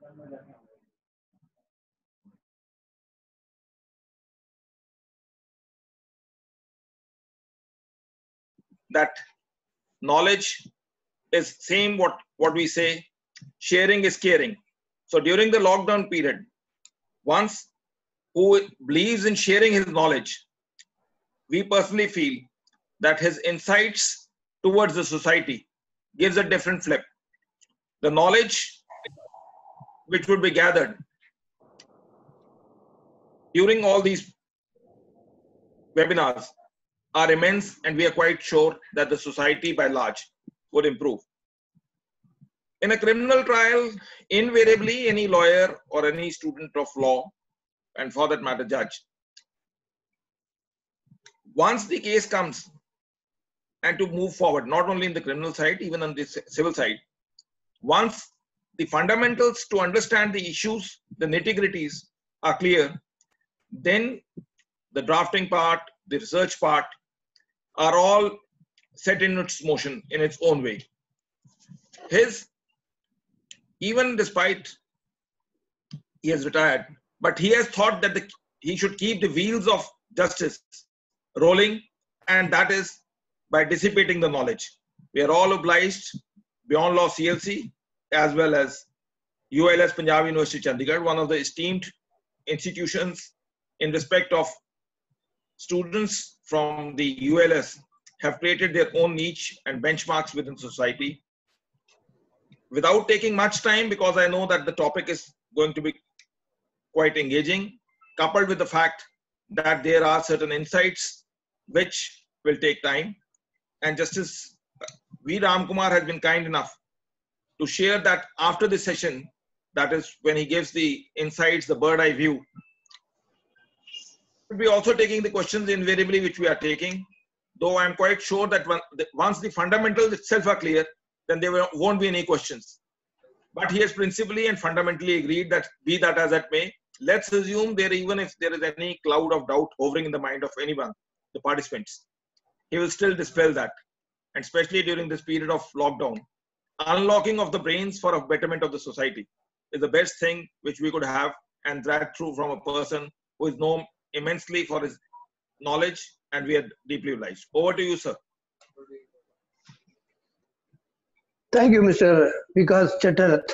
that knowledge is same what we say, sharing is caring. So during the lockdown period, once who believes in sharing his knowledge, we personally feel that his insights towards the society gives a different flip. The knowledge which would be gathered during all these webinars are immense, and we are quite sure that the society by large would improve. In a criminal trial, invariably any lawyer or any student of law, and for that matter judge, once the case comes and to move forward, not only in the criminal side, even on the civil side, once the fundamentals to understand the issues, the nitty-gritties are clear, then the drafting part, the research part are all set in its motion in its own way. Even despite he has retired, but he has thought that he should keep the wheels of justice rolling, and that is by dissipating the knowledge. We are all obliged, Beyond Law CLC, as well as ULS Punjab University Chandigarh, one of the esteemed institutions in respect of students from the ULS, have created their own niche and benchmarks within society. Without taking much time, because I know that the topic is going to be quite engaging, coupled with the fact that there are certain insights which will take time, and Justice V. Ramkumar has been kind enough to share that after the session, that is when he gives the insights, the bird eye view, we'll be also taking the questions invariably which we are taking, though I'm quite sure that once the fundamentals itself are clear, then there won't be any questions. But he has principally and fundamentally agreed that, be that as it may, let's assume there, even if there is any cloud of doubt hovering in the mind of anyone, the participants, he will still dispel that. And especially during this period of lockdown, unlocking of the brains for a betterment of the society is the best thing which we could have, and that through from a person who is known immensely for his knowledge, and we are deeply obliged. Over to you, sir. Thank you, Mr. Vikas Chattarath.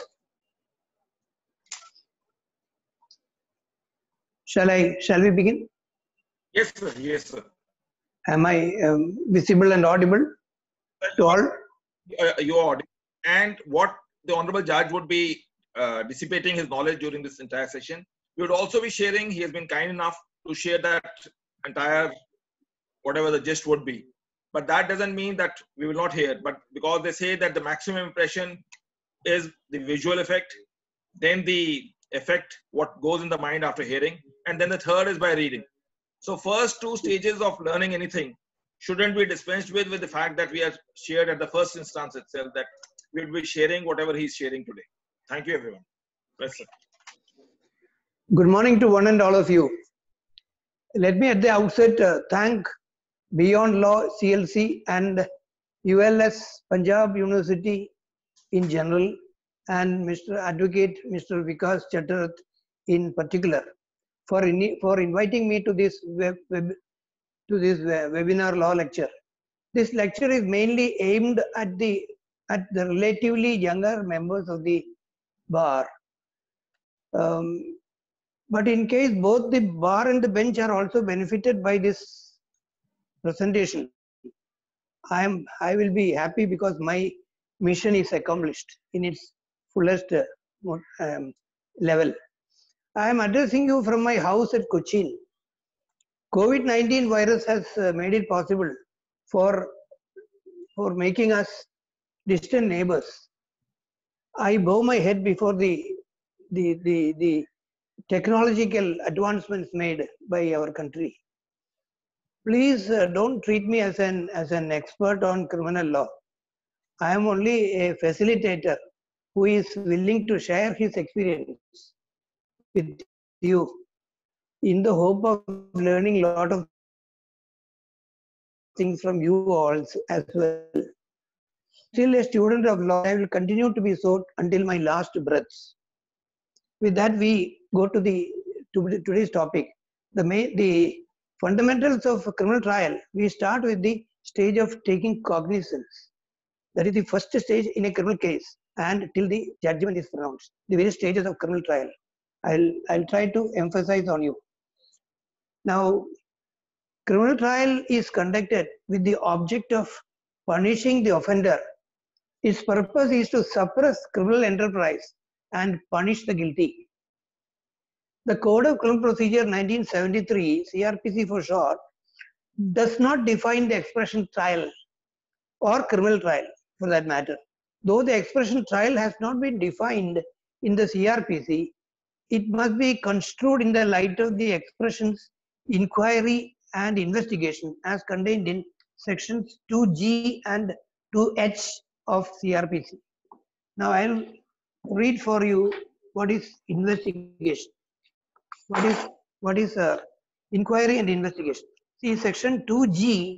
Shall we begin? Yes, sir. Yes, sir. Am I visible and audible to all? You are audible. And what the Honorable Judge would be dissipating his knowledge during this entire session. We would also be sharing, he has been kind enough to share that entire, whatever the gist would be. But that doesn't mean that we will not hear. But because they say that the maximum impression is the visual effect, then the effect, what goes in the mind after hearing, and then the third is by reading. So first two stages of learning anything shouldn't be dispensed with the fact that we are shared at the first instance itself, that we'll be sharing whatever he's sharing today. Thank you, everyone. Yes, sir. Good morning to one and all of you. Let me at the outset thank Beyond Law CLC and ULS Punjab University in general, and Mr. Advocate Mr. Vikas Chattarath in particular for inviting me to this webinar law lecture. This lecture is mainly aimed at the relatively younger members of the bar. But in case both the bar and the bench are also benefited by this presentation, I will be happy, because my mission is accomplished in its fullest level. I am addressing you from my house at Cochin. COVID-19 virus has made it possible for making us distant neighbors. I bow my head before the technological advancements made by our country. Please don't treat me as an expert on criminal law. I am only a facilitator who is willing to share his experience with you in the hope of learning a lot of things from you all as well. Still a student of law, I will continue to be so until my last breaths. With that, we go to today's topic. The fundamentals of criminal trial. We start with the stage of taking cognizance. That is the first stage in a criminal case, and till the judgment is pronounced. The various stages of criminal trial. I'll try to emphasize on you. Now, criminal trial is conducted with the object of punishing the offender. Its purpose is to suppress criminal enterprise and punish the guilty. The Code of Criminal Procedure 1973, CRPC for short, does not define the expression trial or criminal trial for that matter. Though the expression trial has not been defined in the CRPC, it must be construed in the light of the expressions inquiry and investigation as contained in sections 2G and 2H of CRPC. Now I'll read for you what is investigation. What is inquiry and investigation? See, section 2G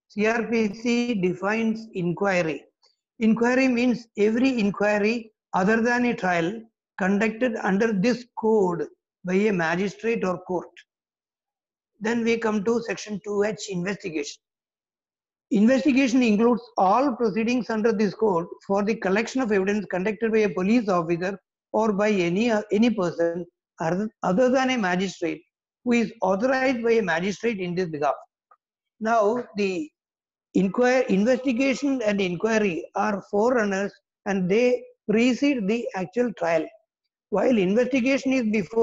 CRPC defines inquiry. Inquiry means every inquiry other than a trial conducted under this code by a magistrate or court. Then we come to section 2H, investigation. Investigation includes all proceedings under this code for the collection of evidence conducted by a police officer or by any person other than a magistrate who is authorized by a magistrate in this behalf. Now, the investigation and inquiry are forerunners and they precede the actual trial. While investigation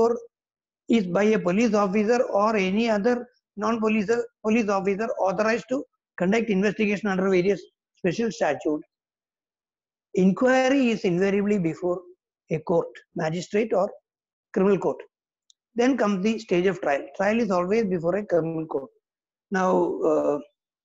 is by a police officer or any other police officer authorized to conduct investigation under various special statutes, inquiry is invariably before a court, magistrate or criminal court. Then comes the stage of trial. Trial is always before a criminal court. Now,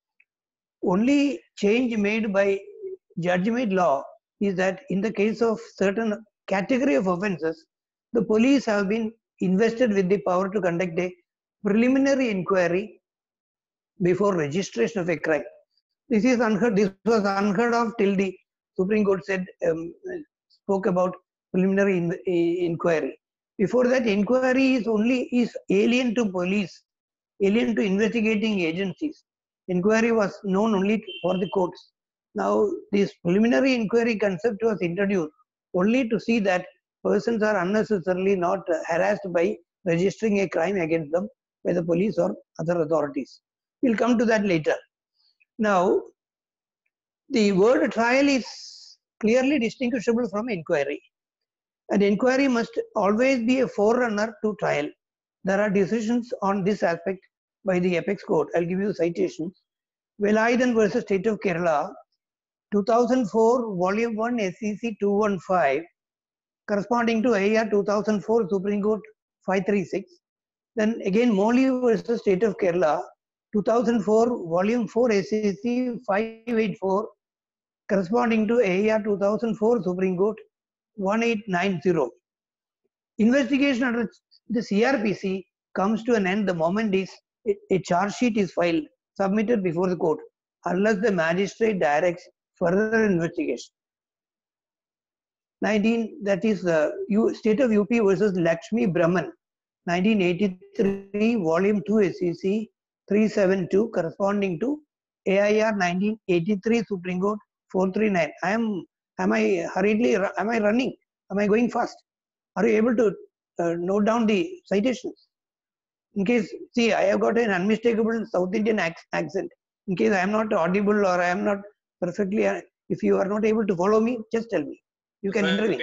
only change made by judge-made law is that in the case of certain category of offences, the police have been invested with the power to conduct a preliminary inquiry before registration of a crime. This was unheard of till the Supreme Court spoke about preliminary inquiry. Before that, inquiry is alien to police, alien to investigating agencies. Inquiry was known only for the courts. Now, this preliminary inquiry concept was introduced only to see that persons are unnecessarily not harassed by registering a crime against them by the police or other authorities. We'll come to that later. Now, the word trial is clearly distinguishable from inquiry. And inquiry must always be a forerunner to trial. There are decisions on this aspect by the Apex Court. I'll give you citations. Velayudan versus State of Kerala, 2004, Volume 1, SEC 215, corresponding to AR 2004, Supreme Court 536. Then again, Moli versus State of Kerala, 2004, Volume 4, SEC 584, corresponding to AR 2004, Supreme Court 1890. Investigation under the CRPC comes to an end the moment a charge sheet is filed, submitted before the court, unless the magistrate directs further investigation. That is the State of UP versus Lakshmi Brahman, 1983, Volume 2, SEC 372, corresponding to AIR 1983, Supreme Court 439. Am I running? Am I going fast? Are you able to note down the citations? In case, see, I have got an unmistakable South Indian accent. In case I am not audible or I am not perfectly, if you are not able to follow me, just tell me. You can intervene.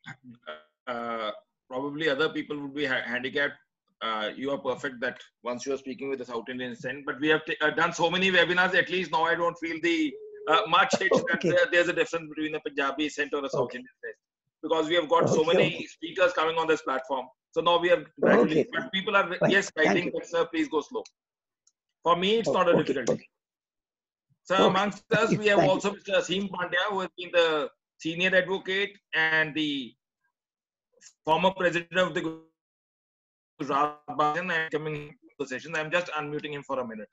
Probably other people would be handicapped. You are perfect that once you are speaking with the South Indian accent. But we have done so many webinars, at least now I don't feel the much hitch that there's a difference between a Punjabi accent or a South Indian accent. Because we have got so many speakers coming on this platform. So now we have gradually, but people are, yes, writing, but sir, please go slow. For me, it's not a difficulty. So amongst us, we have also Mr. Aseem Pandya, who has been the senior advocate and the former president of the Gujarat Bar and coming to the session. I'm just unmuting him for a minute.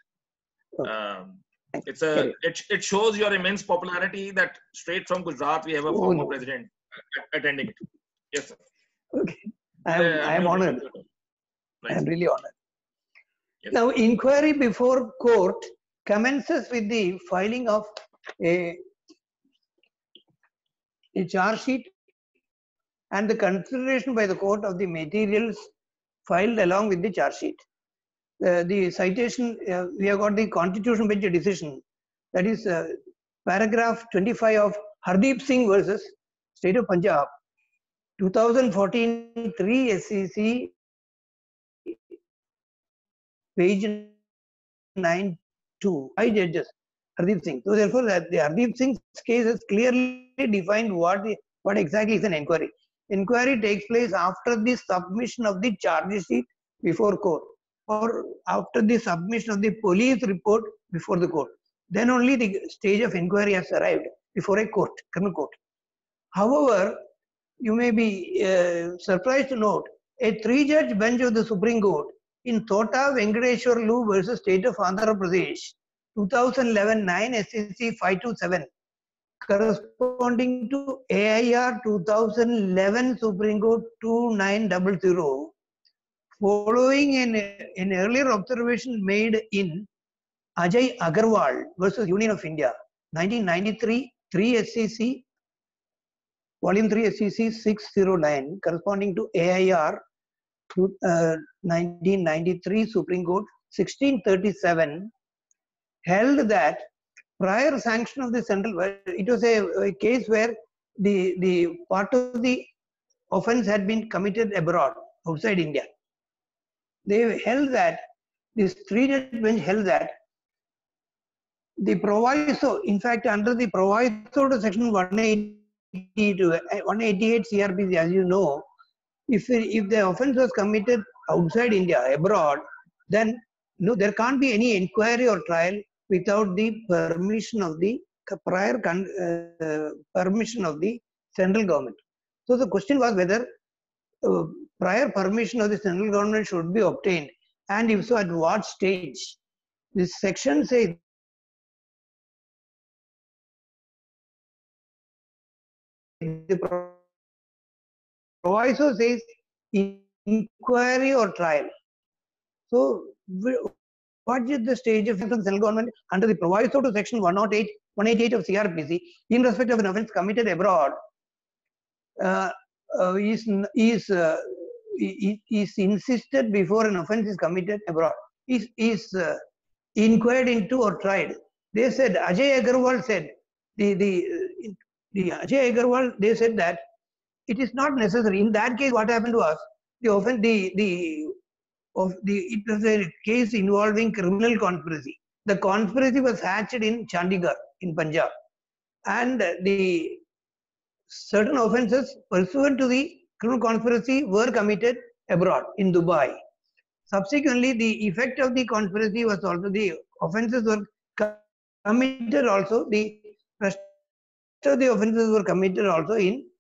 It shows your immense popularity that straight from Gujarat we have a former president attending it. Yes, sir. Okay. I am honored. Nice. I am really honored. Yes. Now, inquiry before court commences with the filing of a charge sheet and the consideration by the court of the materials filed along with the charge sheet. The citation, we have got the Constitution Bench decision, that is paragraph 25 of Hardeep Singh versus State of Punjab, 2014, 3 SCC, page 92, 5 judges, Hardeep Singh. So therefore, the Hardeep Singh's case is clearly defined what exactly is an inquiry. Inquiry takes place after the submission of the charge sheet before court, or after the submission of the police report before the court. Then only the stage of inquiry has arrived before a court, criminal court. However, you may be surprised to note a 3-judge bench of the Supreme Court in Tota Venkateshwarlu versus State of Andhra Pradesh, 2011, 9 SCC 527, corresponding to AIR 2011 Supreme Court 2900, following an earlier observation made in Ajay Agarwal versus Union of India, 1993, 3 SCC, Volume 3 SCC 609, corresponding to AIR 1993 Supreme Court 1637, held that prior sanction of the central, it was a case where the part of the offense had been committed abroad, outside India. They held that, this 3-judge bench held that the proviso, in fact, under the proviso to section 188 CRPC, as you know, if the offense was committed outside India, abroad, then no, there can't be any inquiry or trial without the permission of the prior permission of the central government. So the question was whether prior permission of the central government should be obtained, and if so, at what stage. This section says the proviso says inquiry or trial. So what is the stage of the central government under the proviso to section 188 of CRPC in respect of an offence committed abroad is insisted before an offence is committed abroad, is inquired into or tried. They said, Ajay Agarwal said, the Ajay Agarwal, they said that it is not necessary. In that case, what happened to us? The offense, it was a case involving criminal conspiracy. The conspiracy was hatched in Chandigarh, in Punjab, and the certain offences pursuant to the criminal conspiracy were committed abroad in Dubai. Subsequently, the effect of the conspiracy was also the offences were committed also. The rest of the offences were committed also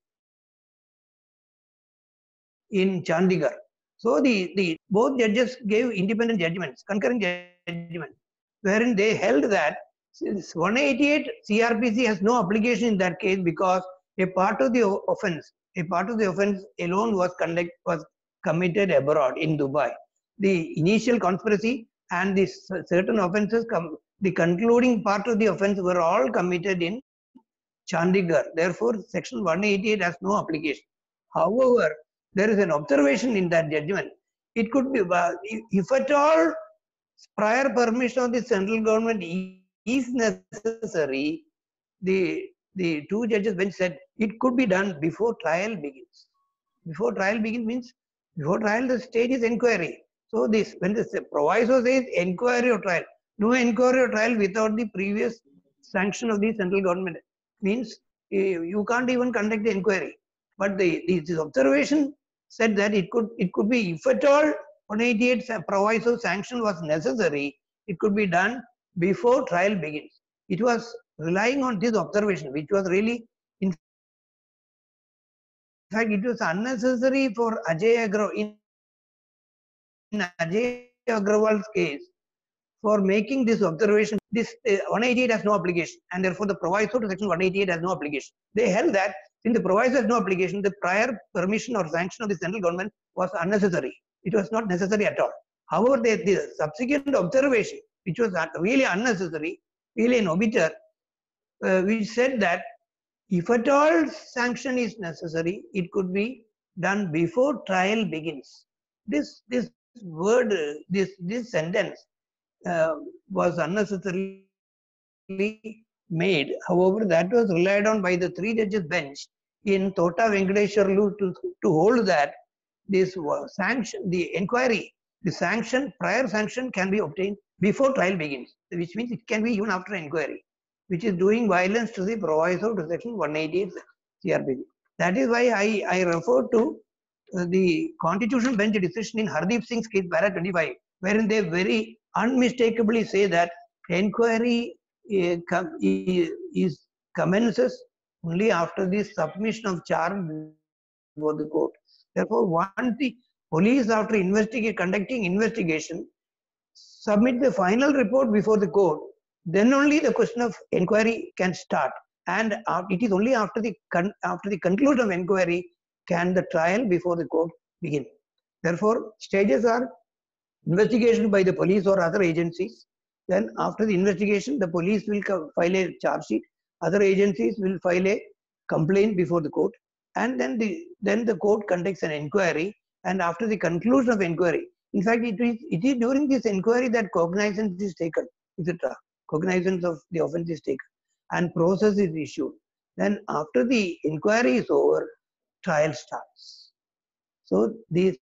in Chandigarh. So the both judges gave independent judgments, concurrent judgments, wherein they held that 188 CRPC has no application in that case because a part of the offence alone was committed abroad in Dubai. The initial conspiracy and the certain offences, the concluding part of the offence were all committed in Chandigarh. Therefore, section 188 has no application. However, there is an observation in that judgment. It could be, if at all prior permission of the central government is necessary, the 2 judges bench said it could be done before trial begins. Before trial begins means before trial the stage is inquiry. So this, when the proviso says inquiry or trial, no inquiry or trial without the previous sanction of the central government means you can't even conduct the inquiry. But this observation said that it could be, if at all 188 proviso sanction was necessary, it could be done before trial begins. It was relying on this observation, which was really, in fact, it was unnecessary for Ajay Agarwal, in Ajay Agarwal's case, for making this observation. This 188 has no application, and therefore the proviso to section 188 has no application. They held that since the proviso has no application, the prior permission or sanction of the central government was unnecessary. It was not necessary at all. However, the subsequent observation, which was really unnecessary, really an obiter, which said that if at all sanction is necessary, it could be done before trial begins. This word, this sentence was unnecessarily made. However, that was relied on by the 3 judges bench in Tota Venkateswarlu to hold that this sanction, the inquiry, the sanction, prior sanction can be obtained before trial begins, which means it can be even after inquiry, which is doing violence to the proviso to section 188 CRPC. That is why I refer to the Constitutional Bench decision in Hardeep Singh's case, para 25, wherein they very unmistakably say that inquiry commences only after the submission of charge before the court. Therefore, once the police, after conducting investigation, submit the final report before the court, then only the question of inquiry can start. And it is only after the conclusion of inquiry can the trial before the court begin. Therefore, stages are investigation by the police or other agencies. Then after the investigation, the police will file a charge sheet. Other agencies will file a complaint before the court. And then the court conducts an inquiry. And after the conclusion of inquiry, in fact, it is during this inquiry that cognizance is taken, etc. Cognizance of the offence is taken and process is issued. Then after the inquiry is over, trial starts. So these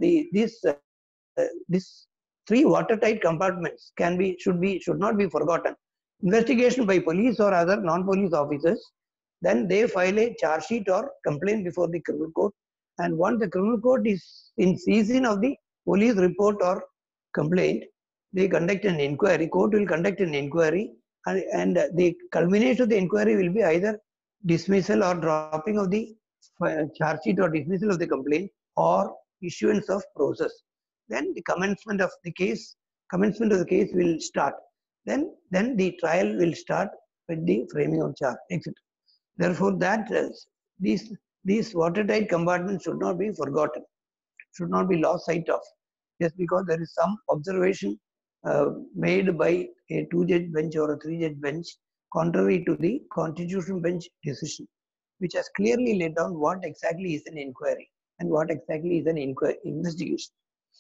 3 watertight compartments should not be forgotten. Investigation by police or other non-police officers, then they file a charge sheet or complaint before the criminal court. And once the criminal court is in season of the police report or complaint, they conduct an inquiry. Court will conduct an inquiry, and the culmination of the inquiry will be either dismissal or dropping of the charge sheet or dismissal of the complaint or issuance of process. Then the commencement of the case will start. Then the trial will start with the framing of charge, etc. Therefore, that these watertight compartments should not be forgotten, should not be lost sight of, just because there is some observation made by a 2-judge bench or a 3-judge bench contrary to the Constitutional Bench decision, which has clearly laid down what exactly is an inquiry and what exactly is an investigation.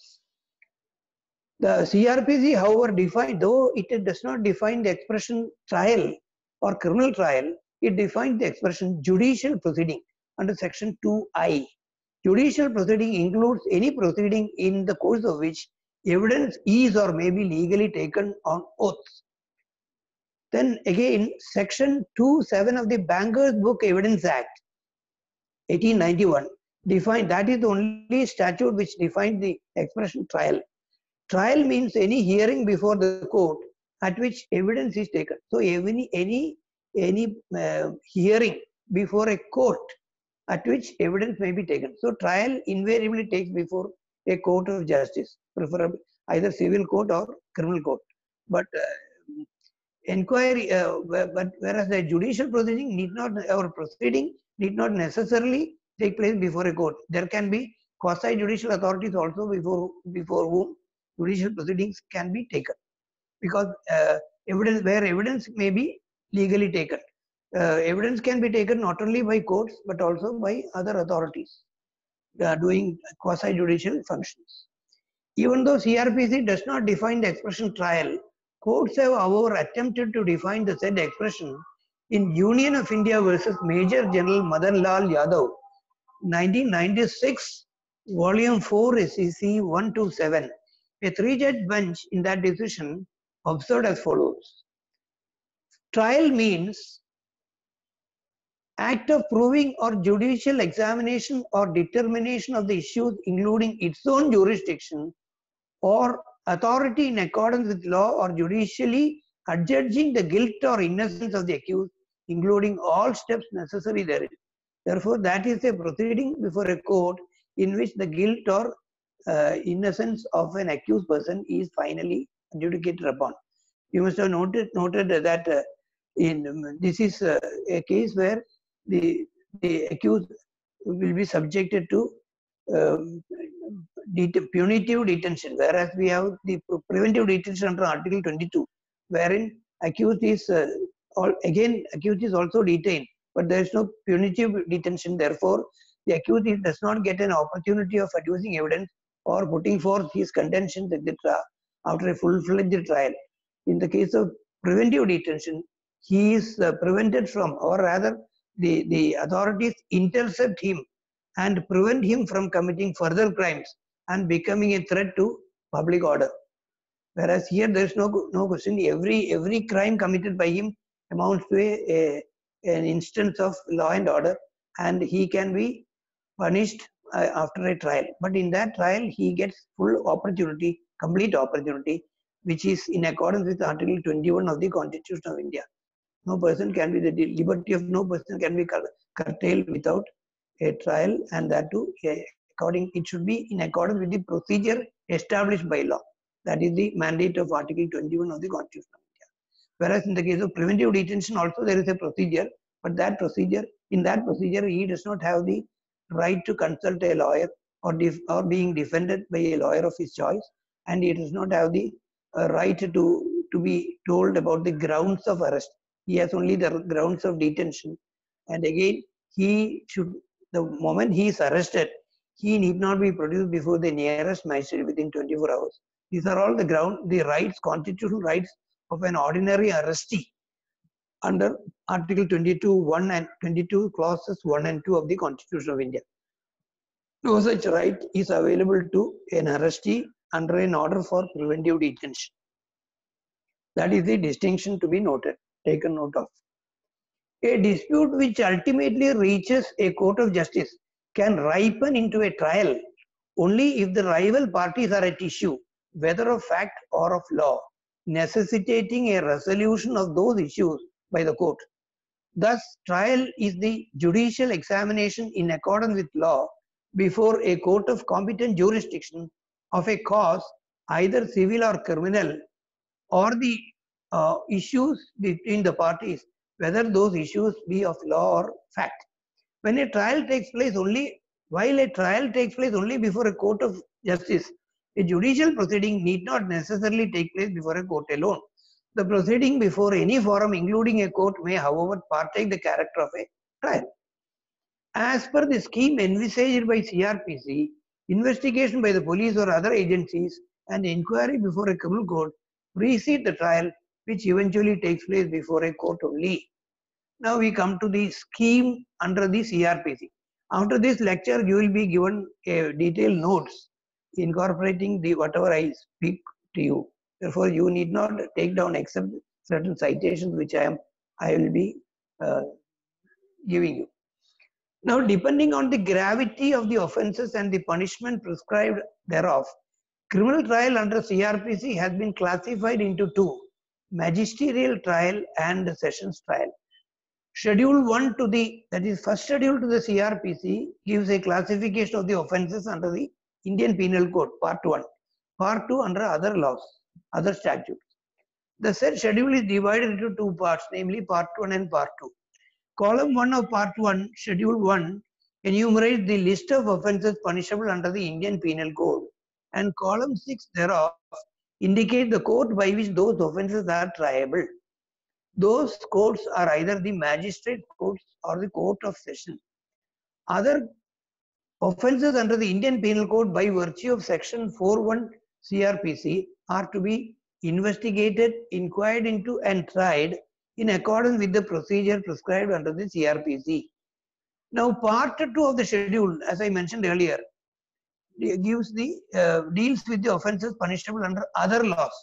The CRPC, however, though it does not define the expression trial or criminal trial, it defines the expression judicial proceeding under section 2I. Judicial proceeding includes any proceeding in the course of which evidence is or may be legally taken on oath. Then again, section 2(7) of the Bankers Book Evidence Act 1891 that is the only statute which defines the expression trial. Trial means any hearing before the court at which evidence is taken. So any hearing before a court at which evidence may be taken. So trial invariably takes before a court of justice, preferably either civil court or criminal court. But inquiry, whereas the judicial proceeding need not necessarily take place before a court. There can be quasi-judicial authorities also before whom judicial proceedings can be taken, because evidence may be legally taken. Evidence can be taken not only by courts but also by other authorities doing quasi-judicial functions. Even though CRPC does not define the expression trial, courts have, however, attempted to define the said expression in Union of India versus Major General Madan Lal Yadav, 1996, Volume 4, SEC 127. A 3-judge bench in that decision observed as follows. Trial means act of proving or judicial examination or determination of the issues including its own jurisdiction or authority in accordance with law, or judicially adjudging the guilt or innocence of the accused, including all steps necessary therein. Therefore, that is a proceeding before a court in which the guilt or innocence of an accused person is finally adjudicated upon. You must have noted that this is a case where the accused will be subjected to punitive detention, whereas we have the preventive detention under Article 22, wherein accused is accused is also detained, but there is no punitive detention. Therefore, the accused does not get an opportunity of adducing evidence or putting forth his contentions, etc., after a full-fledged trial. In the case of preventive detention, he is prevented from, or rather, the authorities intercept him and prevent him from committing further crimes and becoming a threat to public order. Whereas here there is no question. Every crime committed by him amounts to an instance of law and order, and he can be punished after a trial. But in that trial, he gets full opportunity, complete opportunity, which is in accordance with Article 21 of the Constitution of India. No person can be, the liberty of no person can be curtailed without a trial, and that too, it should be in accordance with the procedure established by law. That is the mandate of Article 21 of the Constitution of India. Whereas in the case of preventive detention also there is a procedure, but in that procedure, he does not have the right to consult a lawyer or being defended by a lawyer of his choice, and he does not have the right to be told about the grounds of arrest. He has only the grounds of detention, and again, the moment he is arrested, he need not be produced before the nearest magistrate within 24 hours. These are all the rights, constitutional rights of an ordinary arrestee under Article 22(1) and 22 clauses 1 and 2 of the Constitution of India. No such right is available to an arrestee under an order for preventive detention. That is the distinction to be taken note of. A dispute which ultimately reaches a court of justice can ripen into a trial only if the rival parties are at issue, whether of fact or of law, necessitating a resolution of those issues by the court. Thus, trial is the judicial examination in accordance with law before a court of competent jurisdiction of a cause, either civil or criminal, or the issues between the parties, whether those issues be of law or fact. While a trial takes place only before a court of justice, a judicial proceeding need not necessarily take place before a court alone. The proceeding before any forum, including a court, may, however, partake the character of a trial. As per the scheme envisaged by CRPC, investigation by the police or other agencies and inquiry before a criminal court precede the trial, which eventually takes place before a court only. Now we come to the scheme under the CRPC. After this lecture, you will be given a detailed notes incorporating whatever I speak to you. Therefore, you need not take down except certain citations which I will be giving you. Now, depending on the gravity of the offences and the punishment prescribed thereof, criminal trial under CRPC has been classified into two: magisterial trial and sessions trial. Schedule 1 that is first schedule to the CRPC gives a classification of the offences under the Indian Penal Code, Part 1. Part 2 under other laws, other statutes. The said schedule is divided into two parts, namely Part 1 and Part 2. Column 1 of Part 1, Schedule 1, enumerates the list of offences punishable under the Indian Penal Code, and column 6 thereof indicate the court by which those offences are triable. Those courts are either the magistrate courts or the court of session. Other offences under the Indian Penal Code by virtue of Section 4(1) CRPC are to be investigated, inquired into, and tried in accordance with the procedure prescribed under the CRPC. Now, Part 2 of the schedule, as I mentioned earlier, deals with the offences punishable under other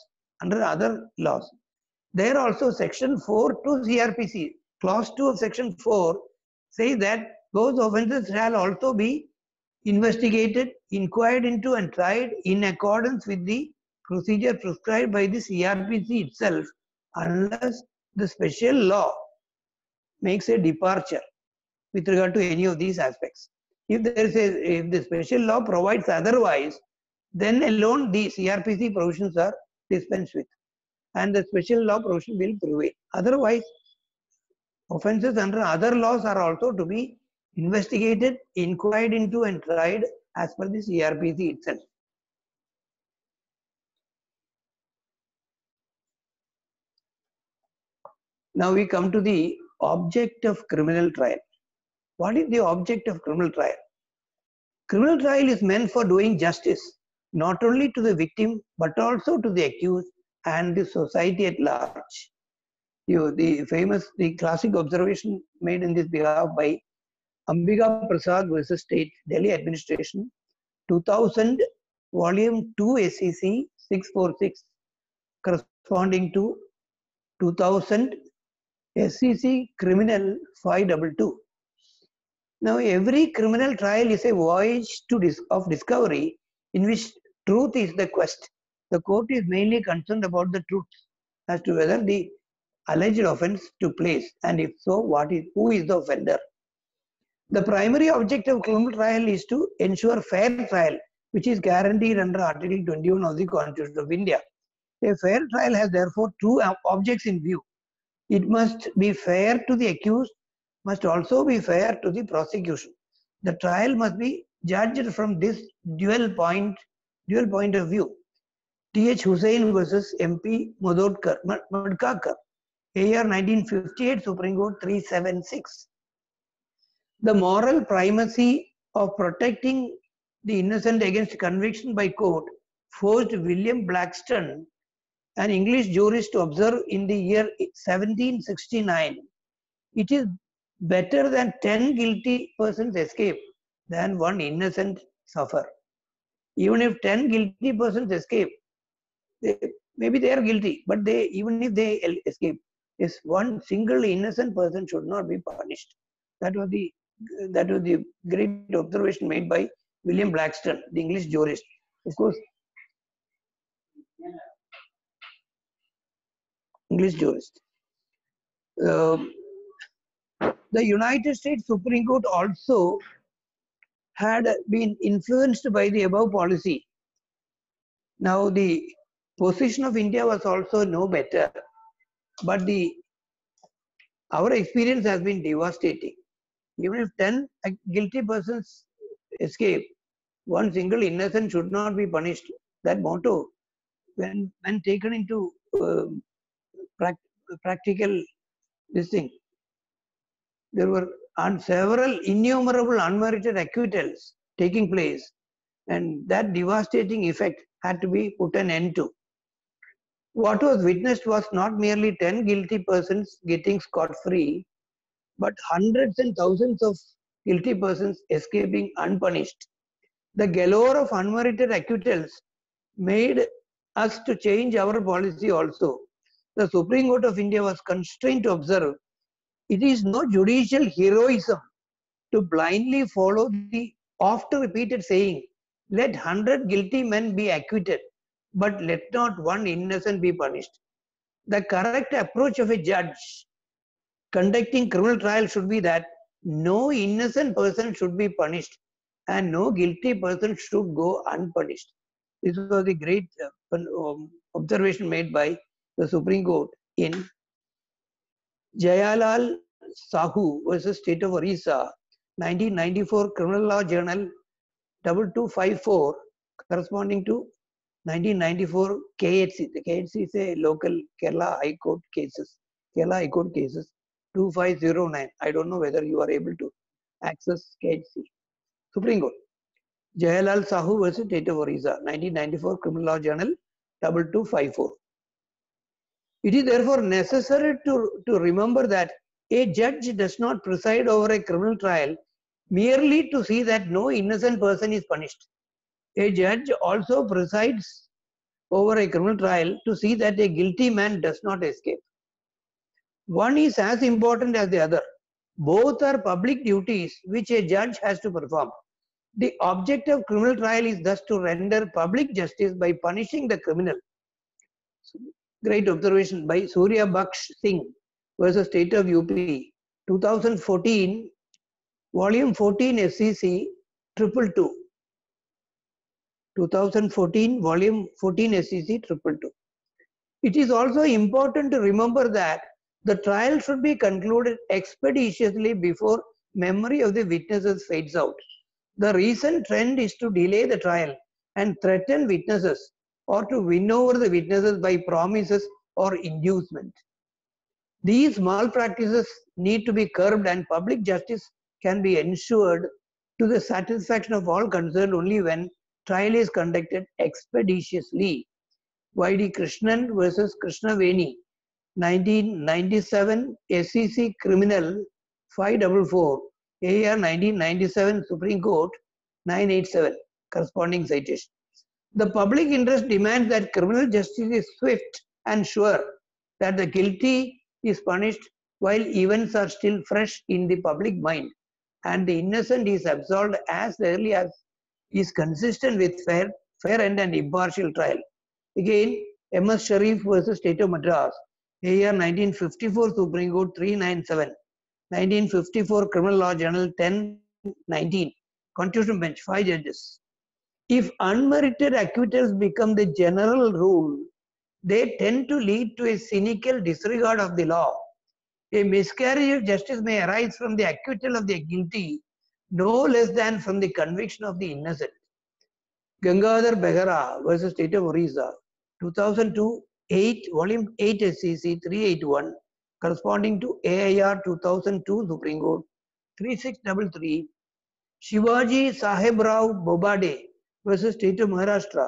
laws. There also Section 4 to CRPC, Clause 2 of Section 4 says that those offences shall also be investigated, inquired into, and tried in accordance with the procedure prescribed by the CRPC itself, unless the special law makes a departure with regard to any of these aspects. If the special law provides otherwise, then alone the CRPC provisions are dispensed with, and the special law provision will prevail. Otherwise, offences under other laws are also to be investigated, inquired into, and tried as per the CRPC itself. Now we come to the object of criminal trial. What is the object of criminal trial? Criminal trial is meant for doing justice, not only to the victim, but also to the accused and the society at large. The classic observation made in this behalf by Ambika Prasad versus State, Delhi Administration, 2000, Volume 2 SEC 646, corresponding to 2000 SEC Criminal 522. Now, every criminal trial is a voyage of discovery in which truth is the quest. The court is mainly concerned about the truth as to whether the alleged offense took place, and if so, who is the offender. The primary object of criminal trial is to ensure fair trial, which is guaranteed under Article 21 of the Constitution of India. A fair trial has therefore two objects in view. It must be fair to the accused, must also be fair to the prosecution. The trial must be judged from this dual point of view. T.H. Hussain versus MP Madkar, AR 1958, Supreme Court 376. The moral primacy of protecting the innocent against conviction by court forced William Blackstone, an English jurist, to observe in the year 1769, it is better than 10 guilty persons escape than one innocent suffer. Even if 10 guilty persons escape, maybe they are guilty, but even if they escape, is one single innocent person should not be punished. That was the great observation made by William Blackstone, the English jurist. Of course, English jurist. The United States Supreme Court also had been influenced by the above policy. Now, the position of India was also no better, but our experience has been devastating. Even if 10 guilty persons escape, one single innocent should not be punished. That motto, when taken into practical this thing, there were several innumerable unmerited acquittals taking place, and that devastating effect had to be put an end to. What was witnessed was not merely 10 guilty persons getting scot-free, but hundreds and thousands of guilty persons escaping unpunished. The galore of unmerited acquittals made us to change our policy also. The Supreme Court of India was constrained to observe, it is no judicial heroism to blindly follow the oft-repeated saying, let 100 guilty men be acquitted, but let not one innocent be punished. The correct approach of a judge conducting criminal trial should be that no innocent person should be punished and no guilty person should go unpunished. This was the great observation made by the Supreme Court in Jayalal Sahu versus State of Orissa, 1994 Criminal Law Journal 2254, corresponding to 1994 KHC. The KHC is a local Kerala High Court cases. 2509. I don't know whether you are able to access KHC. Supreme Court. Jayalal Sahu versus State of Orissa, 1994 Criminal Law Journal 2254. It is therefore necessary to remember that a judge does not preside over a criminal trial merely to see that no innocent person is punished. A judge also presides over a criminal trial to see that a guilty man does not escape. One is as important as the other. Both are public duties which a judge has to perform. The object of criminal trial is thus to render public justice by punishing the criminal. Great observation by Surya Baksh Singh versus State of UP, 2014, Volume 14 SCC 222. 2014, Volume 14 SCC 222. It is also important to remember that the trial should be concluded expeditiously before memory of the witnesses fades out. The recent trend is to delay the trial and threaten witnesses or to win over the witnesses by promises or inducement. These malpractices need to be curbed, and public justice can be ensured to the satisfaction of all concerned only when trial is conducted expeditiously. Y.D. Krishnan versus Krishnaveni, 1997, SEC Criminal 544, AR 1997, Supreme Court 987, corresponding citation. The public interest demands that criminal justice is swift and sure, that the guilty is punished while events are still fresh in the public mind, and the innocent is absolved as early as is consistent with fair and impartial trial. Again, M.S. Sharif versus State of Madras, AR 1954, Supreme Court 397, 1954, Criminal Law Journal 1019, Constitutional Bench, 5 judges. If unmerited acquittals become the general rule, they tend to lead to a cynical disregard of the law. A miscarriage of justice may arise from the acquittal of the guilty no less than from the conviction of the innocent. Gangadhar Behera versus State of Orissa, 2002, 8, Volume 8 SCC 381, corresponding to AIR 2002 Supreme Court 3633. Shivaji Saheb Rao Bobade versus State of Maharashtra,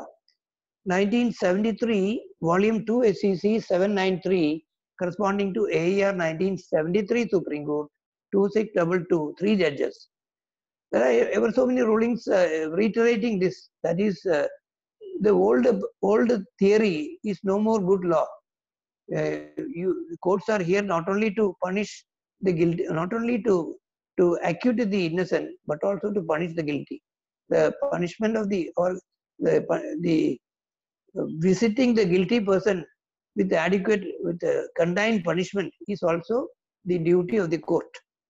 1973, Volume 2 SCC 793, corresponding to AER 1973 Supreme Court 2622, 3 judges. There are ever so many rulings reiterating this. That is, the old theory is no more good law. Courts are here not only to punish the guilty, not only to acquit the innocent, but also to punish the guilty. The punishment of the visiting the guilty person with adequate, with condign punishment is also the duty of the court.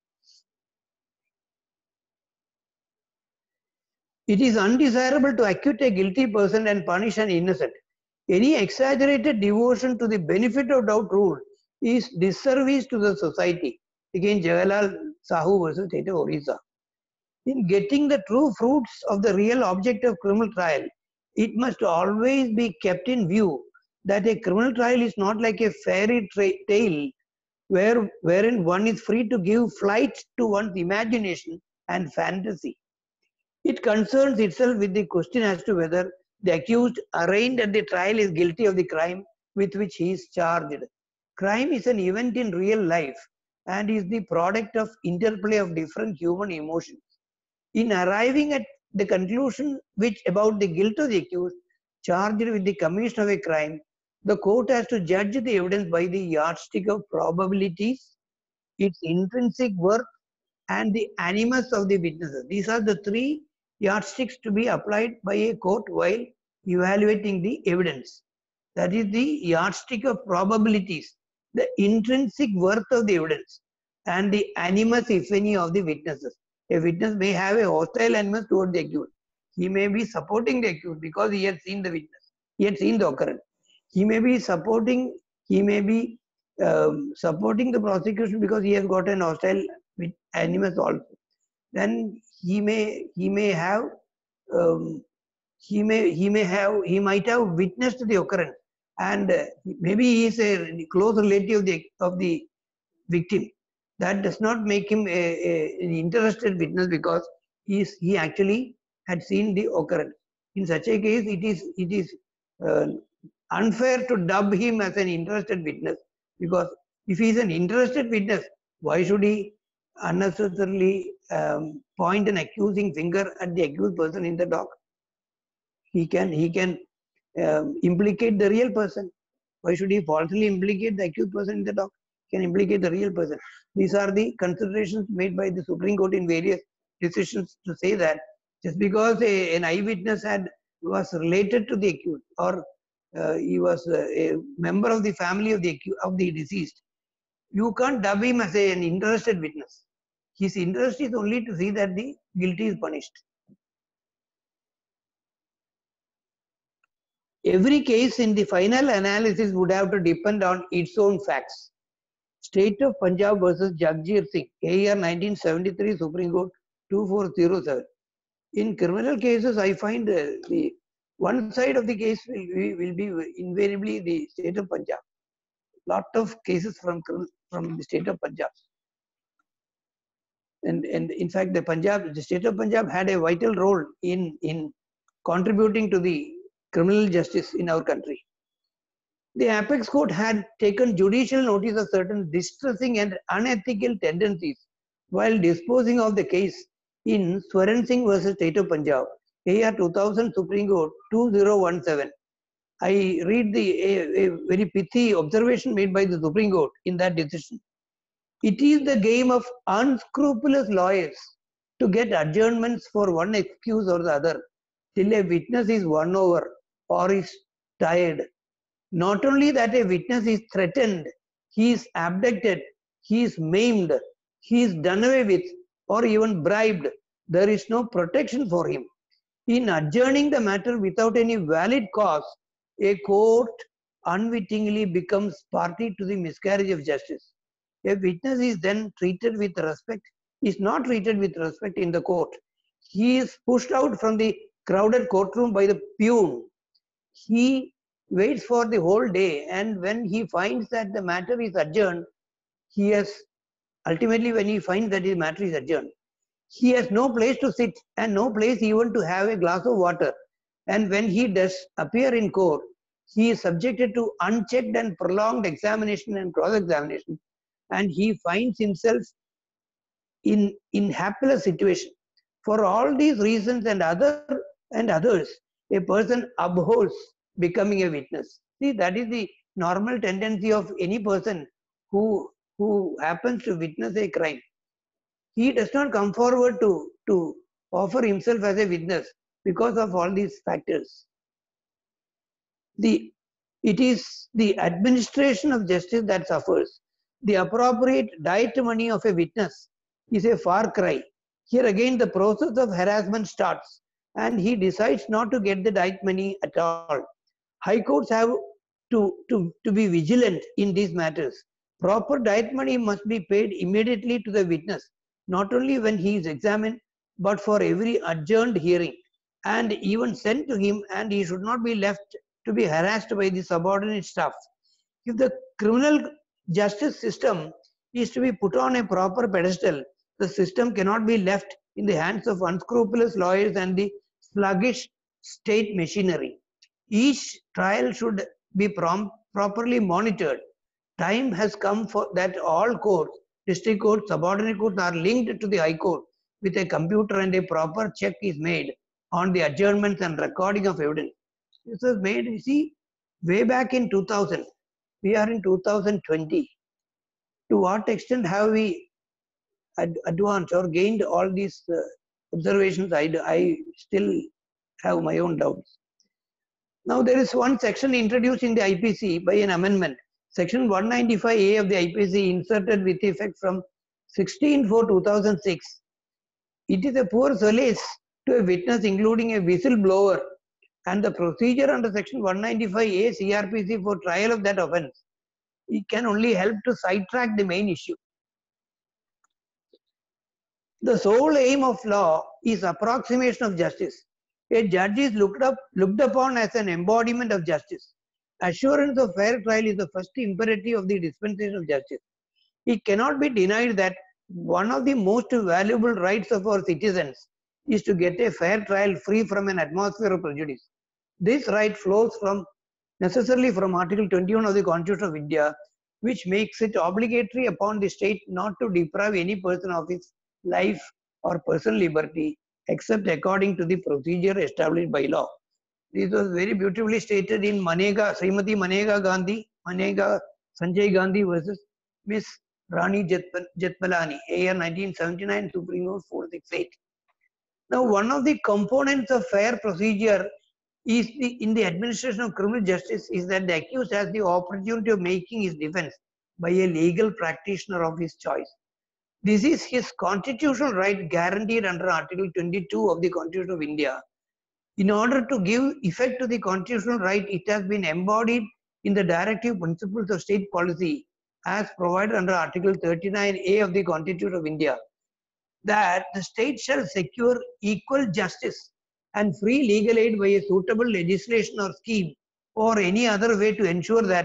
It is undesirable to acquit a guilty person and punish an innocent. Any exaggerated devotion to the benefit of doubt rule is disservice to the society. Again, Jawaharlal Sahu versus State of Orissa. In getting the true fruits of the real object of criminal trial, it must always be kept in view that a criminal trial is not like a fairy tale wherein one is free to give flight to one's imagination and fantasy. It concerns itself with the question as to whether the accused arraigned at the trial is guilty of the crime with which he is charged. Crime is an event in real life and is the product of interplay of different human emotions. In arriving at the conclusion about the guilt of the accused charged with the commission of a crime, the court has to judge the evidence by the yardstick of probabilities, its intrinsic worth, and the animus of the witnesses. These are the three yardsticks to be applied by a court while evaluating the evidence. That is the yardstick of probabilities, the intrinsic worth of the evidence, and the animus, if any, of the witnesses. A witness may have a hostile animus toward the accused. He may be supporting the accused because he has seen the witness. He had seen the occurrence. He may be supporting the prosecution because he has got an hostile animus also. Then he might have witnessed the occurrence, and maybe he is a close relative of the victim. That does not make him an interested witness because he actually had seen the occurrence. In such a case, it is unfair to dub him as an interested witness, because if he is an interested witness, why should he unnecessarily point an accusing finger at the accused person in the dock? He can implicate the real person. Why should he falsely implicate the accused person in the dock? He can implicate the real person. These are the considerations made by the Supreme Court in various decisions to say that just because an eyewitness was related to the accused, or he was a member of the family of the deceased, you can't dub him as an interested witness. His interest is only to see that the guilty is punished. Every case in the final analysis would have to depend on its own facts. State of Punjab versus Jagjir Singh, AR 1973, Supreme Court 2407. In criminal cases, I find the one side of the case will be invariably the State of Punjab. lot of cases from the state of Punjab. And in fact, the state of Punjab had a vital role in contributing to the criminal justice in our country. The apex court had taken judicial notice of certain distressing and unethical tendencies while disposing of the case in Swaran Singh versus State of Punjab, AR 2000 Supreme Court 2017. I read a very pithy observation made by the Supreme Court in that decision. It is the game of unscrupulous lawyers to get adjournments for one excuse or the other till a witness is won over or is tired. Not only that a witness is threatened, he is abducted, he is maimed, he is done away with, or even bribed. There is no protection for him. In adjourning the matter without any valid cause, a court unwittingly becomes party to the miscarriage of justice. A witness is then treated with respect, is not treated with respect in the court. He is pushed out from the crowded courtroom by the peon. He waits for the whole day, and when he finds that the matter is adjourned, when he finds that his matter is adjourned, he has no place to sit and no place even to have a glass of water. And when he does appear in court, he is subjected to unchecked and prolonged examination and cross-examination, and he finds himself in hapless situation. For all these reasons and others, a person abhors becoming a witness. See, that is the normal tendency of any person who happens to witness a crime. He does not come forward to offer himself as a witness because of all these factors. It is the administration of justice that suffers. The appropriate diet money of a witness is a far cry. Here again the process of harassment starts, and he decides not to get the diet money at all. High courts have to be vigilant in these matters. Proper diet money must be paid immediately to the witness, not only when he is examined, but for every adjourned hearing, and even sent to him, and he should not be left to be harassed by the subordinate staff. If the criminal justice system is to be put on a proper pedestal, the system cannot be left in the hands of unscrupulous lawyers and the sluggish state machinery. Each trial should be properly monitored. Time has come for that all courts, district courts, subordinate courts are linked to the High Court with a computer, and a proper check is made on the adjournments and recording of evidence. This was made, you see, way back in 2000. We are in 2020. To what extent have we advanced or gained all these observations? I still have my own doubts. Now there is one section introduced in the IPC by an amendment. Section 195A of the IPC inserted with effect from 16/4/2006. It is a poor solace to a witness, including a whistleblower, and the procedure under Section 195A CRPC for trial of that offence. It can only help to sidetrack the main issue. The sole aim of law is approximation of justice. A judge is looked upon as an embodiment of justice. Assurance of fair trial is the first imperative of the dispensation of justice. It cannot be denied that one of the most valuable rights of our citizens is to get a fair trial free from an atmosphere of prejudice. This right flows necessarily from Article 21 of the Constitution of India, which makes it obligatory upon the state not to deprive any person of his life or personal liberty except according to the procedure established by law. This was very beautifully stated in Srimati Manega Sanjay Gandhi versus Miss Rani Jethmalani, AR 1979, Supreme Court 468. Now, one of the components of fair procedure is in the administration of criminal justice is that the accused has the opportunity of making his defense by a legal practitioner of his choice. This is his constitutional right guaranteed under Article 22 of the Constitution of India. In order to give effect to the constitutional right, it has been embodied in the directive principles of state policy as provided under Article 39A of the Constitution of India, that the state shall secure equal justice and free legal aid by a suitable legislation or scheme or any other way to ensure that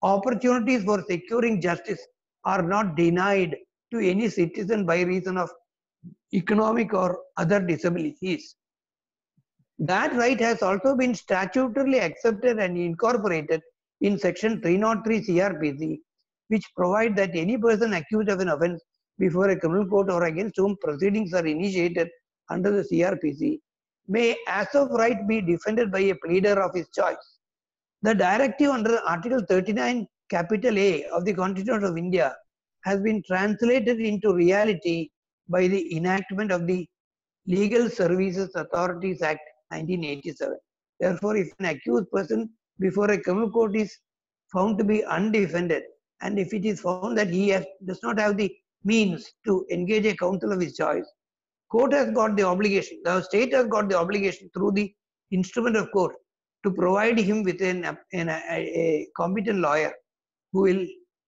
opportunities for securing justice are not denied to any citizen by reason of economic or other disabilities. That right has also been statutorily accepted and incorporated in section 303 CRPC, which provide that any person accused of an offence before a criminal court or against whom proceedings are initiated under the CRPC may as of right be defended by a pleader of his choice. The directive under Article 39 capital A of the Constitution of India has been translated into reality by the enactment of the Legal Services Authorities Act 1987. Therefore, if an accused person before a criminal court is found to be undefended, and if it is found that he does not have the means to engage a counsel of his choice, court has got the obligation, the state has got the obligation through the instrument of court to provide him with a competent lawyer who will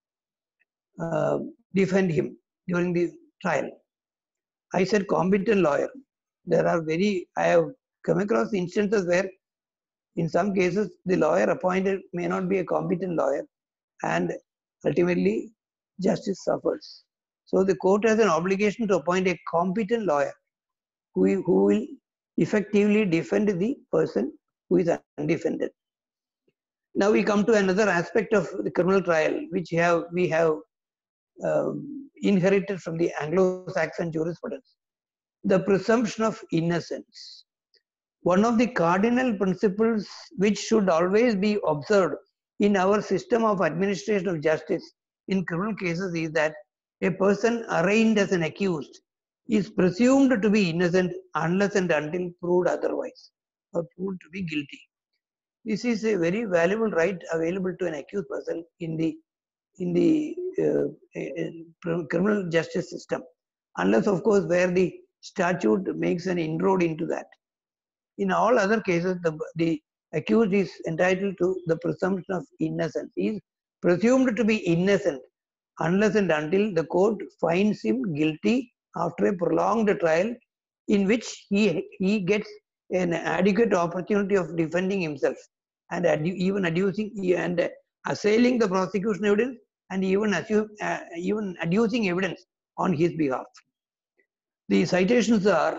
defend him during the trial. I said competent lawyer. I have come across instances where in some cases the lawyer appointed may not be a competent lawyer, and ultimately justice suffers. So the court has an obligation to appoint a competent lawyer who will effectively defend the person who is undefended. Now we come to another aspect of the criminal trial, which we have inherited from the Anglo-Saxon jurisprudence: the presumption of innocence. One of the cardinal principles which should always be observed in our system of administration of justice in criminal cases is that a person arraigned as an accused is presumed to be innocent unless and until proved otherwise, or proved to be guilty. This is a very valuable right available to an accused person in the criminal justice system, unless of course where the statute makes an inroad into that. In all other cases, the accused is entitled to the presumption of innocence. He is presumed to be innocent unless and until the court finds him guilty after a prolonged trial in which he gets an adequate opportunity of defending himself and even adducing and assailing the prosecution evidence and even adducing evidence on his behalf. The citations are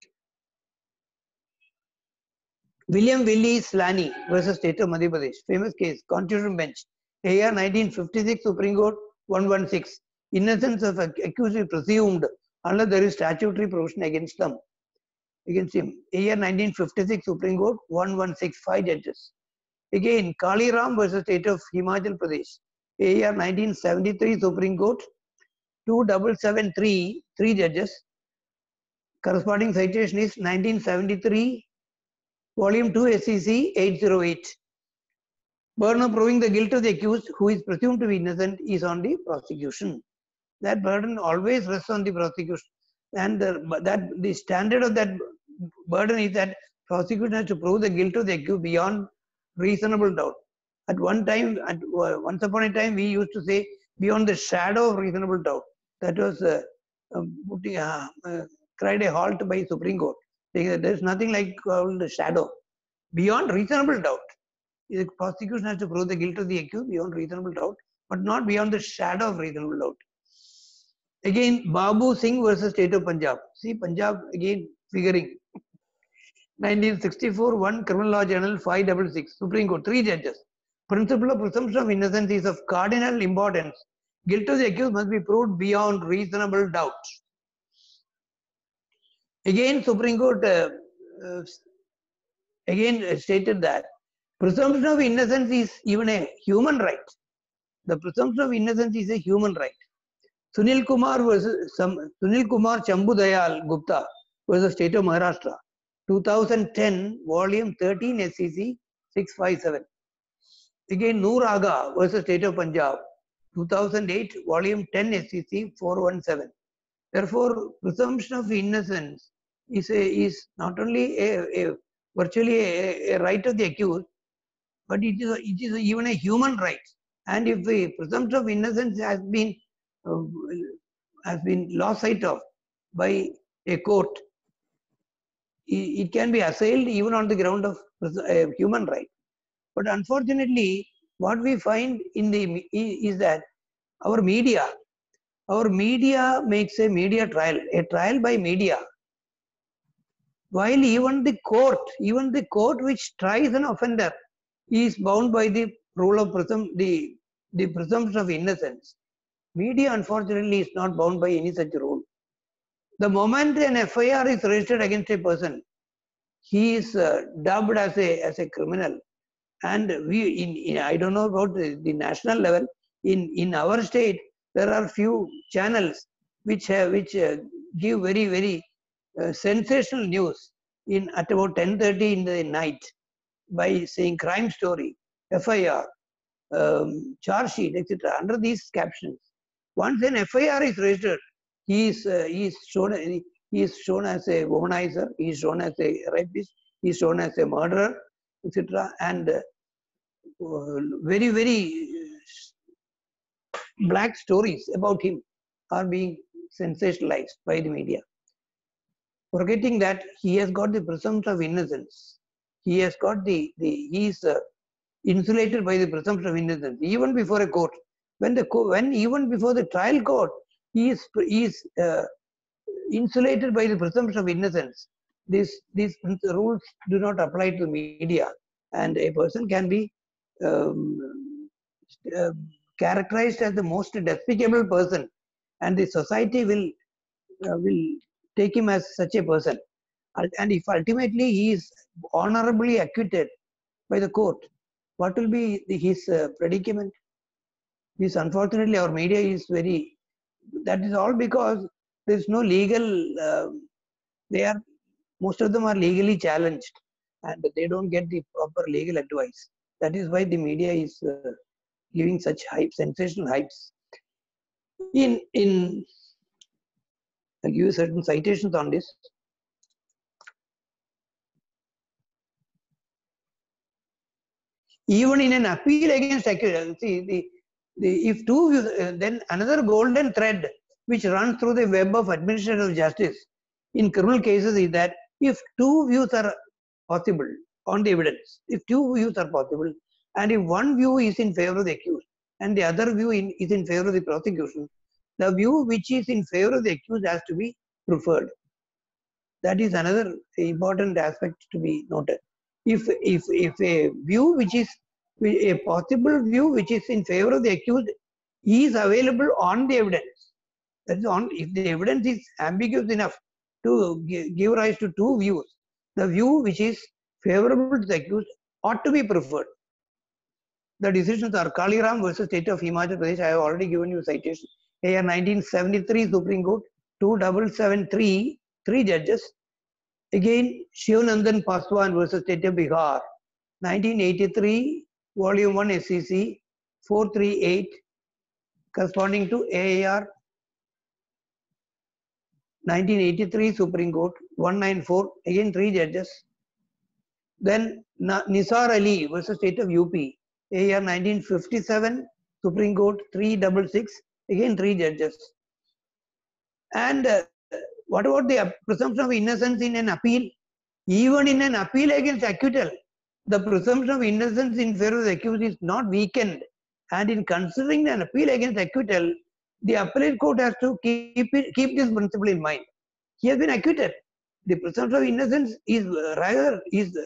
William Willie Slaney versus State of Madhya Pradesh, famous case, Constitutional Bench, AR 1956, Supreme Court 116. Innocence of accused is presumed unless there is statutory provision against him. AR 1956, Supreme Court 116, 5 judges. Again, Kali Ram versus State of Himachal Pradesh, AR 1973, Supreme Court 2773, 3 judges. Corresponding citation is 1973. Volume 2 SEC 808. Burden of proving the guilt of the accused who is presumed to be innocent is on the prosecution. That burden always rests on the prosecution. And the standard of that burden is that prosecution has to prove the guilt of the accused beyond reasonable doubt. Once upon a time, we used to say beyond the shadow of reasonable doubt. That was cried a halt by Supreme Court. There is nothing like the shadow. Beyond reasonable doubt. The prosecution has to prove the guilt of the accused beyond reasonable doubt, but not beyond the shadow of reasonable doubt. Again, Babu Singh versus State of Punjab. See, Punjab again figuring. 1964, 1 Criminal Law Journal 566, Supreme Court, 3 judges. Principle of presumption of innocence is of cardinal importance. Guilt of the accused must be proved beyond reasonable doubt. Again, Supreme Court stated that presumption of innocence is even a human right. The presumption of innocence is a human right. Sunil Kumar Chambudayal Gupta versus State of Maharashtra, 2010, Volume 13 SEC 657. Again, Noor Agha versus State of Punjab, 2008, Volume 10 SEC 417. Therefore, presumption of innocence is not only virtually a right of the accused, but it is even a human right. And if the presumption of innocence has been lost sight of by a court, it can be assailed even on the ground of human right. But unfortunately, what we find in the is that our media makes a media trial, a trial by media, while even the court which tries an offender is bound by the rule of the presumption of innocence. Media, unfortunately, is not bound by any such rule. The moment an FIR is registered against a person, he is dubbed as a criminal. And we, I don't know about the national level. In our state, there are few channels which give very sensational news at about 10:30 in the night by saying crime story, FIR, charge sheet, etc. Under these captions, once an FIR is registered, he is shown as a womanizer, he is shown as a rapist, he is shown as a murderer, etc. And very black stories about him are being sensationalized by the media, forgetting that he has got the presumption of innocence. He has got he is insulated by the presumption of innocence even before a court. When even before the trial court, he is insulated by the presumption of innocence. These rules do not apply to media, and a person can be characterized as the most despicable person, and the society will take him as such a person. And if ultimately he is honorably acquitted by the court, what will be his predicament? This, unfortunately, our media is that is all because there is no legal, most of them are legally challenged and they don't get the proper legal advice. That is why the media is giving such hype, sensational hypes. I'll give you certain citations on this. Even in an appeal against acquittal, see, if two views, then another golden thread which runs through the web of administrative justice in criminal cases is that if two views are possible on the evidence, if two views are possible, and if one view is in favor of the accused and the other view is in favor of the prosecution, the view which is in favor of the accused has to be preferred. That is another important aspect to be noted. If a view which is a possible view which is in favor of the accused is available on the evidence, that is if the evidence is ambiguous enough to give rise to two views, the view which is favorable to the accused ought to be preferred. The decisions are Kaliram versus State of Himachal Pradesh. I have already given you citation. AR 1973 Supreme Court 2773, 3 judges. Again, Shivnandan Paswan versus State of Bihar 1983, Volume 1 SEC 438, corresponding to AAR 1983 Supreme Court 194, again 3 judges. Then Nisar Ali versus State of UP, AR 1957 Supreme Court 366, again 3 judges. And what about the presumption of innocence in an appeal? Even in an appeal against acquittal, the presumption of innocence in favor of the accused is not weakened. And in considering an appeal against acquittal, the appellate court has to keep this principle in mind. He has been acquitted. The presumption of innocence is rather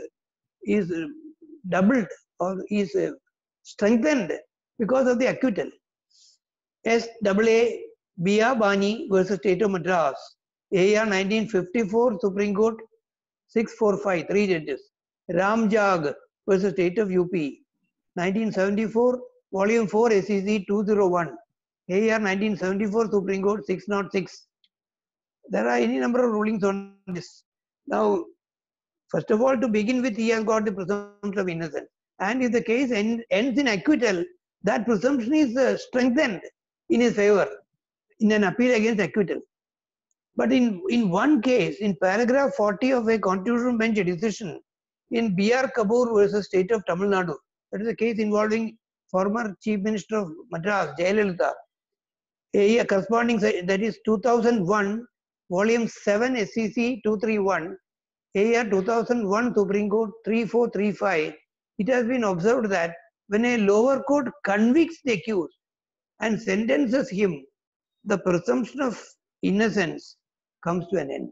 doubled or is strengthened because of the acquittal. SAA Biabani versus State of Madras, AR 1954 Supreme Court 645, 3 judges. Ramjag versus State of UP 1974 Volume 4 SEC 201, AR 1974 Supreme Court 606. There are any number of rulings on this. Now, first of all, to begin with, he has got the presumption of innocence. And if the case ends in acquittal, that presumption is strengthened in his favor in an appeal against acquittal. But in one case, in paragraph 40 of a constitutional bench decision in B.R. Kapoor versus State of Tamil Nadu, that is a case involving former Chief Minister of Madras, Jayalalitha, a corresponding, that is 2001, Volume 7 SEC 231, AR 2001 Supreme Court 3435, it has been observed that when a lower court convicts the accused and sentences him, the presumption of innocence comes to an end.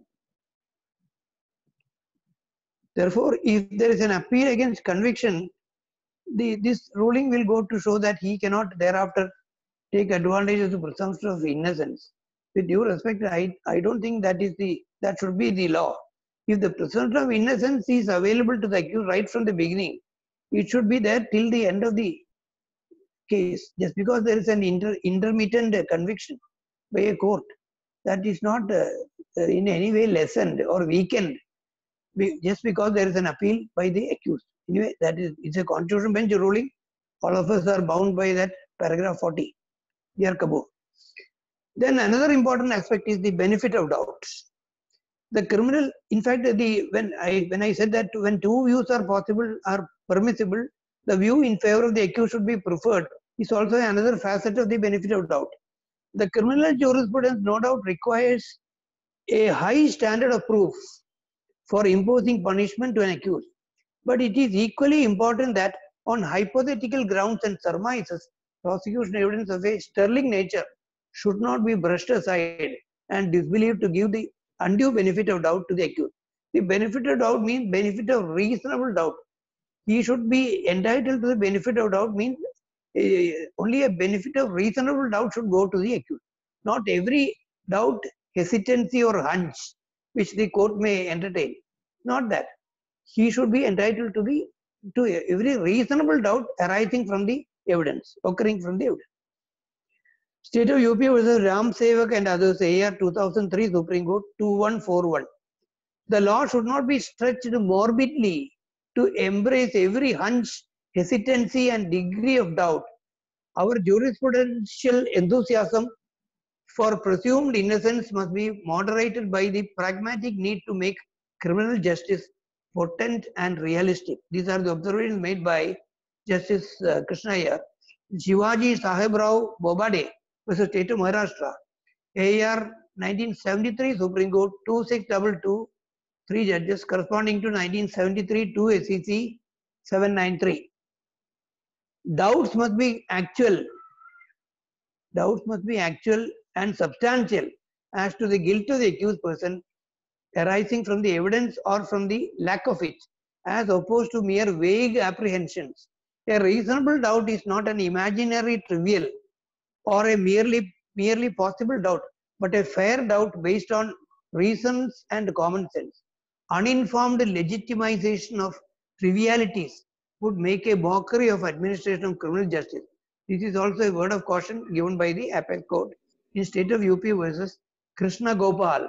Therefore, if there is an appeal against conviction, this ruling will go to show that he cannot thereafter take advantage of the presumption of innocence. With due respect, I don't think that should be the law. If the presumption of innocence is available to the accused right from the beginning, it should be there till the end of the case. Just because there is an intermittent conviction by a court, that is not in any way lessened or weakened just because there is an appeal by the accused. Anyway, it's a constitutional bench ruling. All of us are bound by that paragraph 40. Dear Kapoor. Then another important aspect is the benefit of doubt. The criminal, in fact, when I said that when two views are permissible, the view in favor of the accused should be preferred is also another facet of the benefit of doubt. The criminal jurisprudence no doubt requires a high standard of proof for imposing punishment to an accused. But it is equally important that on hypothetical grounds and surmises, prosecution evidence of a sterling nature should not be brushed aside and disbelieved to give the undue benefit of doubt to the accused. The benefit of doubt means benefit of reasonable doubt. He should be entitled to the benefit of doubt means only a benefit of reasonable doubt should go to the accused. Not every doubt, hesitancy or hunch which the court may entertain. Not that. He should be entitled to every reasonable doubt arising from the evidence, occurring from the evidence. State of UP versus Ram Sevak and others, AR 2003 Supreme Court 2141. The law should not be stretched morbidly to embrace every hunch, hesitancy and degree of doubt. Our jurisprudential enthusiasm for presumed innocence must be moderated by the pragmatic need to make criminal justice potent and realistic. These are the observations made by Justice Krishna Iyer. Shivaji Sahib Rao Bobade versus State of Maharashtra, AR 1973 Supreme Court 2622, 3 judges corresponding to 1973 2 SEC 793. Doubts must be actual and substantial as to the guilt of the accused person arising from the evidence or from the lack of it, as opposed to mere vague apprehensions. A reasonable doubt is not an imaginary trivial or a merely possible doubt, but a fair doubt based on reasons and common sense. Uninformed legitimization of trivialities would make a mockery of administration of criminal justice. This is also a word of caution given by the Apex Court in State of UP versus Krishna Gopal,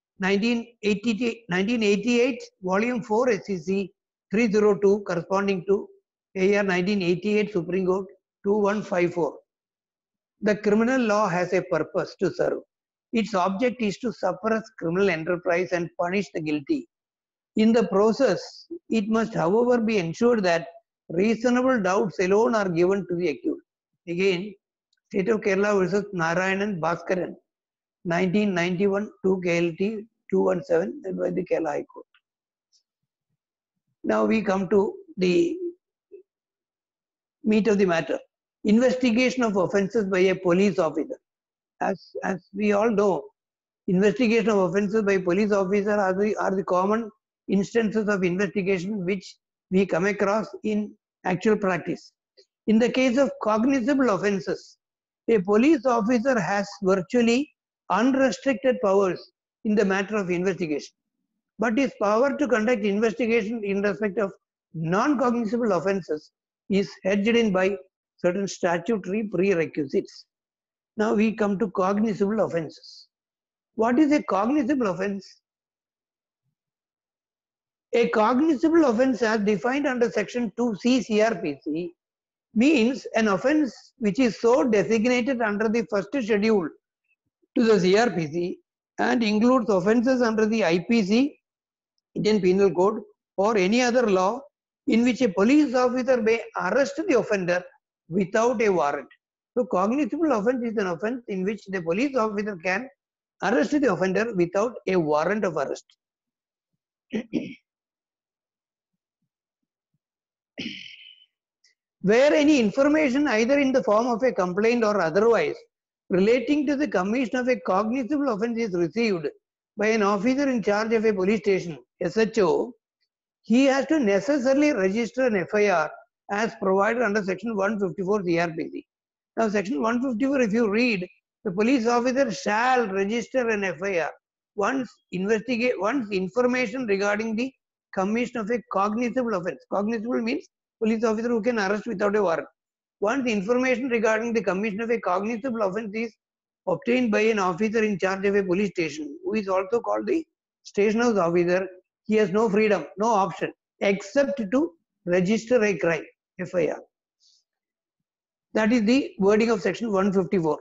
1988, Volume 4 SEC 302, corresponding to AR 1988 Supreme Court 2154. The criminal law has a purpose to serve. Its object is to suppress criminal enterprise and punish the guilty. In the process, it must, however, be ensured that reasonable doubts alone are given to the accused. Again, State of Kerala versus Narayanan Bhaskaran, 1991 2 KLT 217 by the Kerala High Court. Now we come to the meat of the matter. Investigation of offences by a police officer. As we all know, investigation of offences by police officer are the common instances of investigation which we come across in actual practice. In the case of cognizable offences, a police officer has virtually unrestricted powers in the matter of investigation. But his power to conduct investigation in respect of non-cognizable offences is hedged in by certain statutory prerequisites. Now we come to cognizable offences. What is a cognizable offence? A cognizable offence as defined under Section 2C CRPC means an offence which is so designated under the first schedule to the CRPC and includes offences under the IPC, Indian Penal Code, or any other law in which a police officer may arrest the offender without a warrant. So cognizable offence is an offence in which the police officer can arrest the offender without a warrant of arrest. where any information either in the form of a complaint or otherwise relating to the commission of a cognizable offence is received by an officer in charge of a police station, SHO, he has to necessarily register an FIR as provided under section 154 CRPC. Now section 154, if you read, the police officer shall register an FIR once information regarding the commission of a cognizable offence. Cognizable means police officer who can arrest without a warrant. Once information regarding the commission of a cognizable offence is obtained by an officer in charge of a police station, who is also called the station house officer, he has no freedom, no option, except to register a crime, FIR. That is the wording of section 154.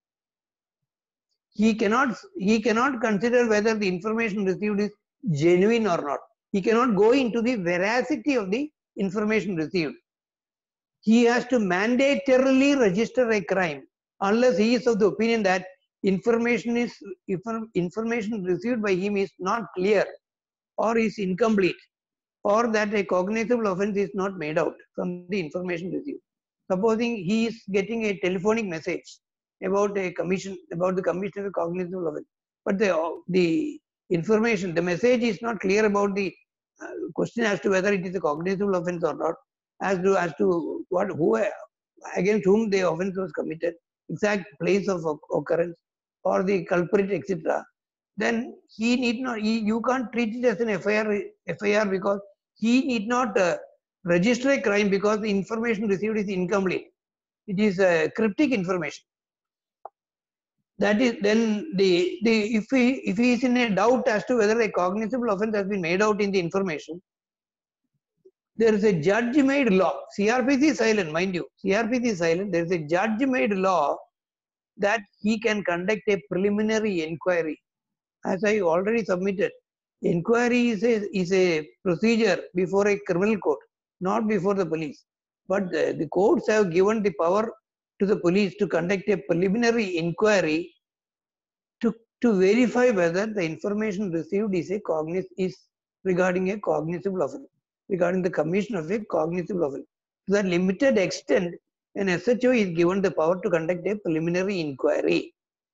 He cannot consider whether the information received is genuine or not. He cannot go into the veracity of the information received. He has to mandatorily register a crime unless he is of the opinion that information received by him is not clear or is incomplete, or that a cognizable offence is not made out from the information received. Supposing he is getting a telephonic message about the commission of a cognizable offence, but the information, the message is not clear about the question as to whether it is a cognizable offence or not, as to against whom the offence was committed, exact place of occurrence, or the culprit, etc. Then he need not. You can't treat it as an FIR because he need not register a crime because the information received is incomplete. It is cryptic information. That is, then if he is in a doubt as to whether a cognizable offence has been made out in the information, there is a judge-made law. CRPC is silent, mind you. CRPC is silent. There is a judge-made law that he can conduct a preliminary inquiry. As I already submitted, inquiry is a procedure before a criminal court, not before the police. But the courts have given the power to the police to conduct a preliminary inquiry to verify whether the information received is regarding a cognizable offence, regarding the commission of a cognizable offence. To that limited extent, an SHO is given the power to conduct a preliminary inquiry.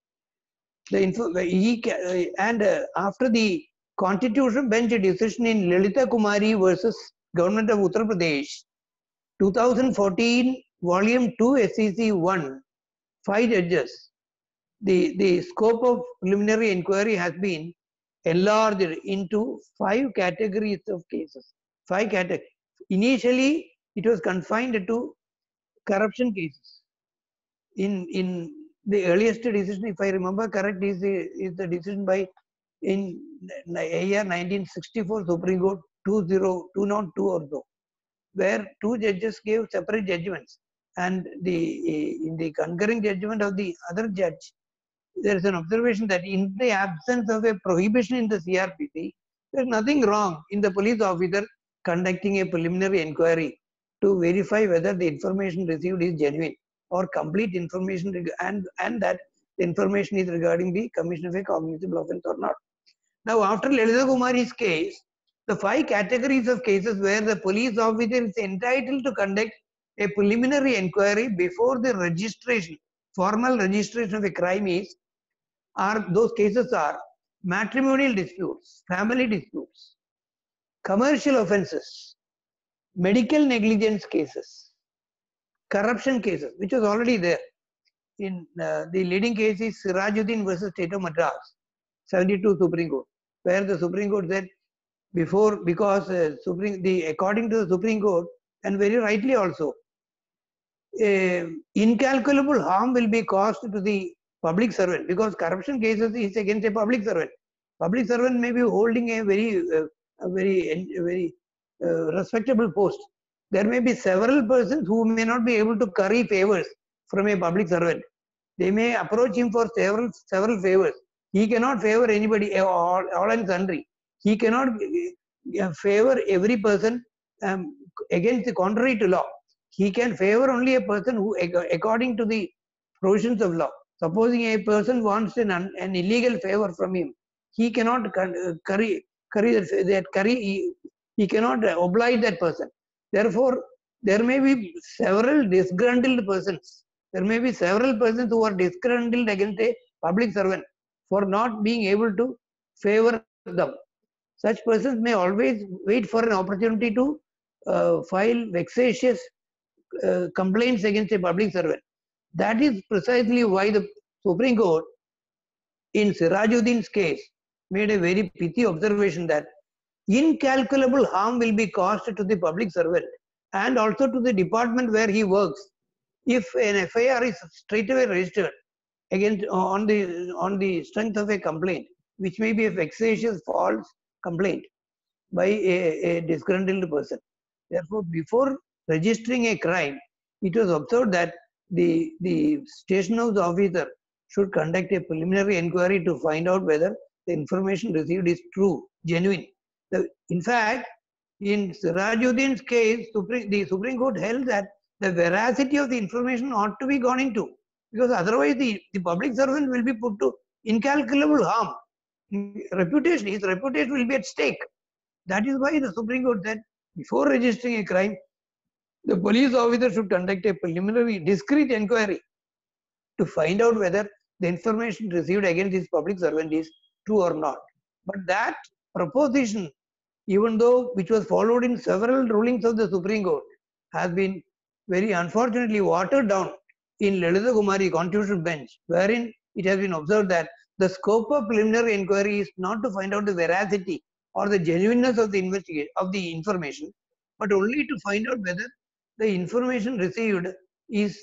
After the Constitutional Bench decision in Lalita Kumari versus Government of Uttar Pradesh, 2014, Volume 2, SEC 1, 5 judges, the scope of preliminary inquiry has been enlarged into 5 categories of cases. 5 categories. Initially, it was confined to corruption cases. In the earliest decision, if I remember correct, is the decision by in year 1964 Supreme Court 202 or so, where 2 judges gave separate judgments, and in the concurring judgment of the other judge, there is an observation that in the absence of a prohibition in the CRPC, there is nothing wrong in the police officer conducting a preliminary inquiry to verify whether the information received is genuine or complete information, and that the information is regarding the commission of a cognizable offence or not. Now, after Lalita Kumari's case, the 5 categories of cases where the police officer is entitled to conduct a preliminary inquiry before the registration, formal registration of a crime those cases are matrimonial disputes, family disputes, commercial offences, medical negligence cases, corruption cases, which was already there. In the leading case is Sirajuddin versus State of Madras, 72 Supreme Court, where the Supreme Court said because according to the Supreme Court, and very rightly also, incalculable harm will be caused to the public servant, because corruption cases is against a public servant. Public servant may be holding a very respectable post. There may be several persons who may not be able to curry favors from a public servant. They may approach him for several favors. He cannot favor anybody, all and sundry. He cannot favor every person against the contrary to law. He can favor only a person who, according to the provisions of law. Supposing a person wants an illegal favor from him, he cannot he cannot oblige that person. Therefore, there may be several disgruntled persons. There may be several persons who are disgruntled against a public servant for not being able to favor them. Such persons may always wait for an opportunity to file vexatious complaints against a public servant. That is precisely why the Supreme Court in Sirajuddin's case made a very pithy observation that incalculable harm will be caused to the public servant and also to the department where he works if an FIR is straightaway registered against on the strength of a complaint, which may be a vexatious false complaint by a disgruntled person. Therefore, before registering a crime, it was observed that the station house officer should conduct a preliminary inquiry to find out whether the information received is true, genuine. In fact, in Sirajuddin's case, the Supreme Court held that the veracity of the information ought to be gone into, because otherwise the public servant will be put to incalculable harm. His reputation will be at stake. That is why the Supreme Court said, before registering a crime, the police officer should conduct a preliminary discreet inquiry to find out whether the information received against this public servant is true or not. But that proposition, even though which was followed in several rulings of the Supreme Court, has been very unfortunately watered down in Lalitha Kumari Constitutional Bench, wherein it has been observed that the scope of preliminary inquiry is not to find out the veracity or the genuineness of the information, but only to find out whether the information received is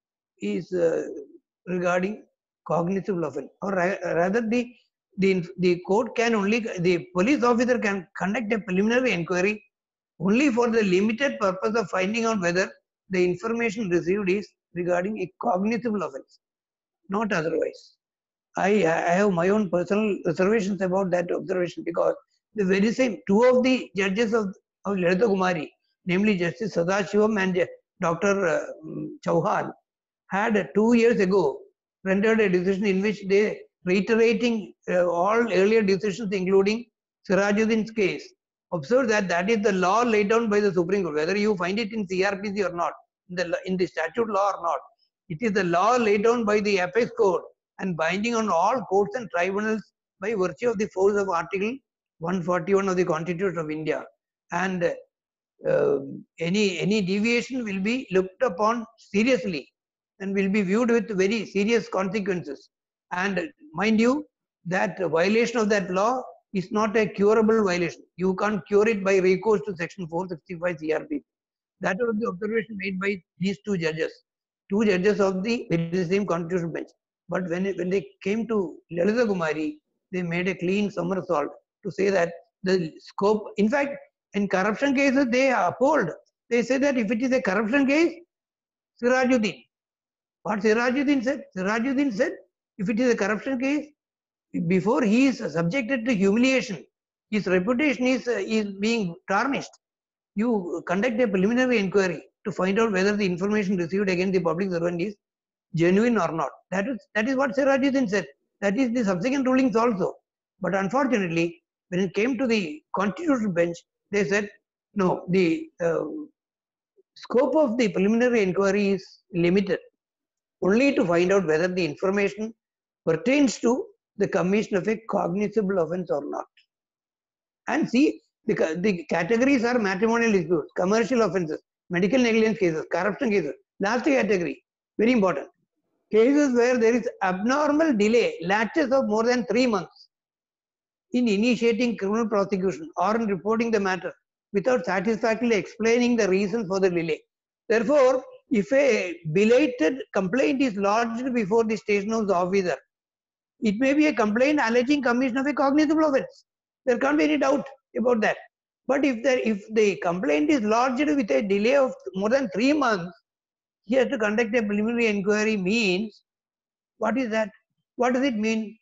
regarding cognizable offense, or rather the court can only, the police officer can conduct a preliminary inquiry only for the limited purpose of finding out whether the information received is regarding a cognizable offense, not otherwise. I have my own personal reservations about that observation, because the very same two of the judges of Lalitha Kumari, namely Justice Sadashivam and Dr. Chauhan, had 2 years ago rendered a decision in which they, reiterating all earlier decisions, including Sirajuddin's case, observed that that is the law laid down by the Supreme Court, whether you find it in CRPC or not, in the statute law or not. It is the law laid down by the Apex Court and binding on all courts and tribunals by virtue of the force of Article 141 of the Constitution of India. And any deviation will be looked upon seriously and will be viewed with very serious consequences. And mind you, that violation of that law is not a curable violation. You can't cure it by recourse to Section 465 CRP. That was the observation made by these two judges of the same constitutional bench. But when they came to Lalitha Kumari, they made a clean somersault to say that the scope, in fact, in corruption cases, they uphold. They say that if it is a corruption case, Sirajuddin. What Sirajuddin said? Sirajuddin said, if it is a corruption case, before he is subjected to humiliation, his reputation is being tarnished. You conduct a preliminary inquiry to find out whether the information received against the public servant is genuine or not. That is what Sirajuddin said. That is the subsequent rulings also. But unfortunately, when it came to the constitutional bench, they said, no, the scope of the preliminary inquiry is limited only to find out whether the information pertains to the commission of a cognizable offense or not. And see, the categories are matrimonial disputes, commercial offenses, medical negligence cases, corruption cases. Last category, very important. Cases where there is abnormal delay, lapses of more than 3 months in initiating criminal prosecution or in reporting the matter without satisfactorily explaining the reason for the delay. Therefore, if a belated complaint is lodged before the station house officer, it may be a complaint alleging commission of a cognizable offense. There can't be any doubt about that. But if the complaint is lodged with a delay of more than 3 months, he has to conduct a preliminary inquiry. Means, what is that? What does it mean?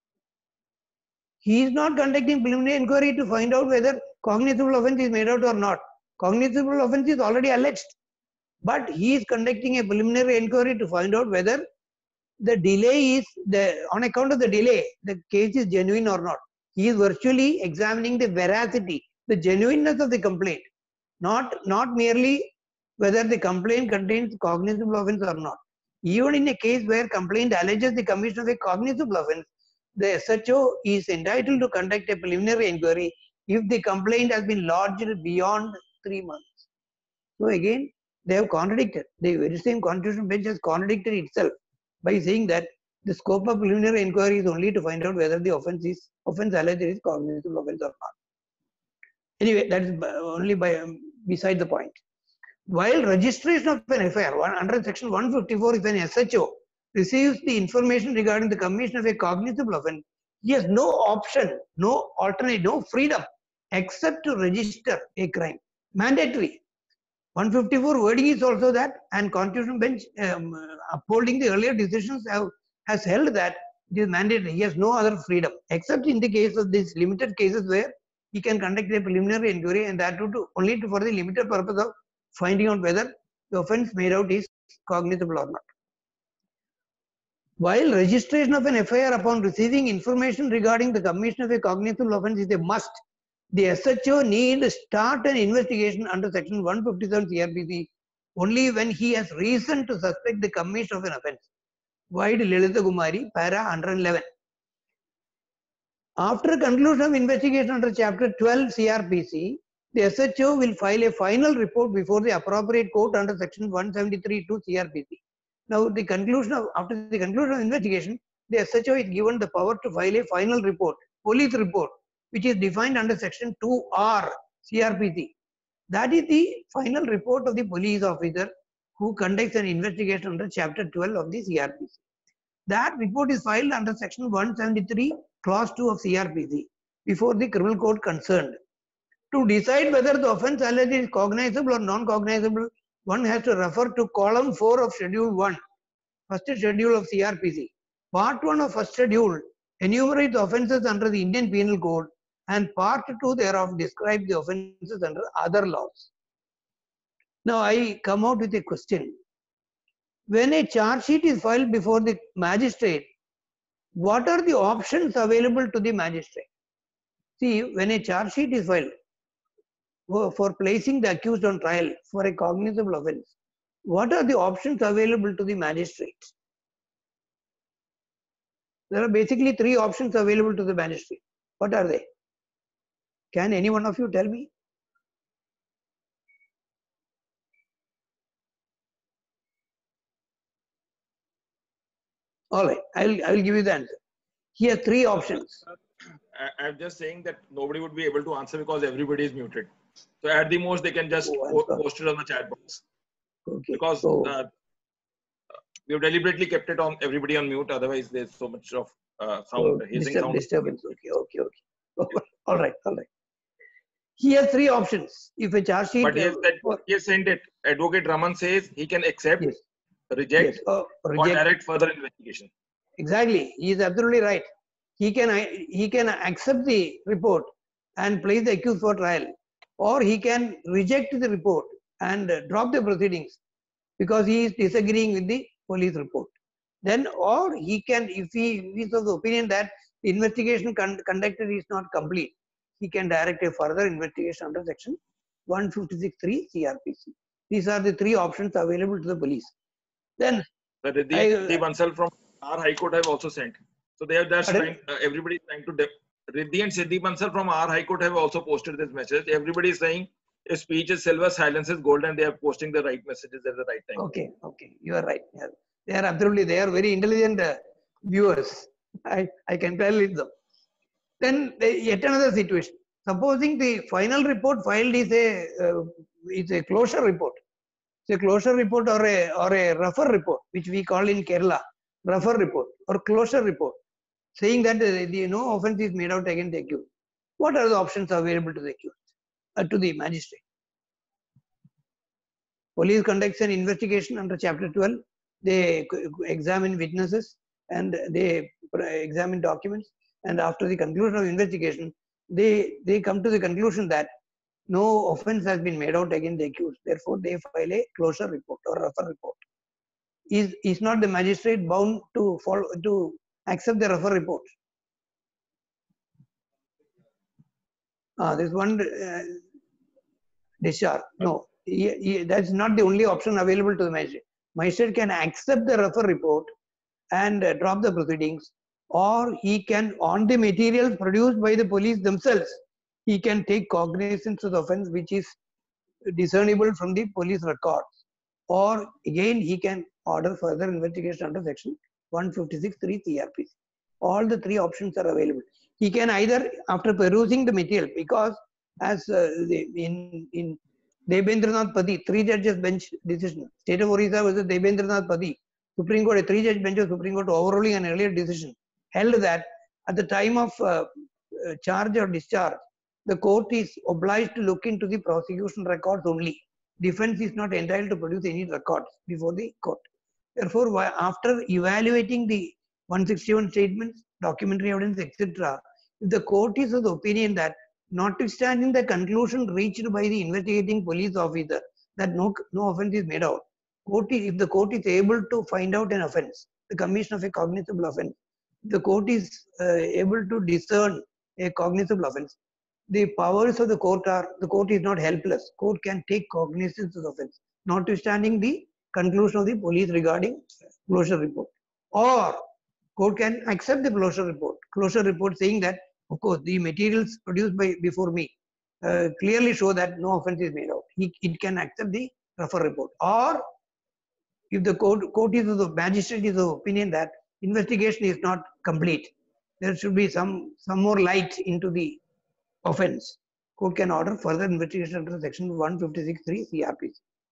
He is not conducting preliminary inquiry to find out whether cognizable offense is made out or not. Cognizable offense is already alleged. But he is conducting a preliminary inquiry to find out whether the delay is, on account of the delay, the case is genuine or not. He is virtually examining the veracity, the genuineness of the complaint, not merely whether the complaint contains cognizable offense or not. Even in a case where complaint alleges the commission of a cognizable offense, the SHO is entitled to conduct a preliminary inquiry if the complaint has been lodged beyond 3 months. So again, they have contradicted. The very same constitutional bench has contradicted itself by saying that the scope of preliminary inquiry is only to find out whether the offense alleged is cognizable offense or not. Anyway, that is only beside the point. While registration of an FIR under section 154, if an SHO receives the information regarding the commission of a cognizable offense, he has no option, no alternate, no freedom except to register a crime. Mandatory. 154 wording is also that, and constitutional bench upholding the earlier decisions has held that it is mandatory. He has no other freedom except in the case of these limited cases where he can conduct a preliminary inquiry, and that only for the limited purpose of finding out whether the offense made out is cognizable or not. While registration of an FIR upon receiving information regarding the commission of a cognizable offense is a must, the SHO need start an investigation under section 157 CRPC only when he has reason to suspect the commission of an offense. Wide Lalitha Kumari, para 111. After conclusion of investigation under chapter 12 CRPC, the SHO will file a final report before the appropriate court under section 173(2) CRPC. Now, after the conclusion of investigation, the SHO is given the power to file a final report, police report, which is defined under section 2R CRPC. That is the final report of the police officer who conducts an investigation under chapter 12 of the CRPC. That report is filed under section 173 clause 2 of CRPC before the criminal court concerned. To decide whether the offence alleged is cognizable or non-cognizable, one has to refer to column 4 of schedule 1, first schedule of CRPC. Part 1 of first schedule enumerates offences under the Indian Penal Code, and part 2 thereof describes the offences under other laws. Now I come out with a question. When a charge sheet is filed before the magistrate, what are the options available to the magistrate? See, when a charge sheet is filed for placing the accused on trial for a cognizable offence, what are the options available to the magistrate? There are basically 3 options available to the magistrate. What are they? Can any one of you tell me? All right, I will give you the answer. Here are 3 options. I'm just saying that nobody would be able to answer because everybody is muted. So at the most, they can just post it on the chat box. Okay. Because we have deliberately kept it on everybody on mute. Otherwise, there's so much of sound, hissing sound. Disturbance. Okay. All right. Here are 3 options. If a charge sheet, but he has sent it. Advocate Raman says he can accept, yes, reject, or direct further investigation. Exactly, he is absolutely right. He can accept the report and place the accused for trial, or he can reject the report and drop the proceedings because he is disagreeing with the police report. Then, or he can, if he is of the opinion that the investigation conducted is not complete, he can direct a further investigation under section 156(3) CRPC. These are the 3 options available to the police. Then, Riddhi Bansal from our High Court have also sent. So they have everybody is trying to. Riddhi and Siddhi Bansal from our High Court have also posted this message. Everybody is saying a speech is silver, silence is gold, and they are posting the right messages at the right time. Okay, you are right. Yeah. They are absolutely, they are very intelligent viewers. I can tell it them. Then yet another situation. Supposing the final report filed is a closure report. It's a closure report or a refer report, which we call in Kerala refer report or closure report, saying that no offence is made out against the accused. What are the options available to the accused, to the magistrate? Police conducts an investigation under chapter 12. They examine witnesses and they examine documents, and after the conclusion of investigation, they come to the conclusion that no offence has been made out against the accused. Therefore, they file a closure report or refer report. Is not the magistrate bound to accept the refer report? This one discharge. No, that's not the only option available to the magistrate. Magistrate can accept the refer report and drop the proceedings, or he can, on the materials produced by the police themselves, he can take cognizance of the offence which is discernible from the police records, or again he can order further investigation under section 156(3) CRPC. All the three options are available. He can either, after perusing the material, because as in Debendranath Pati, 3 judges bench decision, State of Orissa versus Debendranath Pati, Supreme Court, a 3 judge bench of Supreme Court overruling an earlier decision, held that at the time of charge or discharge, the court is obliged to look into the prosecution records only. Defense is not entitled to produce any records before the court. Therefore, after evaluating the 161 statements, documentary evidence, etc., if the court is of the opinion that, notwithstanding the conclusion reached by the investigating police officer that no offence is made out, if the court is able to find out an offence, the commission of a cognizable offence, the court is able to discern a cognizable offence, the powers of the court is not helpless. Court can take cognizance of the offence, notwithstanding the conclusion of the police regarding closure report. Or court can accept the closure report saying that, of course, the materials produced before me clearly show that no offence is made out. It can accept the refer report. Or if the court is of the magistrate is of opinion that investigation is not complete, there should be some more light into the offence, court can order further investigation under section 156(3) CRPC.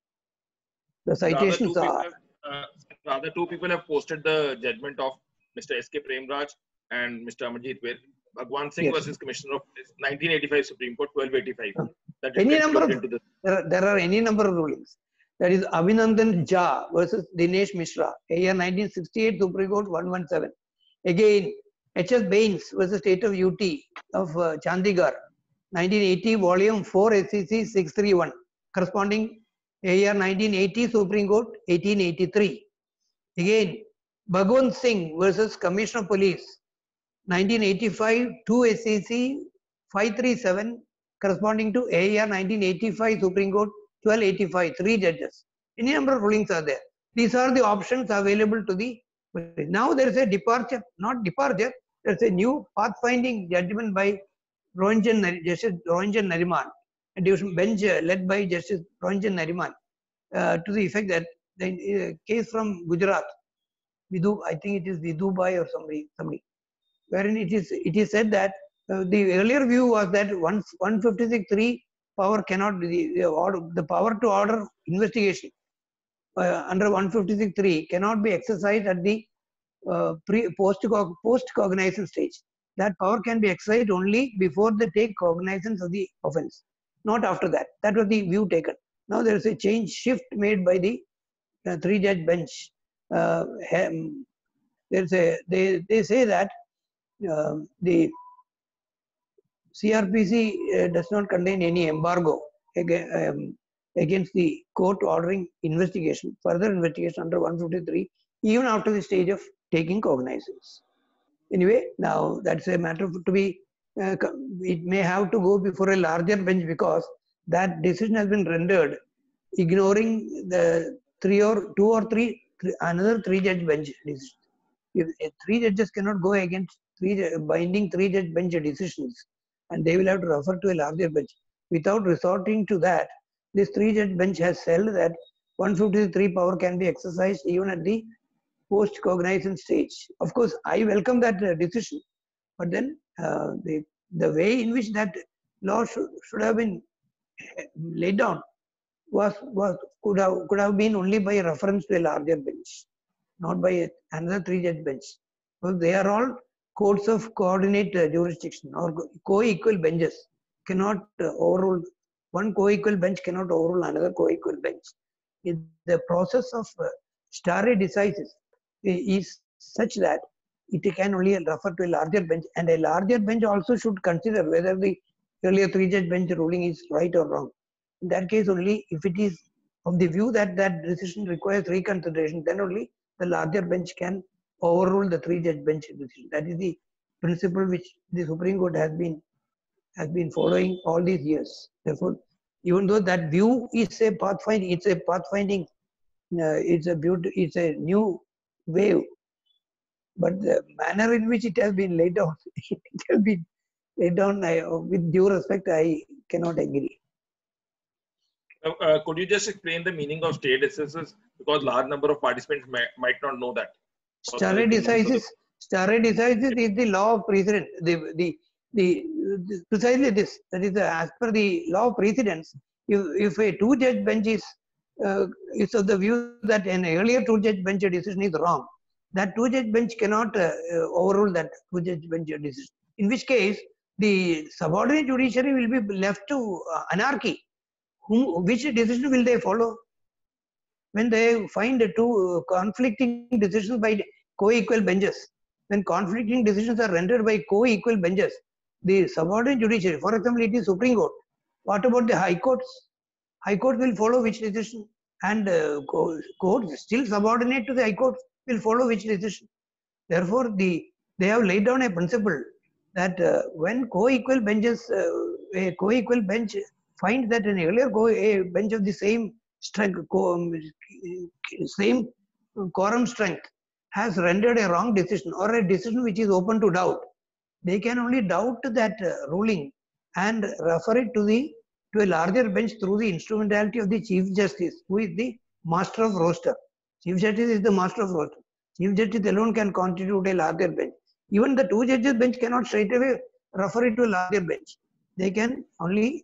The citations are... Rather, two people have posted the judgment of Mr. S.K. Premraj and Mr. Amarjit, where Bhagwan Singh versus Commissioner of 1985 Supreme Court 1285. That any number of, there are any number of rulings. That is Abhinandan Jha versus Dinesh Mishra, AR 1968 Supreme Court 117. Again, H.S. Baines versus State of UT of Chandigarh, 1980, Volume 4, SCC 631, corresponding AR 1980 Supreme Court 1883. Again, Bhagwan Singh versus Commissioner of Police, 1985, 2 SCC 537, corresponding to AR 1985 Supreme Court 1285, 3 judges. Any number of rulings are there. These are the options available to the... Now there is a departure, not departure, there is a new pathfinding judgment by Justice Rohanjan Nariman, a division bench led by Justice Rohanjan Nariman, to the effect that the case from Gujarat, I think it is Vidhubai or somebody, wherein it is said that the earlier view was that 156(3) power cannot be the power to order investigation under 156(3) cannot be exercised at the post cognizance stage. That power can be exercised only before they take cognizance of the offence, not after that. That was the view taken. Now there is a shift made by the 3-judge bench. They say that the CRPC does not contain any embargo against the court ordering further investigation under 153, even after the stage of taking cognizance. Anyway, now that's a matter to be, it may have to go before a larger bench, because that decision has been rendered ignoring the another 3-judge bench decision. If 3 judges cannot go against binding 3-judge bench decisions, and they will have to refer to a larger bench. Without resorting to that, this 3-judge bench has held that 153 power can be exercised even at the post-cognizance stage. Of course, I welcome that decision, but then the way in which that law should have been laid down could have been only by reference to a larger bench, not by another 3-judge bench. Because they are all courts of coordinate jurisdiction or co-equal benches. Cannot overrule one co-equal bench, cannot overrule another co-equal bench. The process of stare decisis is such that it can only refer to a larger bench, and a larger bench also should consider whether the earlier 3-judge bench ruling is right or wrong. In that case only, if it is of the view that that decision requires reconsideration, then only the larger bench can overrule the 3-judge bench decision. That is the principle which the Supreme Court has been following all these years. Therefore, even though that view is a pathfinding, it's a pathfinding, it's a new wave. But the manner in which it has been laid down, it has been laid down, with due respect, I cannot agree. Could you just explain the meaning of stare decisis? Because large number of participants might not know that. Stare decisis is the law of precedent. Precisely this. That is, as per the law of precedence, if a two-judge bench is of the view that an earlier two-judge bench decision is wrong, that two-judge bench cannot overrule that two-judge bench decision. In which case, the subordinate judiciary will be left to anarchy. Which decision will they follow? When they find two conflicting decisions by co-equal benches, when conflicting decisions are rendered by co-equal benches, the subordinate judiciary, for example, it is Supreme Court. What about the High Courts? High Court will follow which decision? And courts still subordinate to the High Court will follow which decision? Therefore, they have laid down a principle that when co-equal benches, a co-equal bench finds that an earlier a bench of the same strength, same quorum strength has rendered a wrong decision or a decision which is open to doubt, they can only doubt that ruling and refer it to a larger bench through the instrumentality of the Chief Justice, who is the master of roster. Chief Justice is the master of roster. Chief Justice alone can constitute a larger bench. Even the two judges bench cannot straight away refer it to a larger bench. They can only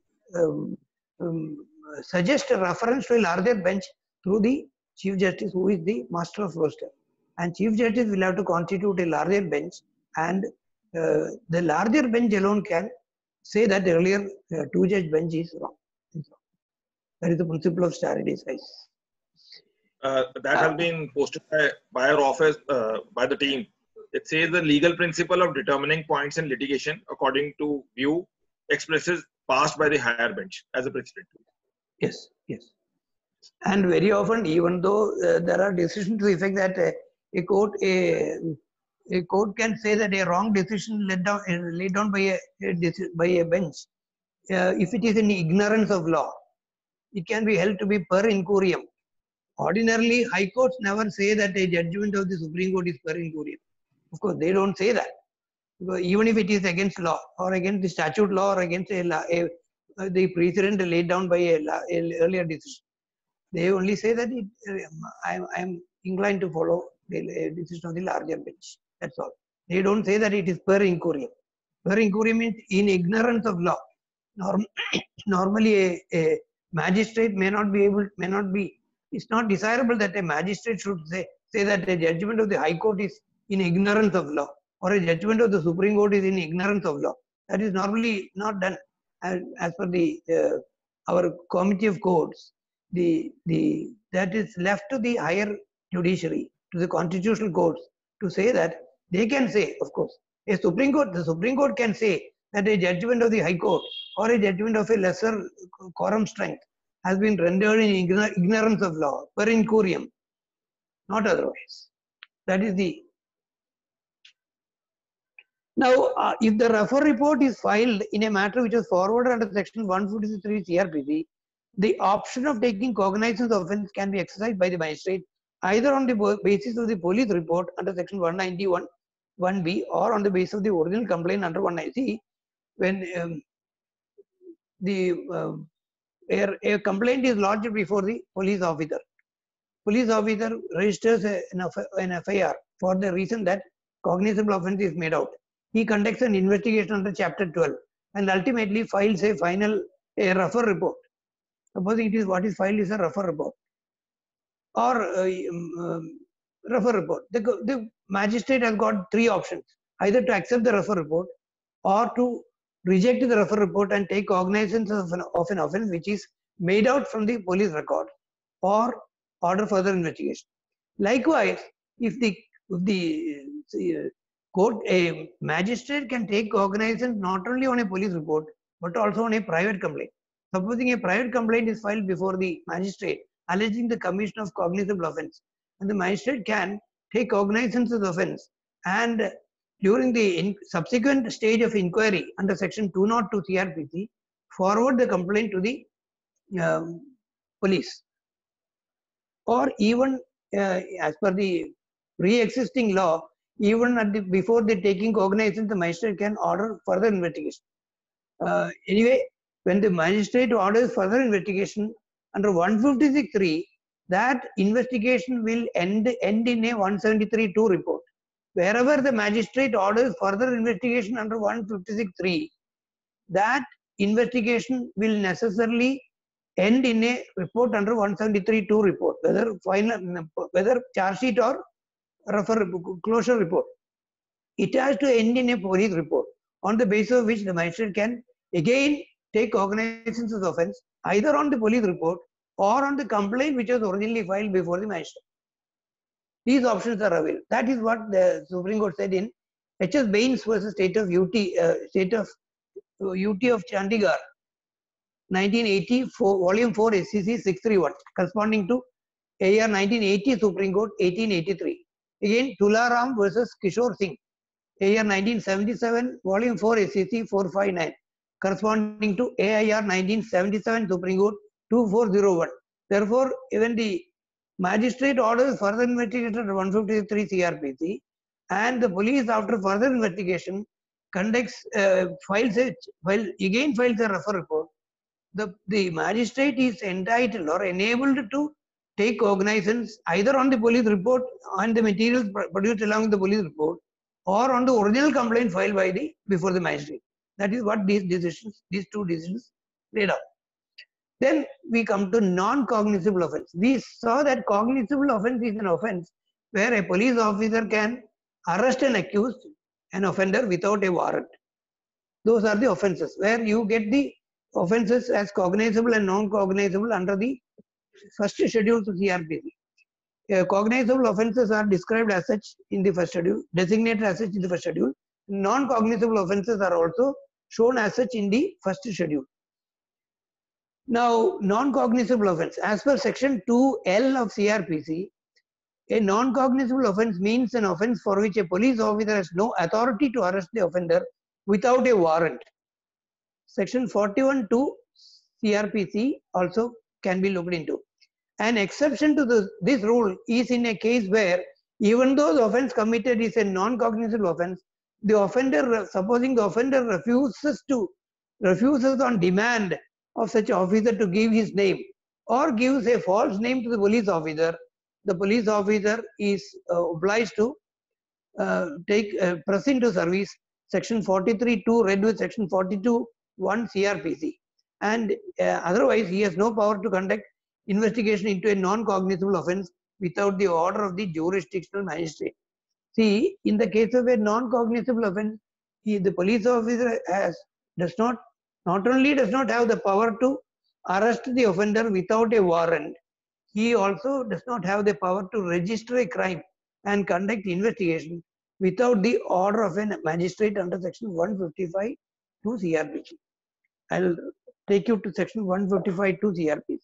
suggest a reference to a larger bench through the Chief Justice, who is the master of roster. And Chief Justice will have to constitute a larger bench, and the larger bench alone can say that the earlier two-judge bench is wrong. That is the principle of stare decisis. That has been posted by our office, by the team. It says the legal principle of determining points in litigation according to view expresses passed by the higher bench as a precedent. Yes, yes. And very often, even though there are decisions to the effect that a court can say that a wrong decision laid down by a bench, if it is in ignorance of law, it can be held to be per incurium. Ordinarily, high courts never say that a judgment of the Supreme Court is per incurium. Of course, they don't say that. Because even if it is against law or against the statute law or against the precedent laid down by a earlier decision, they only say that I am inclined to follow the decision of the larger bench. That's all. They don't say that it is per incurium. Per incurium means in ignorance of law. Normally, a magistrate may not be. It's not desirable that a magistrate should say that a judgment of the High Court is in ignorance of law, or a judgment of the Supreme Court is in ignorance of law. That is normally not done. As per our Committee of Courts, that is left to the higher judiciary, to the constitutional courts, to say that they can say, of course, the Supreme Court can say that a judgment of the High Court or a judgment of a lesser quorum strength has been rendered in ignorance of law, per incurium, not otherwise. That is the. Now, if the refer report is filed in a matter which was forwarded under section 153 CRPC, the option of taking cognizance of offence can be exercised by the magistrate either on the basis of the police report under section 191 1B or on the basis of the original complaint under 190. When a complaint is lodged before the police officer registers an FIR for the reason that cognizable offence is made out. He conducts an investigation under chapter 12 and ultimately files a refer report. Supposing it is what is filed is a refer report or refer report. The magistrate has got three options: either to accept the refer report or to reject the refer report and take cognizance of an offence which is made out from the police record, or order further investigation. Likewise, if the court, a magistrate can take cognizance not only on a police report but also on a private complaint. Supposing a private complaint is filed before the magistrate alleging the commission of cognizable offence, and the magistrate can take cognizance of the offence, and during the subsequent stage of inquiry under section 202 CRPC, forward the complaint to the police, or even as per the pre-existing law, even at before the taking cognizance, the magistrate can order further investigation. Anyway, when the magistrate orders further investigation under 156(3), that investigation will end in a 173(2) report. Wherever the magistrate orders further investigation under 156(3), that investigation will necessarily end in a report under 173(2) report, whether charge sheet or closure report. It has to end in a police report, on the basis of which the magistrate can again take cognizance of the offence either on the police report or on the complaint which was originally filed before the magistrate. These options are available. That is what the Supreme Court said in H.S. Baines versus State of UT of Chandigarh, 1984, Volume 4, SCC 631, corresponding to AR 1980, Supreme Court 1883. Again, Tularam versus Kishore Singh, AR 1977, Volume 4, SCC 459, corresponding to AIR 1977, Supreme Court 2401. Therefore, even the magistrate orders further investigation under 153 CRPC, and the police, after further investigation, conducts files a refer report. The magistrate is entitled or enabled to take cognizance either on the police report and the materials produced along with the police report, or on the original complaint filed by before the magistrate. That is what these two decisions laid out. Then we come to non-cognizable offence. We saw that cognizable offence is an offence where a police officer can arrest and accuse an offender without a warrant. Those are the offences where you get the offences as cognizable and non-cognizable under the first schedule to CRPC. Cognizable offences are described as such in the first schedule, designated as such in the first schedule. Non-cognizable offences are also shown as such in the first schedule. Now, non-cognizable offence, as per section 2L of CRPC, a non-cognizable offence means an offence for which a police officer has no authority to arrest the offender without a warrant. Section 41(2) CRPC also can be looked into. An exception to this rule is in a case where, even though the offence committed is a non-cognizable offence, the offender, supposing the offender refuses on demand of such officer to give his name, or gives a false name to the police officer, the police officer is obliged to press into service section 43(2) read with section 42(1) CRPC, and otherwise he has no power to conduct investigation into a non-cognizable offence without the order of the jurisdictional magistrate. See, in the case of a non-cognizable offence, the police officer not only does not have the power to arrest the offender without a warrant, he also does not have the power to register a crime and conduct investigation without the order of a magistrate under section 155(2) CRPC. I will take you to section 155(2) CRPC.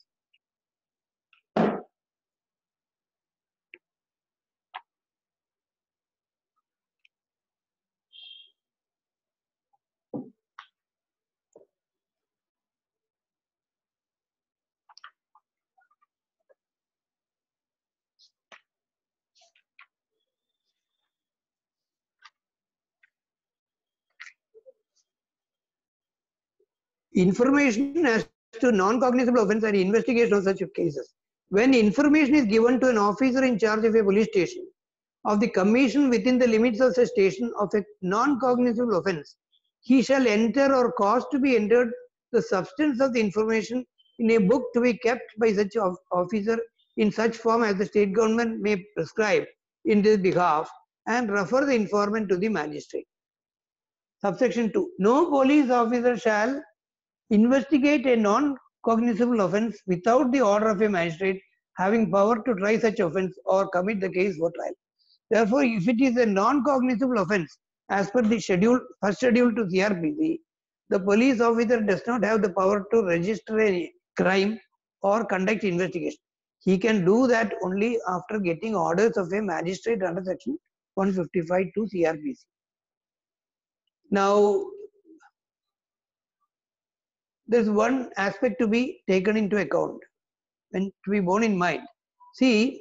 Information as to non-cognizable offence and investigation of such cases. When information is given to an officer in charge of a police station of the commission within the limits of such station of a non-cognizable offence, he shall enter or cause to be entered the substance of the information in a book to be kept by such officer in such form as the state government may prescribe in this behalf, and refer the informant to the magistrate. Subsection 2. No police officer shall investigate a non-cognizable offence without the order of a magistrate having power to try such offence or commit the case for trial. Therefore, if it is a non-cognizable offence as per the first schedule to CRPC, the police officer does not have the power to register a crime or conduct investigation. He can do that only after getting orders of a magistrate under section 155(2) CRPC. Now, there's one aspect to be taken into account and to be borne in mind. See,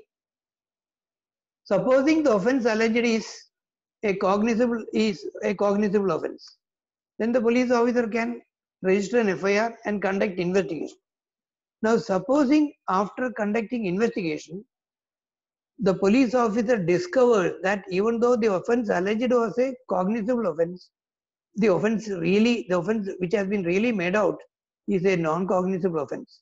supposing the offense alleged is a cognizable offense, then the police officer can register an FIR and conduct investigation. Now, supposing after conducting investigation, the police officer discovers that even though the offense alleged was a cognizable offense, the offense which has been really made out is a non-cognizable offense.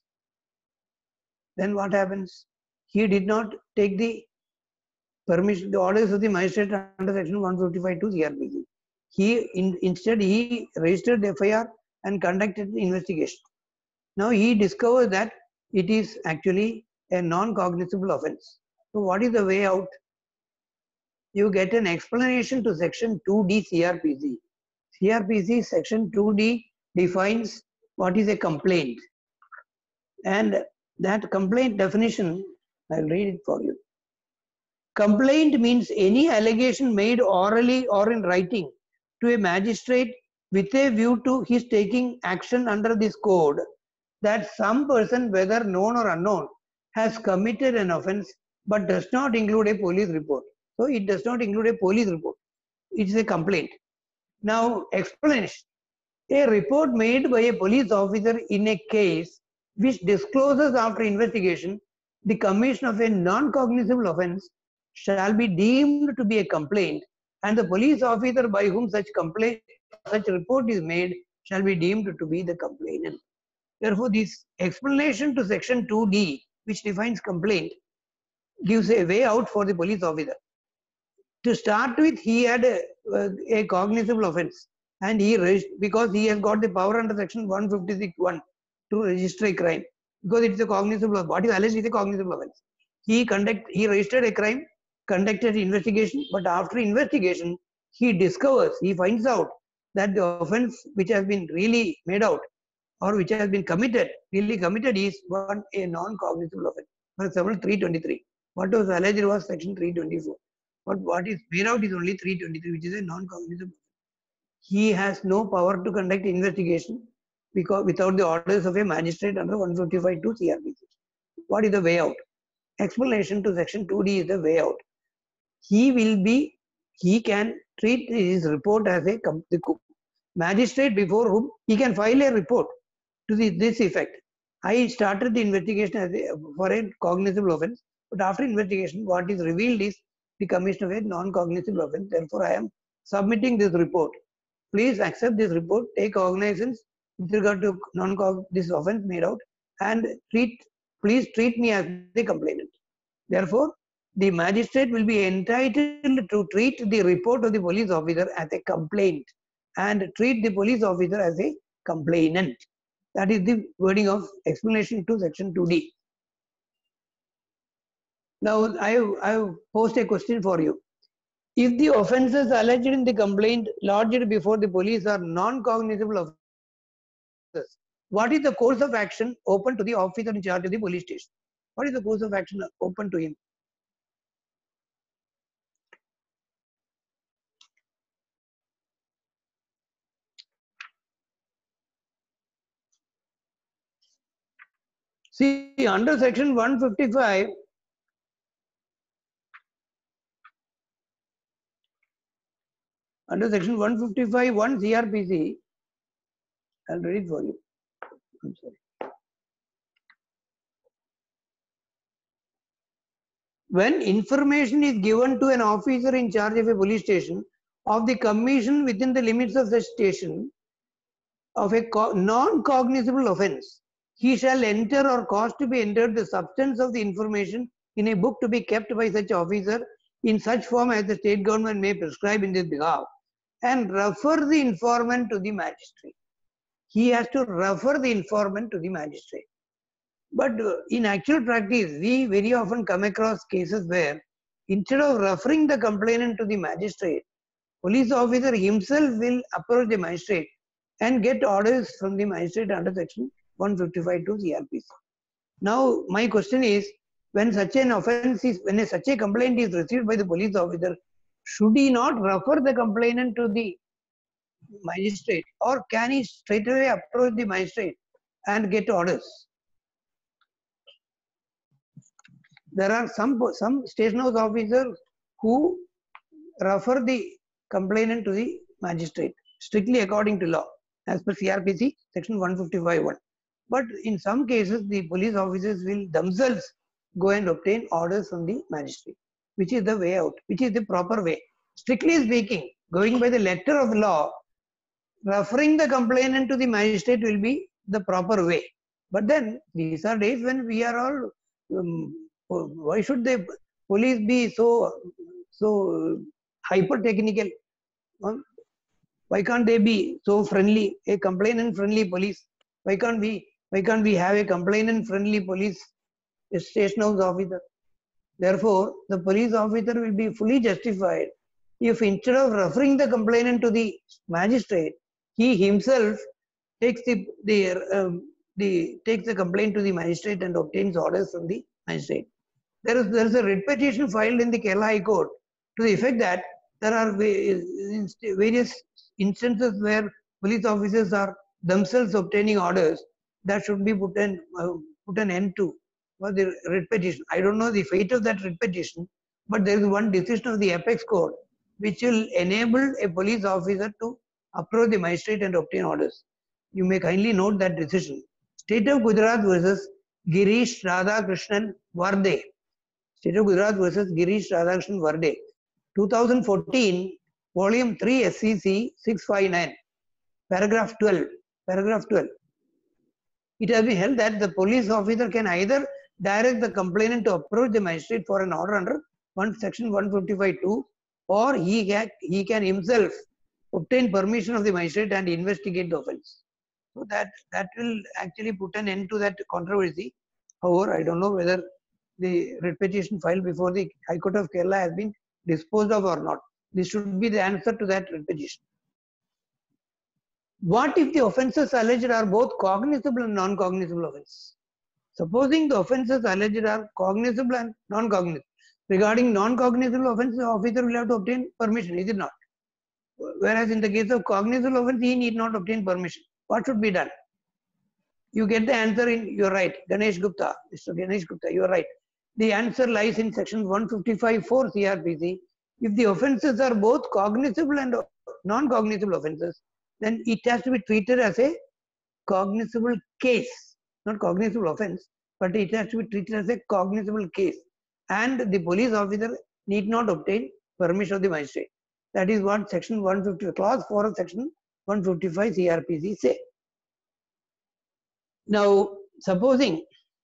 Then what happens? He did not take the permission, the orders of the magistrate under section 155(2) CRPC. Instead he registered the FIR and conducted the investigation. Now he discovered that it is actually a non-cognizable offense. So what is the way out? You get an explanation to section 2D CRPC. CRPC section 2D defines what is a complaint. And that complaint definition, I'll read it for you. Complaint means any allegation made orally or in writing to a magistrate with a view to his taking action under this code that some person, whether known or unknown, has committed an offense but does not include a police report. So it does not include a police report. It is a complaint. Now, explanation. A report made by a police officer in a case which discloses after investigation the commission of a non-cognizable offense shall be deemed to be a complaint, and the police officer by whom such report is made shall be deemed to be the complainant. Therefore, this explanation to section 2D, which defines complaint, gives a way out for the police officer. To start with, he had a cognizable offense, and because he has got the power under section 156(1) to register a crime, because it is a cognizable offense. What is alleged is a cognizable offense. He registered a crime, conducted investigation, but after investigation, he finds out that the offense which has been really made out or which has been really committed is a non-cognizable offense. For example, 323. What was alleged was section 324. But what is made out is only 323, which is a non-cognizable. He has no power to conduct investigation because without the orders of a magistrate under 155(2) CRPC. What is the way out? Explanation to section 2D is the way out. He can treat his report as the magistrate before whom he can file a report to this effect. I started the investigation for a cognizable offense, but after investigation, what is revealed is the commission of a non-cognizable offense. Therefore, I am submitting this report. Please accept this report, take cognizance with regard to this offense made out, and please treat me as the complainant. Therefore, the magistrate will be entitled to treat the report of the police officer as a complaint and treat the police officer as a complainant. That is the wording of explanation to section 2D. Now, I have posed a question for you. If the offences alleged in the complaint lodged before the police are non-cognizable offences, what is the course of action open to the officer in charge of the police station? What is the course of action open to him? See, under section 155, under section 155(1) CRPC, I'll read it for you. I'm sorry. When information is given to an officer in charge of a police station of the commission within the limits of such station of a non-cognizable offense, he shall enter or cause to be entered the substance of the information in a book to be kept by such officer in such form as the state government may prescribe in this behalf, and refer the informant to the magistrate. He has to refer the informant to the magistrate. But in actual practice, we very often come across cases where instead of referring the complainant to the magistrate, police officer himself will approach the magistrate and get orders from the magistrate under section 155(2) CRPC. Now, my question is, when such an offense is, when such a complaint is received by the police officer, should he not refer the complainant to the magistrate, or can he straightaway approach the magistrate and get orders. There are some station house officers who refer the complainant to the magistrate, strictly according to law, as per CRPC section 155(1). But in some cases, the police officers will themselves go and obtain orders from the magistrate, which is the way out, which is the proper way. Strictly speaking, going by the letter of the law, referring the complainant to the magistrate will be the proper way. But then these are days when we are all, why should the police be so hyper technical? Why can't they be so friendly, a complainant friendly police? Why can't we have a complainant friendly police station house officer? Therefore, the police officer will be fully justified if instead of referring the complainant to the magistrate, he himself takes takes the complaint to the magistrate and obtains orders from the magistrate. There is a writ petition filed in the Kerala High Court to the effect that there are various instances where police officers are themselves obtaining orders that should be put an end to for the writ petition. I don't know the fate of that writ petition, but there is one decision of the Apex Court which will enable a police officer to approach the magistrate and obtain orders. You may kindly note that decision. State of Gujarat versus Girish Radhakrishnan Varde. State of Gujarat versus Girish Radhakrishnan Varde. 2014, Volume 3 SCC 659, Paragraph 12. Paragraph 12. It has been held that the police officer can either direct the complainant to approach the magistrate for an order under section 155(2), or he can himself obtain permission of the magistrate and investigate the offence. So that will actually put an end to that controversy. However, I don't know whether the writ petition filed before the High Court of Kerala has been disposed of or not. This should be the answer to that writ petition. What if the offences alleged are both cognizable and non-cognizable offences? Supposing the offences alleged are cognizable and non-cognizable. Regarding non-cognizable offence, the officer will have to obtain permission, is it not? Whereas in the case of cognizable offence, he need not obtain permission. What should be done? You get the answer you're right, Ganesh Gupta, Mr. Ganesh Gupta, you're right. The answer lies in section 155(4) CRPC. If the offences are both cognizable and non-cognizable offences, then it has to be treated as a cognizable case, not cognizable offence, but it has to be treated as a cognizable case. And the police officer need not obtain permission of the magistrate. That is what section 150, clause 4 of section 155 CRPC say. Now, supposing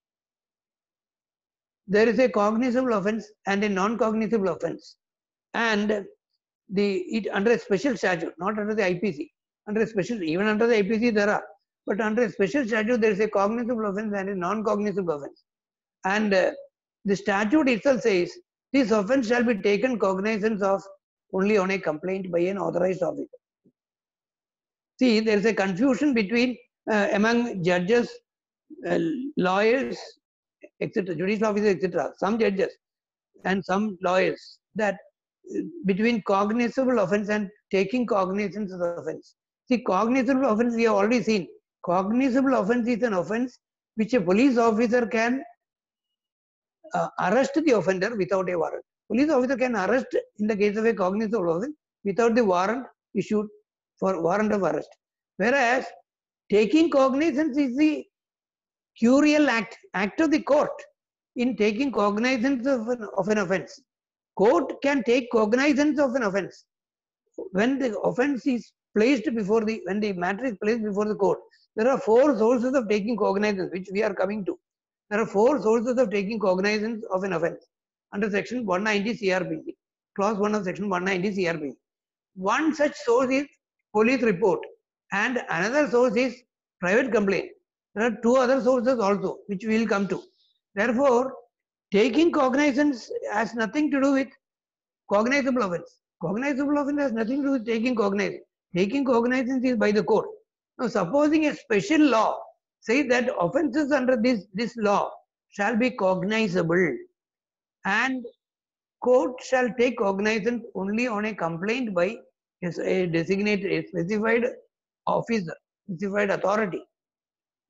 there is a cognizable offence and a non-cognizable offence, and under a special statute, not under the IPC, under a special, even under the IPC there are, but under a special statute there is a cognizable offence and a non-cognizable offence. And the statute itself says this offence shall be taken cognizance of only on a complaint by an authorized officer. See, there is a confusion between among judges, lawyers, etc., judicial officers, etc., some judges and some lawyers, that between cognizable offence and taking cognizance of the offence. See, cognizable offence we have already seen. Cognizable offence is an offence which a police officer can arrest the offender without a warrant. Police officer can arrest in the case of a cognizable offence without the warrant issued for warrant of arrest. Whereas taking cognizance is the curial act of the court in taking cognizance of an offence. Court can take cognizance of an offence when the offence is placed before when the matter is placed before the court. There are 4 sources of taking cognizance, which we are coming to. There are 4 sources of taking cognizance of an offence under section 190 CRPC, clause 1 of section 190 CRPC. One such source is police report, and another source is private complaint. There are 2 other sources also, which we will come to. Therefore, taking cognizance has nothing to do with cognizable offence. Cognizable offence has nothing to do with taking cognizance. Taking cognizance is by the court. Now, supposing a special law says that offences under this law shall be cognizable, and court shall take cognizance only on a complaint by a designated, a specified officer, specified authority.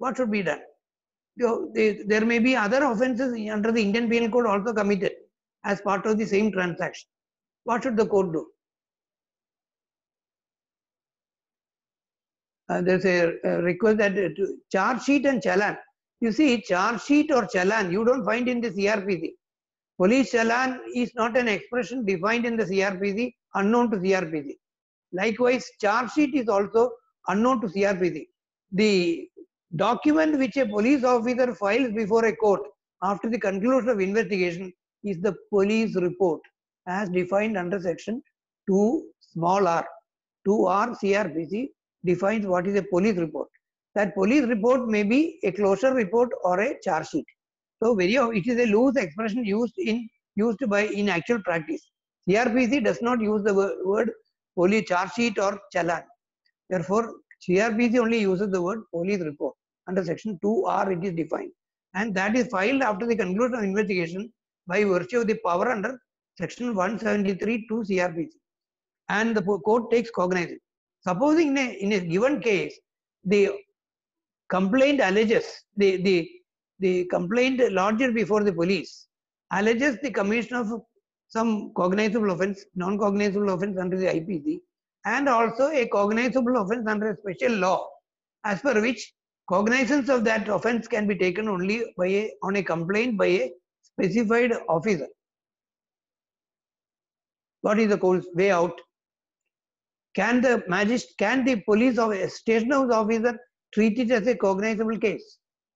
What should be done? There may be other offences under the Indian Penal Code also committed as part of the same transaction. What should the court do? There's a request that charge sheet and challan. You see, charge sheet or challan, you don't find in the CRPC. Police challan is not an expression defined in the CRPC, unknown to CRPC. Likewise, charge sheet is also unknown to CRPC. The document which a police officer files before a court after the conclusion of investigation is the police report as defined under section 2r. 2r CRPC defines what is a police report. That police report may be a closure report or a charge sheet. So it is a loose expression used in actual practice. CRPC does not use the word police charge sheet or challan. Therefore, CRPC only uses the word police report. Under section 2r it is defined, and that is filed after the conclusion of investigation by virtue of the power under section 173 to CRPC, and the court takes cognizance. Supposing in a given case the complaint alleges the complaint lodged before the police alleges the commission of some cognizable offence, non-cognizable offence under the IPC, and also a cognizable offence under a special law, as per which cognizance of that offence can be taken only on a complaint by a specified officer. What is the way out? Can the police or a station house officer treat it as a cognizable case?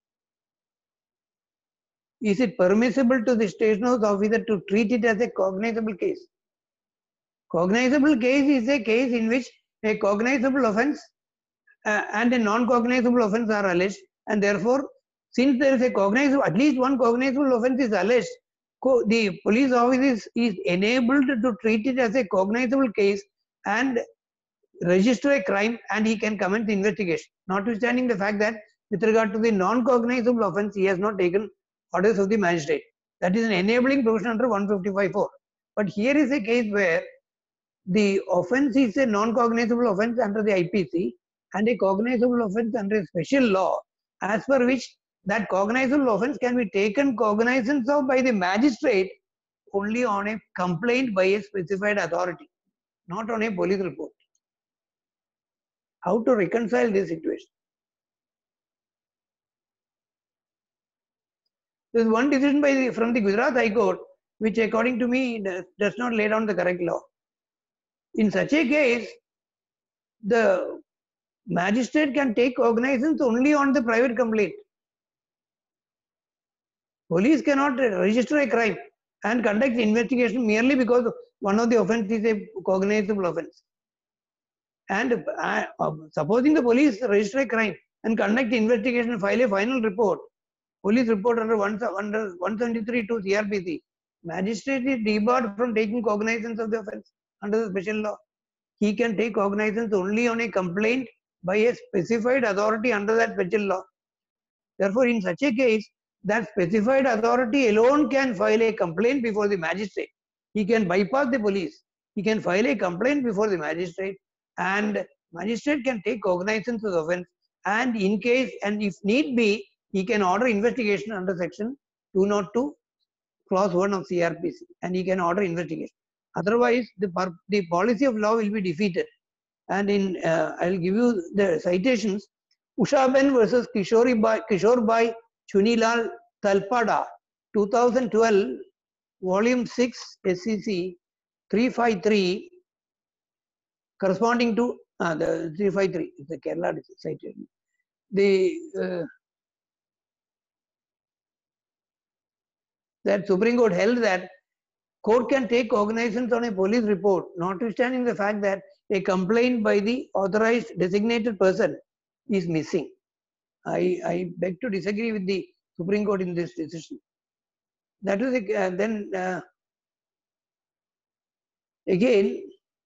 Is it permissible to the station house officer to treat it as a cognizable case? Cognizable case is a case in which a cognizable offence and a non-cognizable offence are alleged, and therefore, since there is at least one cognizable offence is alleged, the police officer is enabled to treat it as a cognizable case and register a crime, and he can commence the investigation, notwithstanding the fact that with regard to the non-cognizable offence, he has not taken orders of the magistrate. That is an enabling provision under 155(4). But here is a case where the offence is a non-cognizable offence under the IPC and a cognizable offence under a special law, as per which that cognizable offence can be taken cognizance of by the magistrate only on a complaint by a specified authority, not on a police report. How to reconcile this situation? There is one decision from the Gujarat High Court which, according to me, does not lay down the correct law. In such a case, the magistrate can take cognizance only on the private complaint. Police cannot register a crime and conduct investigation merely because one of the offence is a cognizable offence. And supposing the police register a crime and conduct investigation and file a final report, police report under 173 to CRPC, magistrate is debarred from taking cognizance of the offence under the special law. He can take cognizance only on a complaint by a specified authority under that special law. Therefore, in such a case, that specified authority alone can file a complaint before the magistrate. He can bypass the police. He can file a complaint before the magistrate, and magistrate can take cognizance of the offence, and in case and if need be, he can order investigation under section 202 clause 1 of CRPC, and he can order investigation. Otherwise, the policy of law will be defeated. And I'll give you the citations. Ushaben versus Kishorbai Chunilal Talpada, 2012, volume 6, SCC 353, corresponding to the 353, it's the Kerala citation. That Supreme Court held that court can take cognizance on a police report, notwithstanding the fact that a complaint by the authorized designated person is missing. I beg to disagree with the Supreme Court in this decision. That was then again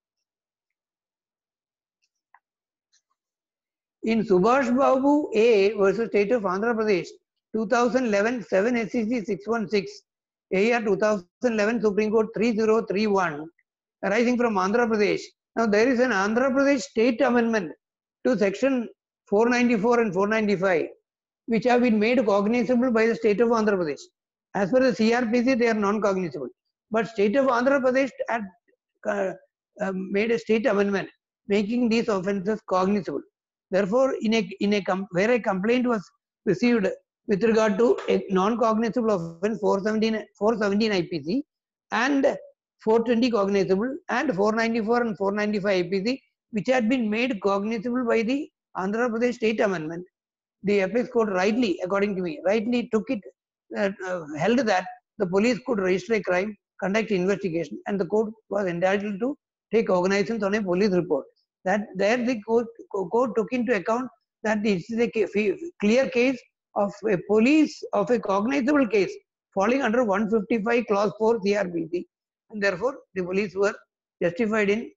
in Subhash Babu A versus State of Andhra Pradesh, 2011, 7 SCC 616, AR 2011 Supreme Court 3031, arising from Andhra Pradesh. Now there is an Andhra Pradesh state amendment to section 494 and 495, which have been made cognizable by the state of Andhra Pradesh. As per the CRPC, they are non-cognizable. But state of Andhra Pradesh had made a state amendment making these offences cognizable. Therefore, where a complaint was received with regard to a non-cognizable offence 417 IPC and 420 cognizable and 494 and 495 IPC, which had been made cognizable by the Andhra Pradesh state amendment, the apex court rightly, according to me, rightly took it, held that the police could register a crime, conduct investigation, and the court was entitled to take cognizance on a police report. That there the court took into account that this is a clear case of a police of a cognizable case falling under 155 clause 4 CRPC, and therefore the police were justified in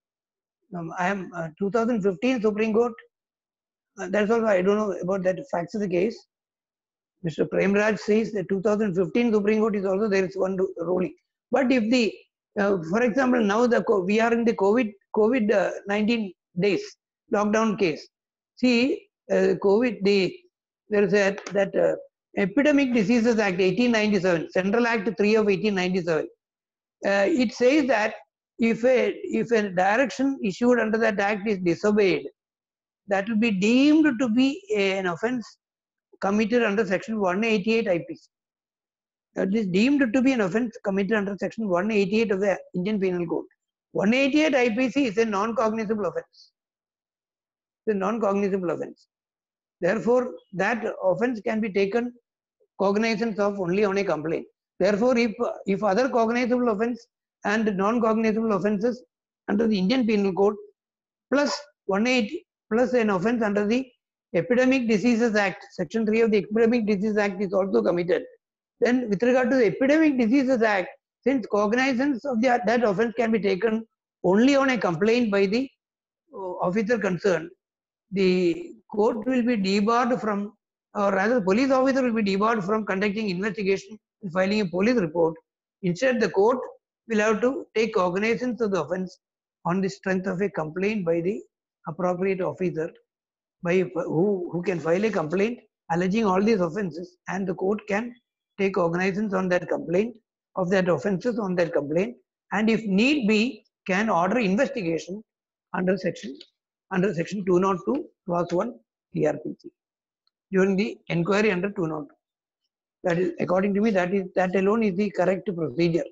2015 Supreme Court. That's also I don't know about that facts of the case. Mr. Premraj says that 2015 Supreme Court is also there is one ruling. But if the, for example, now we are in the COVID-19 days lockdown case. See, there is that Epidemic Diseases Act 1897, Central Act 3 of 1897. It says that if a direction issued under that act is disobeyed, that will be deemed to be an offence committed under section 188 IPC. That is deemed to be an offence committed under section 188 of the Indian Penal Code. 188 IPC is a non-cognizable offence. It's a non-cognizable offence. Therefore, that offence can be taken cognizance of only on a complaint. Therefore, if other cognizable offence and non-cognizable offences under the Indian Penal Code plus 180 plus an offence under the Epidemic Diseases Act, section 3 of the Epidemic Diseases Act is also committed, then with regard to the Epidemic Diseases Act, since cognizance of that offence can be taken only on a complaint by the officer concerned, the court will be debarred from, or rather the police officer will be debarred from conducting investigation and filing a police report. Instead, the court will have to take cognizance of the offence on the strength of a complaint by the appropriate officer who can file a complaint alleging all these offences, and the court can take cognizance on that complaint of that offences on that complaint, and if need be can order investigation under section 202 clause 1 CRPC during the inquiry under 202. That is, according to me, that alone is the correct procedure.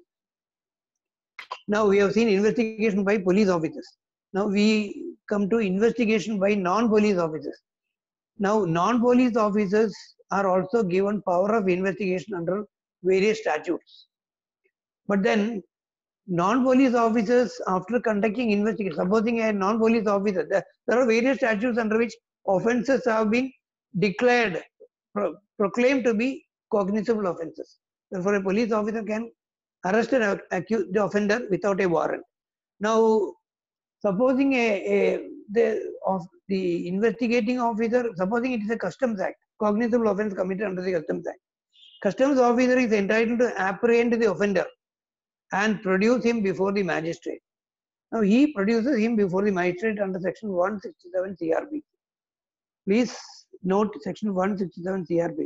Now we have seen investigation by police officers. Now we come to investigation by non-police officers. Now non-police officers are also given power of investigation under various statutes. But then non-police officers, after conducting investigation, supposing a non-police officer, there are various statutes under which offences have been declared, proclaimed to be cognizable offences. Therefore, a police officer can arrest and accuse the offender without a warrant. Now, supposing the investigating officer, supposing it is a Customs Act, cognizable offence committed under the Customs Act, Customs officer is entitled to apprehend the offender and produce him before the magistrate. Now he produces him before the magistrate under section 167 CRPC. Please note section 167 CRPC.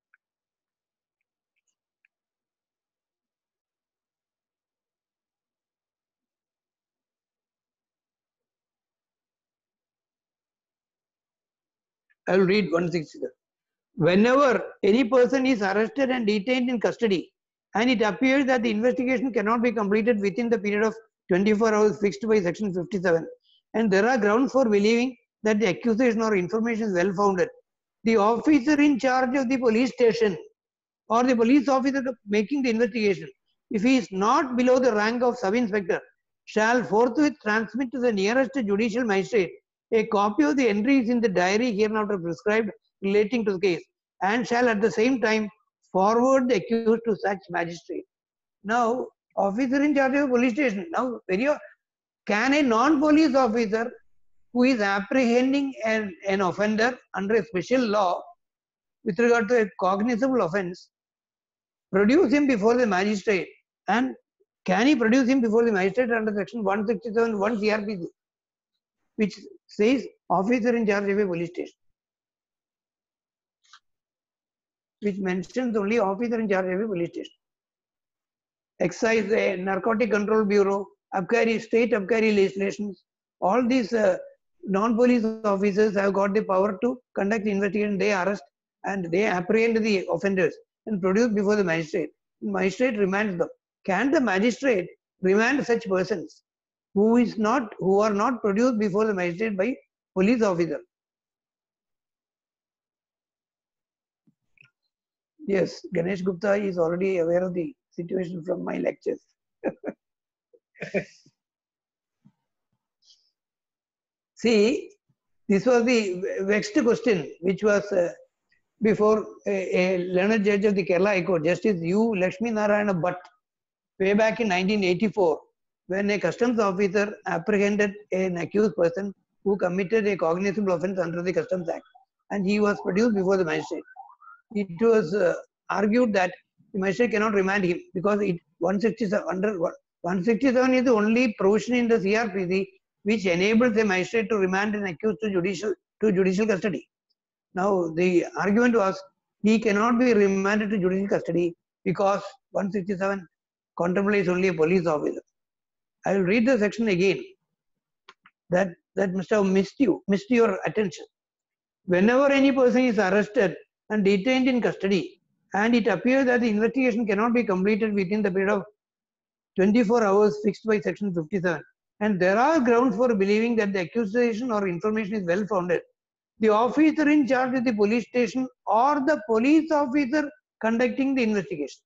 I will read 167. Whenever any person is arrested and detained in custody, and it appears that the investigation cannot be completed within the period of 24 hours fixed by section 57, and there are grounds for believing that the accusation or information is well founded, the officer in charge of the police station or the police officer making the investigation, if he is not below the rank of sub-inspector, shall forthwith transmit to the nearest judicial magistrate a copy of the entries in the diary hereinafter prescribed relating to the case, and shall at the same time forward the accused to such magistrate. Now, officer in charge of police station. Now, can a non-police officer who is apprehending an offender under a special law with regard to a cognizable offence produce him before the magistrate? And can he produce him before the magistrate under section 167 1 CRPC, which says officer in charge of a police station? which mentions only officer in charge of a police station. Excise, Narcotic Control Bureau, Abkari, state Abkari legislations, all these non-police officers have got the power to conduct investigation. They arrest and they apprehend the offenders and produce before the magistrate. The magistrate remands them. Can the magistrate remand such persons who are not produced before the magistrate by police officer? Yes, Ganesh Gupta is already aware of the situation from my lectures. See, this was the vexed question which was before a learned judge of the Kerala High Court, Justice U. Lakshmi Narayana Bhatt, way back in 1984, when a customs officer apprehended an accused person who committed a cognizable offence under the Customs Act, and he was produced before the magistrate. It was argued that the magistrate cannot remand him because 167 is the only provision in the CRPC which enables the magistrate to remand an accused to judicial custody. Now the argument was he cannot be remanded to judicial custody because 167 contemplates only a police officer. I will read the section again. That must have missed your attention. Whenever any person is arrested and detained in custody, and it appears that the investigation cannot be completed within the period of 24 hours fixed by section 57, and there are grounds for believing that the accusation or information is well founded, the officer in charge of the police station or the police officer conducting the investigation.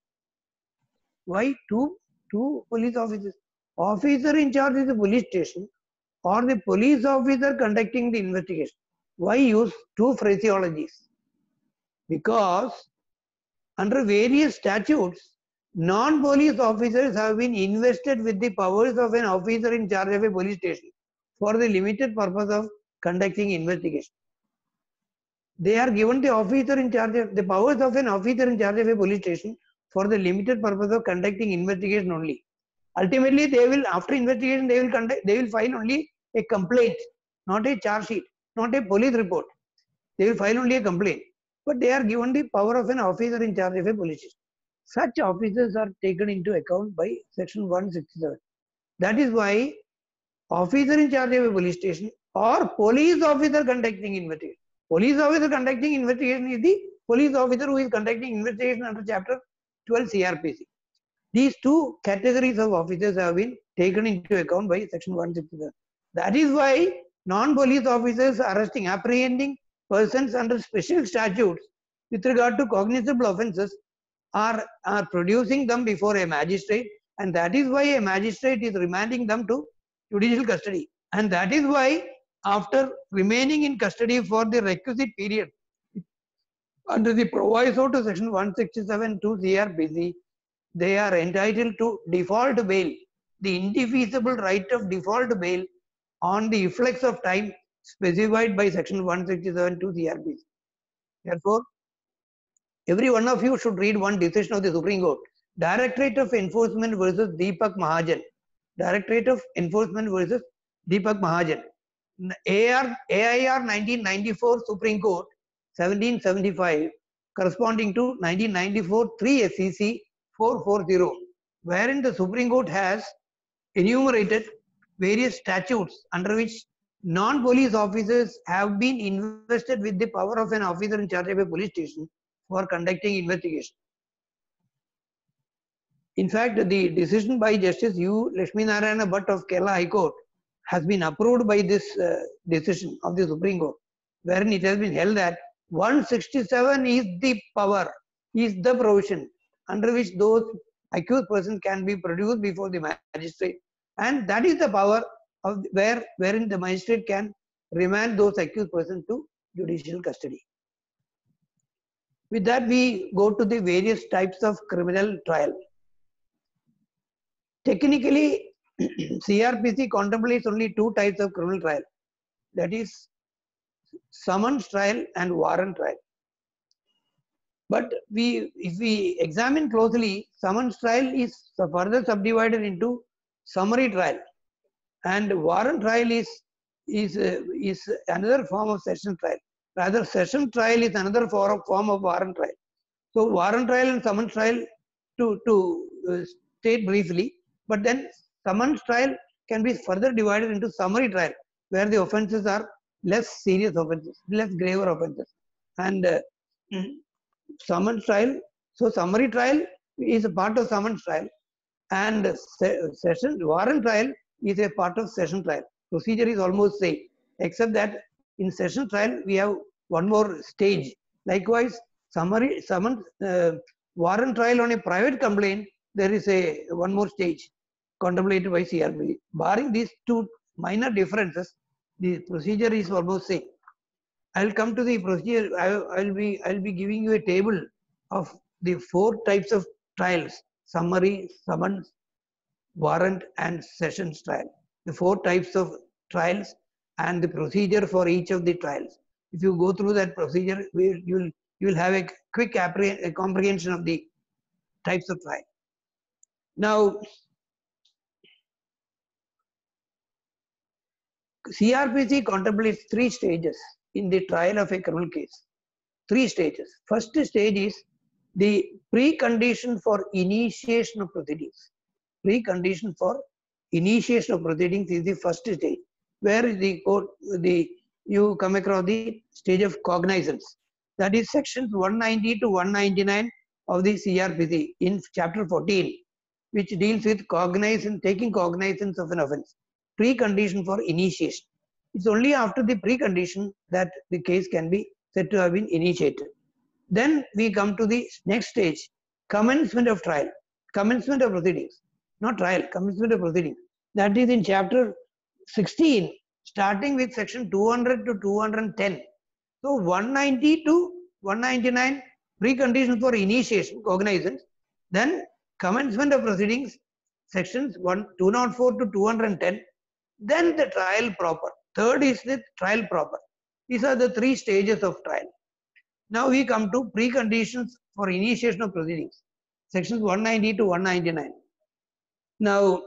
Why two police officers? Officer in charge of the police station or the police officer conducting the investigation. Why use two phraseologies? Because under various statutes, non-police officers have been invested with the powers of an officer in charge of a police station for the limited purpose of conducting investigation. They are given the powers of an officer in charge of a police station for the limited purpose of conducting investigation only. Ultimately, after investigation, they will file only a complaint, not a charge sheet, not a police report. They will file only a complaint. But they are given the power of an officer in charge of a police station. Such officers are taken into account by section 167. That is why officer in charge of a police station or police officer conducting investigation. Police officer conducting investigation is the police officer who is conducting investigation under chapter 12 CRPC. These two categories of officers have been taken into account by section 167. That is why non-police officers apprehending persons under special statutes with regard to cognizable offences are producing them before a magistrate, and that is why a magistrate is remanding them to judicial custody. And that is why after remaining in custody for the requisite period under the proviso to section 167 to CRPC, they are entitled to default bail, the indefeasible right of default bail on the efflux of time specified by section 167 to CRPC. Therefore, every one of you should read one decision of the Supreme Court. Directorate of Enforcement versus Deepak Mahajan. Directorate of Enforcement versus Deepak Mahajan. AIR 1994 Supreme Court 1775 corresponding to 1994 3 SCC 440, wherein the Supreme Court has enumerated various statutes under which non-police officers have been invested with the power of an officer in charge of a police station for conducting investigation. In fact, the decision by Justice U. Lakshmi Narayana Bhatt of Kerala High Court has been approved by this decision of the Supreme Court, wherein it has been held that 167 is the power, is the provision under which those accused persons can be produced before the magistrate, and that is the power of wherein the magistrate can remand those accused persons to judicial custody. With that, we go to the various types of criminal trial. Technically, CRPC contemplates only two types of criminal trial, that is summons trial and warrant trial. But if we examine closely, summons trial is further subdivided into summary trial, and warrant trial is another form of session trial. Rather, session trial is another form of warrant trial. So warrant trial and summons trial to state briefly, but then summons trial can be further divided into summary trial, where the offences are less serious offences, less graver offences, and summons trial. So summary trial is a part of summons trial, and session warrant trial is a part of session trial. Procedure is almost same, except that in session trial we have one more stage. Likewise, summons warrant trial on a private complaint, there is a one more stage contemplated by CRPC. Barring these two minor differences, the procedure is almost same. I'll come to the procedure. I'll be giving you a table of the 4 types of trials: summary, summons, warrant, and sessions trial. The 4 types of trials and the procedure for each of the trials. If you go through that procedure, you'll have a quick comprehension of the types of trial. Now, CRPC contemplates 3 stages in the trial of a criminal case. 3 stages. First stage is the precondition for initiation of proceedings. Precondition for initiation of proceedings is the first stage, where you come across the stage of cognizance. That is sections 190 to 199 of the CRPC in chapter 14, which deals with taking cognizance of an offence. Precondition for initiation. It's only after the precondition that the case can be said to have been initiated. Then we come to the next stage, commencement of trial, commencement of proceedings, not trial, commencement of proceedings. That is in chapter 16, starting with section 200 to 210. So 190 to 199, preconditions for initiation, cognizance. Then commencement of proceedings, sections 204 to 210. Then the trial proper. Third is the trial proper. These are the 3 stages of trial. Now we come to preconditions for initiation of proceedings, sections 190 to 199. Now,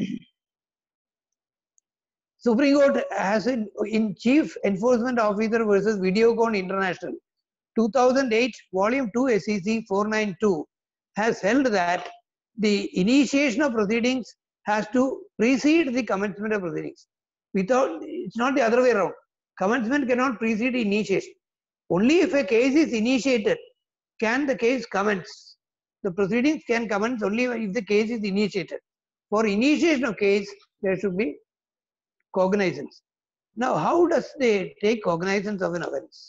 Supreme Court has in Chief Enforcement Officer versus Videocon International, 2008, Volume 2 SEC 492, has held that the initiation of proceedings has to precede the commencement of proceedings. It's not the other way around. Commencement cannot precede initiation. Only if a case is initiated can the case commence. The proceedings can commence only if the case is initiated. For initiation of case, there should be cognizance. Now, how does they take cognizance of an offence?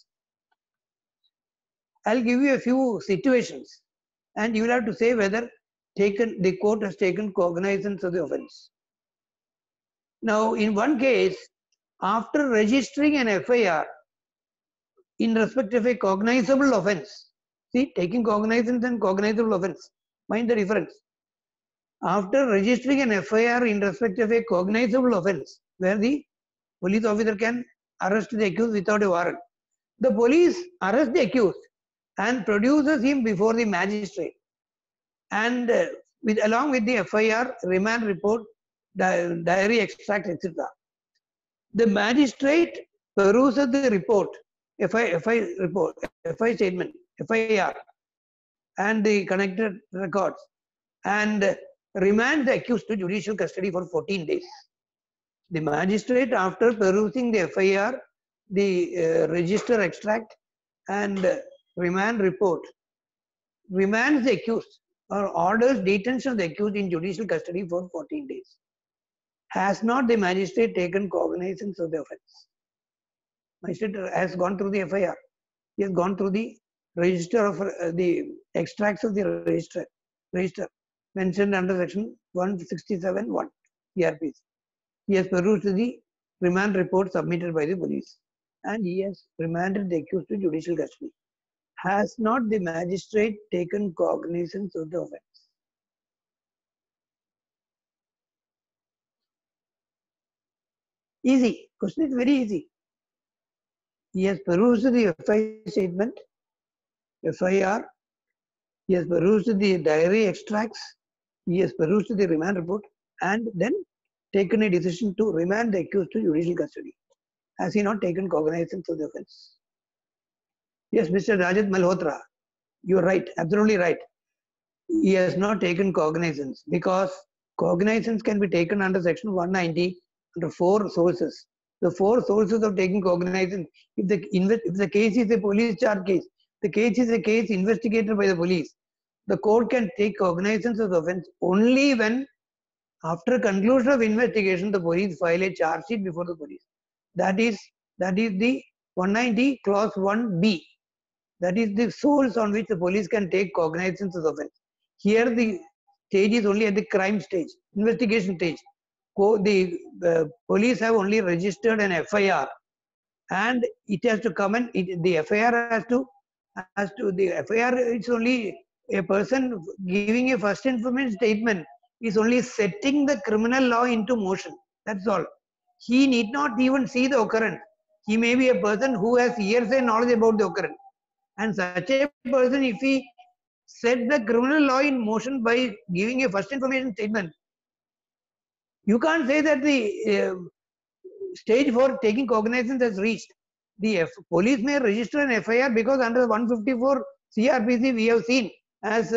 I'll give you a few situations, and you will have to say whether the court has taken cognizance of the offence. Now, in one case, after registering an FIR in respect of a cognizable offence, see, taking cognizance and cognizable offence, mind the difference. After registering an FIR in respect of a cognizable offence, where the police officer can arrest the accused without a warrant, the police arrests the accused and produces him before the magistrate, and along with the FIR, remand report, diary extract, etc. The magistrate peruses the report, FI report, FI statement, FIR, and the connected records, and remand the accused to judicial custody for 14 days. The magistrate, after perusing the FIR, the register extract, and remand report, remands the accused or orders detention of the accused in judicial custody for 14 days. Has not the magistrate taken cognizance of the offence? Magistrate has gone through the FIR. He has gone through the register of the extracts of the register mentioned under section 167(1) CRPC. He has perused the remand report submitted by the police, and he has remanded the accused to judicial custody. Has not the magistrate taken cognizance of the offence? Easy. Question is very easy. He has perused the FI statement, FIR. He has perused the diary extracts. He has perused the remand report, and then taken a decision to remand the accused to judicial custody. Has he not taken cognizance of the offence? Yes, Mr. Rajat Malhotra. You're right, absolutely right. He has not taken cognizance, because cognizance can be taken under section 190 under 4 sources. The 4 sources of taking cognizance, if the case is a police charge case, the case is a case investigated by the police, the court can take cognizance of the offence only when, after conclusion of investigation, the police file a charge sheet before the police. That is the 190 clause 1b. That is the source on which the police can take cognizance of the offence. Here the stage is only at the crime stage, investigation stage. The police have only registered an FIR, and it has to come and the FIR the FIR, it's only a person giving a first information statement is only setting the criminal law into motion. That's all. He need not even see the occurrence. He may be a person who has hearsay knowledge about the occurrence. And such a person, if he set the criminal law in motion by giving a first information statement, you can't say that the stage for taking cognizance has reached. The police may register an FIR because under 154 CRPC we have seen as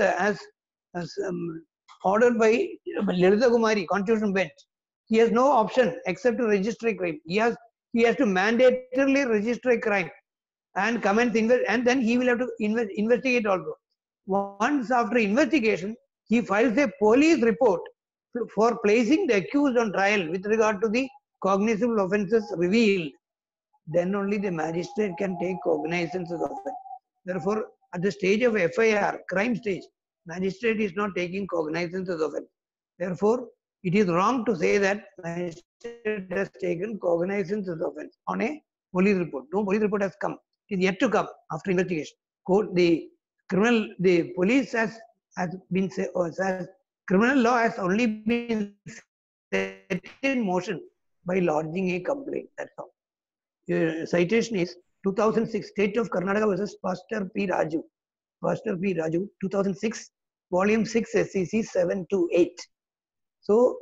ordered by Lalitha Kumari, Constitution Bench. He has no option except to register a crime. He has to mandatorily register a crime and commence and then he will have to investigate also. Once after investigation, he files a police report for placing the accused on trial with regard to the cognizable offences revealed. Then only the magistrate can take cognizance of the offence. Therefore, at the stage of FIR, crime stage, magistrate is not taking cognizance of the offence. Therefore, it is wrong to say that magistrate has taken cognizance of the offence on a police report. No police report has come. It is yet to come after investigation. The police has been criminal law has only been set in motion by lodging a complaint. That's all. Citation is 2006 State of Karnataka versus Pastor P. Raju. Pastor P. Raju, 2006, Volume 6, SCC 728. So,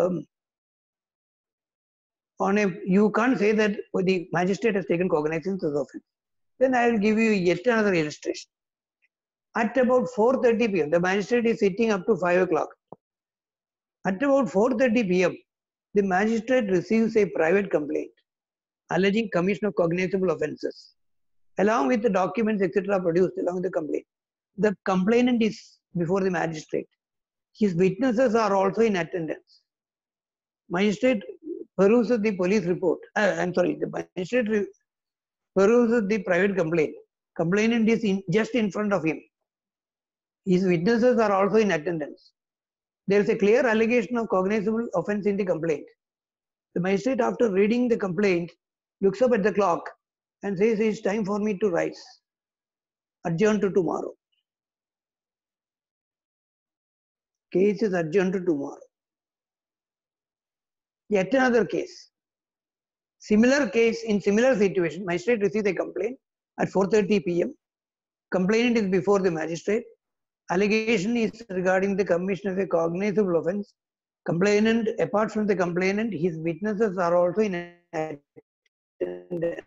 you can't say that the magistrate has taken cognizance of the offence. Then I will give you yet another illustration. At about 4:30 p.m., the magistrate is sitting up to 5 o'clock. At about 4:30 p.m., the magistrate receives a private complaint alleging commission of cognizable offences, along with the documents, etc., produced along with the complaint. The complainant is before the magistrate. His witnesses are also in attendance. Magistrate peruses the police report. The magistrate peruses the private complaint. Complainant is just in front of him. His witnesses are also in attendance. There is a clear allegation of cognizable offence in the complaint. The magistrate, after reading the complaint, looks up at the clock and says, "It's time for me to rise. Adjourn to tomorrow." Case is adjourned to tomorrow. Yet another case. Similar case, in similar situation, magistrate receives a complaint at 4:30 p.m. Complainant is before the magistrate. Allegation is regarding the commission of a cognizable offence. Complainant, apart from the complainant, his witnesses are also in attendance.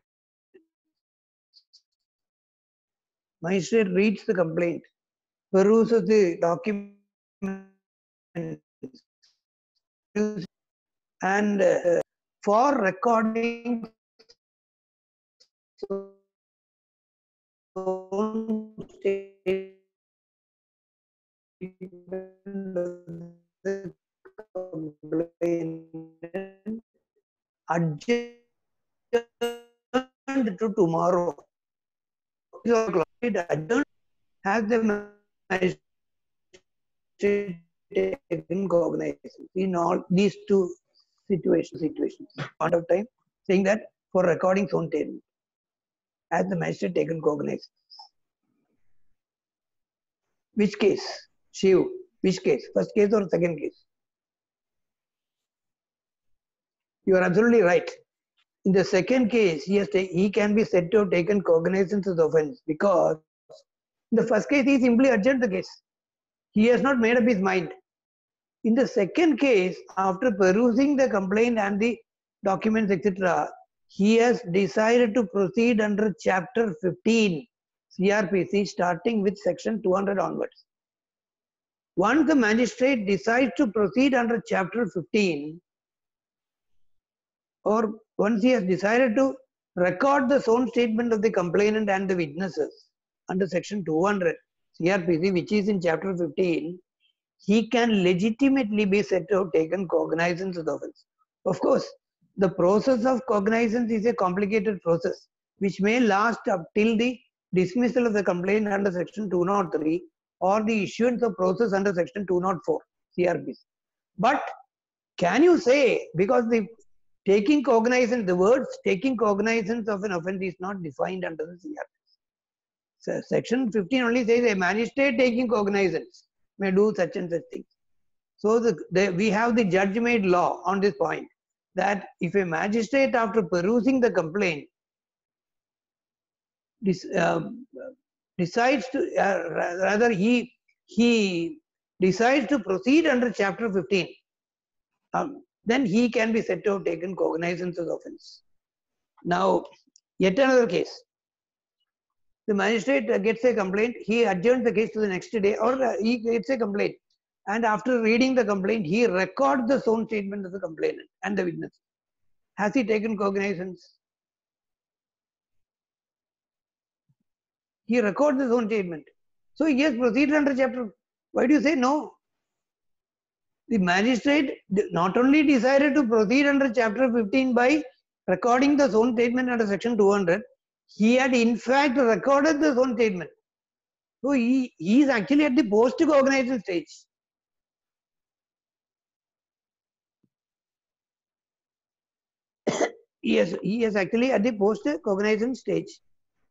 Magistrate reads the complaint, peruses the document, and for recording adjourned to tomorrow. Adjourned has the magistrate taken cognizance in all these two situations. Point of time, saying that for recording own statement, has the magistrate taken cognizance? Which case? Shiv, which case? First case or second case? You are absolutely right. In the second case, he can be said to have taken cognizance of the offence, because in the first case he simply adjourned the case. He has not made up his mind. In the second case, after perusing the complaint and the documents, etc., he has decided to proceed under Chapter 15, CRPC starting with section 200 onwards. Once the magistrate decides to proceed under chapter 15, or once he has decided to record the sworn statement of the complainant and the witnesses under section 200 CRPC, which is in chapter 15, he can legitimately be said to have taken cognizance of the offense. Of course, the process of cognizance is a complicated process which may last up till the dismissal of the complaint under section 203 or the issuance of process under section 204 CRPC. But can you say, because the taking cognizance, the words taking cognizance of an offense is not defined under the CRPC. So section 15 only says a magistrate taking cognizance may do such and such things. So we have the judge-made law on this point, that if a magistrate, after perusing the complaint, decides to, rather he decides to proceed under chapter 15, then he can be said to have taken cognizance of the offense. Now, yet another case. The magistrate gets a complaint, he adjourns the case to the next day, or he gets a complaint, and after reading the complaint, he records the sworn statement of the complainant and the witness. Has he taken cognizance? He records the sworn statement. So he has proceeded under chapter. Why do you say no? The magistrate not only decided to proceed under chapter 15 by recording the sworn statement under section 200, he had in fact recorded the sworn statement. So he is actually at the post-cognizance stage. He is actually at the post-cognizance stage.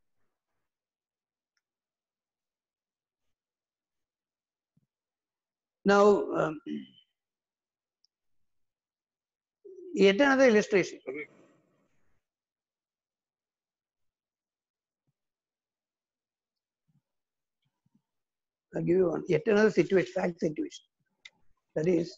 Now, yet another illustration. I'll give you one. Yet another situation, fact situation. That is,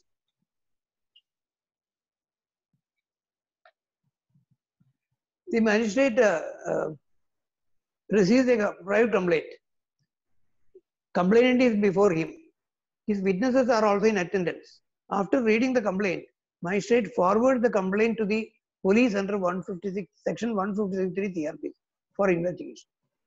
the magistrate receives a private complaint. Complainant is before him. His witnesses are also in attendance. After reading the complaint, magistrate forwards the complaint to the police under 156, section 153 CRPC for investigation.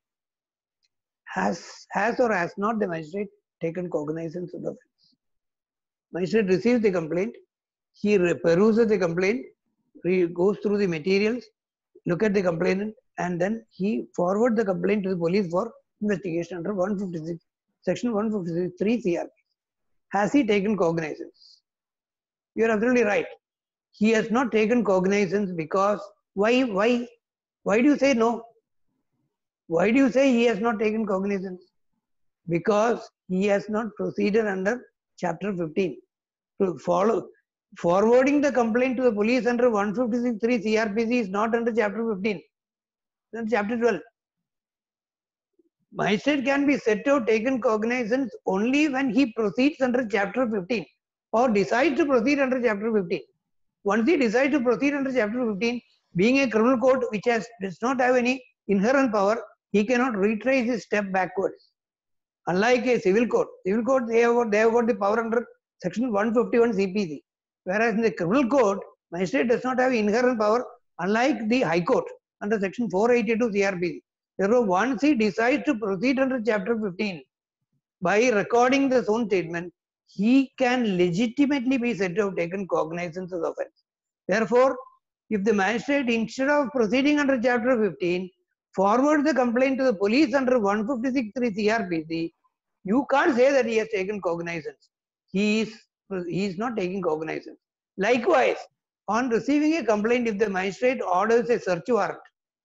Has or has not the magistrate taken cognizance of the offense? Magistrate receives the complaint, he peruses the complaint, goes through the materials, look at the complainant, and then he forwards the complaint to the police for investigation under 156, section 153 CRPC. Has he taken cognizance? You are absolutely right. He has not taken cognizance because why do you say no? Why do you say he has not taken cognizance? Because he has not proceeded under chapter 15. To forwarding the complaint to the police under 156.3 CRPC is not under chapter 15. It's under chapter 12. Magistrate can be said to have taken cognizance only when he proceeds under chapter 15 or decides to proceed under chapter 15. Once he decides to proceed under chapter 15, being a criminal court which does not have any inherent power, he cannot retrace his step backwards. Unlike a civil court, they have got the power under section 151 CPC. Whereas in the criminal court, magistrate does not have inherent power, unlike the high court under section 482 CRPC. Therefore, once he decides to proceed under chapter 15 by recording the sworn statement, he can legitimately be said to have taken cognizance of the offense. Therefore, if the magistrate, instead of proceeding under chapter 15, forward the complaint to the police under 156.3 CRPC, you can't say that he has taken cognizance. He is not taking cognizance. Likewise, on receiving a complaint, if the magistrate orders a search warrant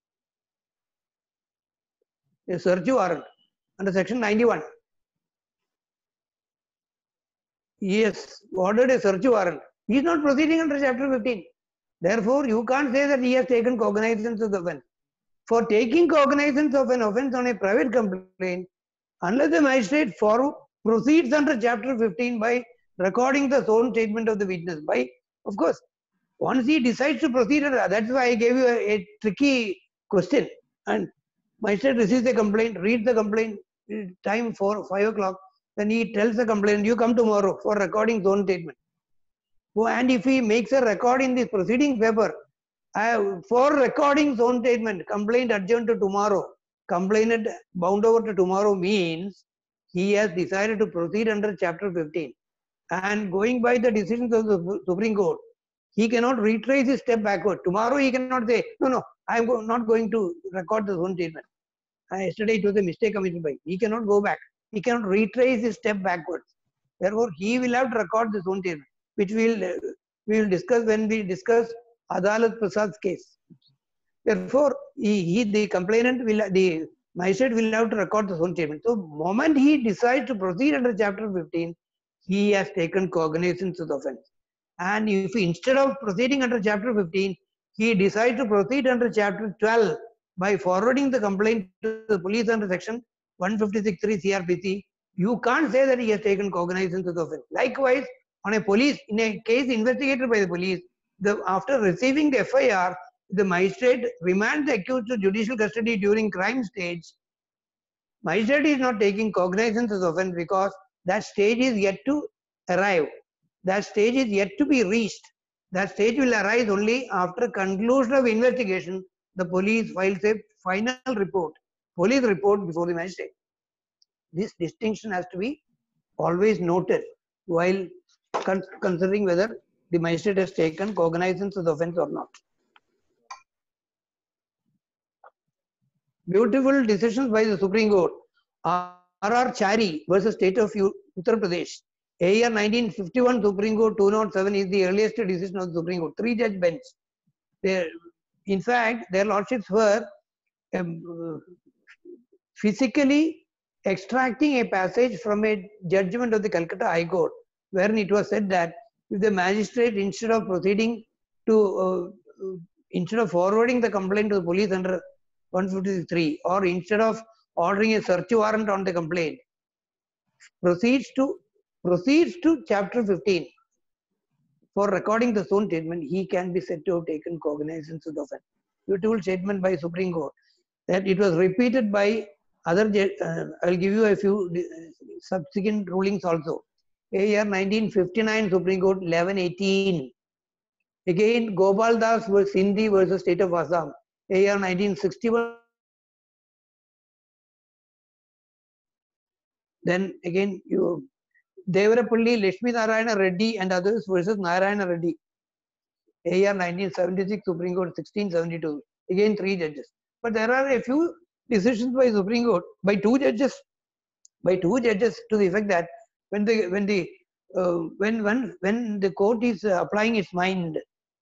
under section 91, he has ordered a search warrant. He is not proceeding under chapter 15. Therefore, you can't say that he has taken cognizance of the offense. For taking cognizance of an offense on a private complaint, unless the magistrate proceeds under chapter 15 by recording the sworn statement of the witness, of course, once he decides to proceed, that's why I gave you a tricky question. And Magistrate receives a complaint, reads the complaint, time for 5 o'clock, then he tells the complainant, you come tomorrow for recording zone statement. And if he makes a record in this proceeding paper, for recording zone statement, complaint adjourned to tomorrow, complainant bound over to tomorrow means he has decided to proceed under chapter 15. And going by the decisions of the Supreme Court, he cannot retrace his step backward. Tomorrow he cannot say, no, I am not going to record the zone statement. Yesterday it was a mistake committed by. He cannot go back. He cannot retrace his step backwards. Therefore, he will have to record the zone statement, which we will discuss when we discuss Adalat Prasad's case. Therefore, the complainant the magistrate will have to record the zone statement. So, moment he decides to proceed under chapter 15, he has taken cognizance of the offence. And if instead of proceeding under chapter 15, he decides to proceed under chapter 12 by forwarding the complaint to the police under section 156(3) CRPC, you can't say that he has taken cognizance of the offence. Likewise, on a police, in a case investigated by the police, after receiving the FIR, the magistrate remands the accused to judicial custody during crime stage. Magistrate is not taking cognizance of the offence because that stage is yet to arrive. That stage is yet to be reached. That stage will arise only after conclusion of investigation. The police files a final report, police report before the magistrate. This distinction has to be always noted while considering whether the magistrate has taken cognizance of the offence or not. Beautiful decisions by the Supreme Court. R.R. Chari versus State of Uttar Pradesh. AR 1951 Supreme Court 207 is the earliest decision of the Supreme Court. 3-judge bench. In fact, their lordships were physically extracting a passage from a judgment of the Calcutta High Court, wherein it was said that if the magistrate, instead of proceeding to, instead of forwarding the complaint to the police under 153, or instead of ordering a search warrant on the complaint, proceeds to chapter 15 for recording the zone statement, he can be said to have taken cognizance of the offence. Beautiful statement by Supreme Court. That it was repeated by other, I'll give you a few subsequent rulings also. AR 1959 Supreme Court 1118. Again, Gopal Das versus Sindhi versus State of Assam. AR 1961. Then again, Devarapalli, Lakshmi Narayana Reddy and others versus Narayana Reddy. AR 1976 Supreme Court 1672. Again, 3 judges. But there are a few decisions by Supreme Court by two judges to the effect that when the court is applying its mind,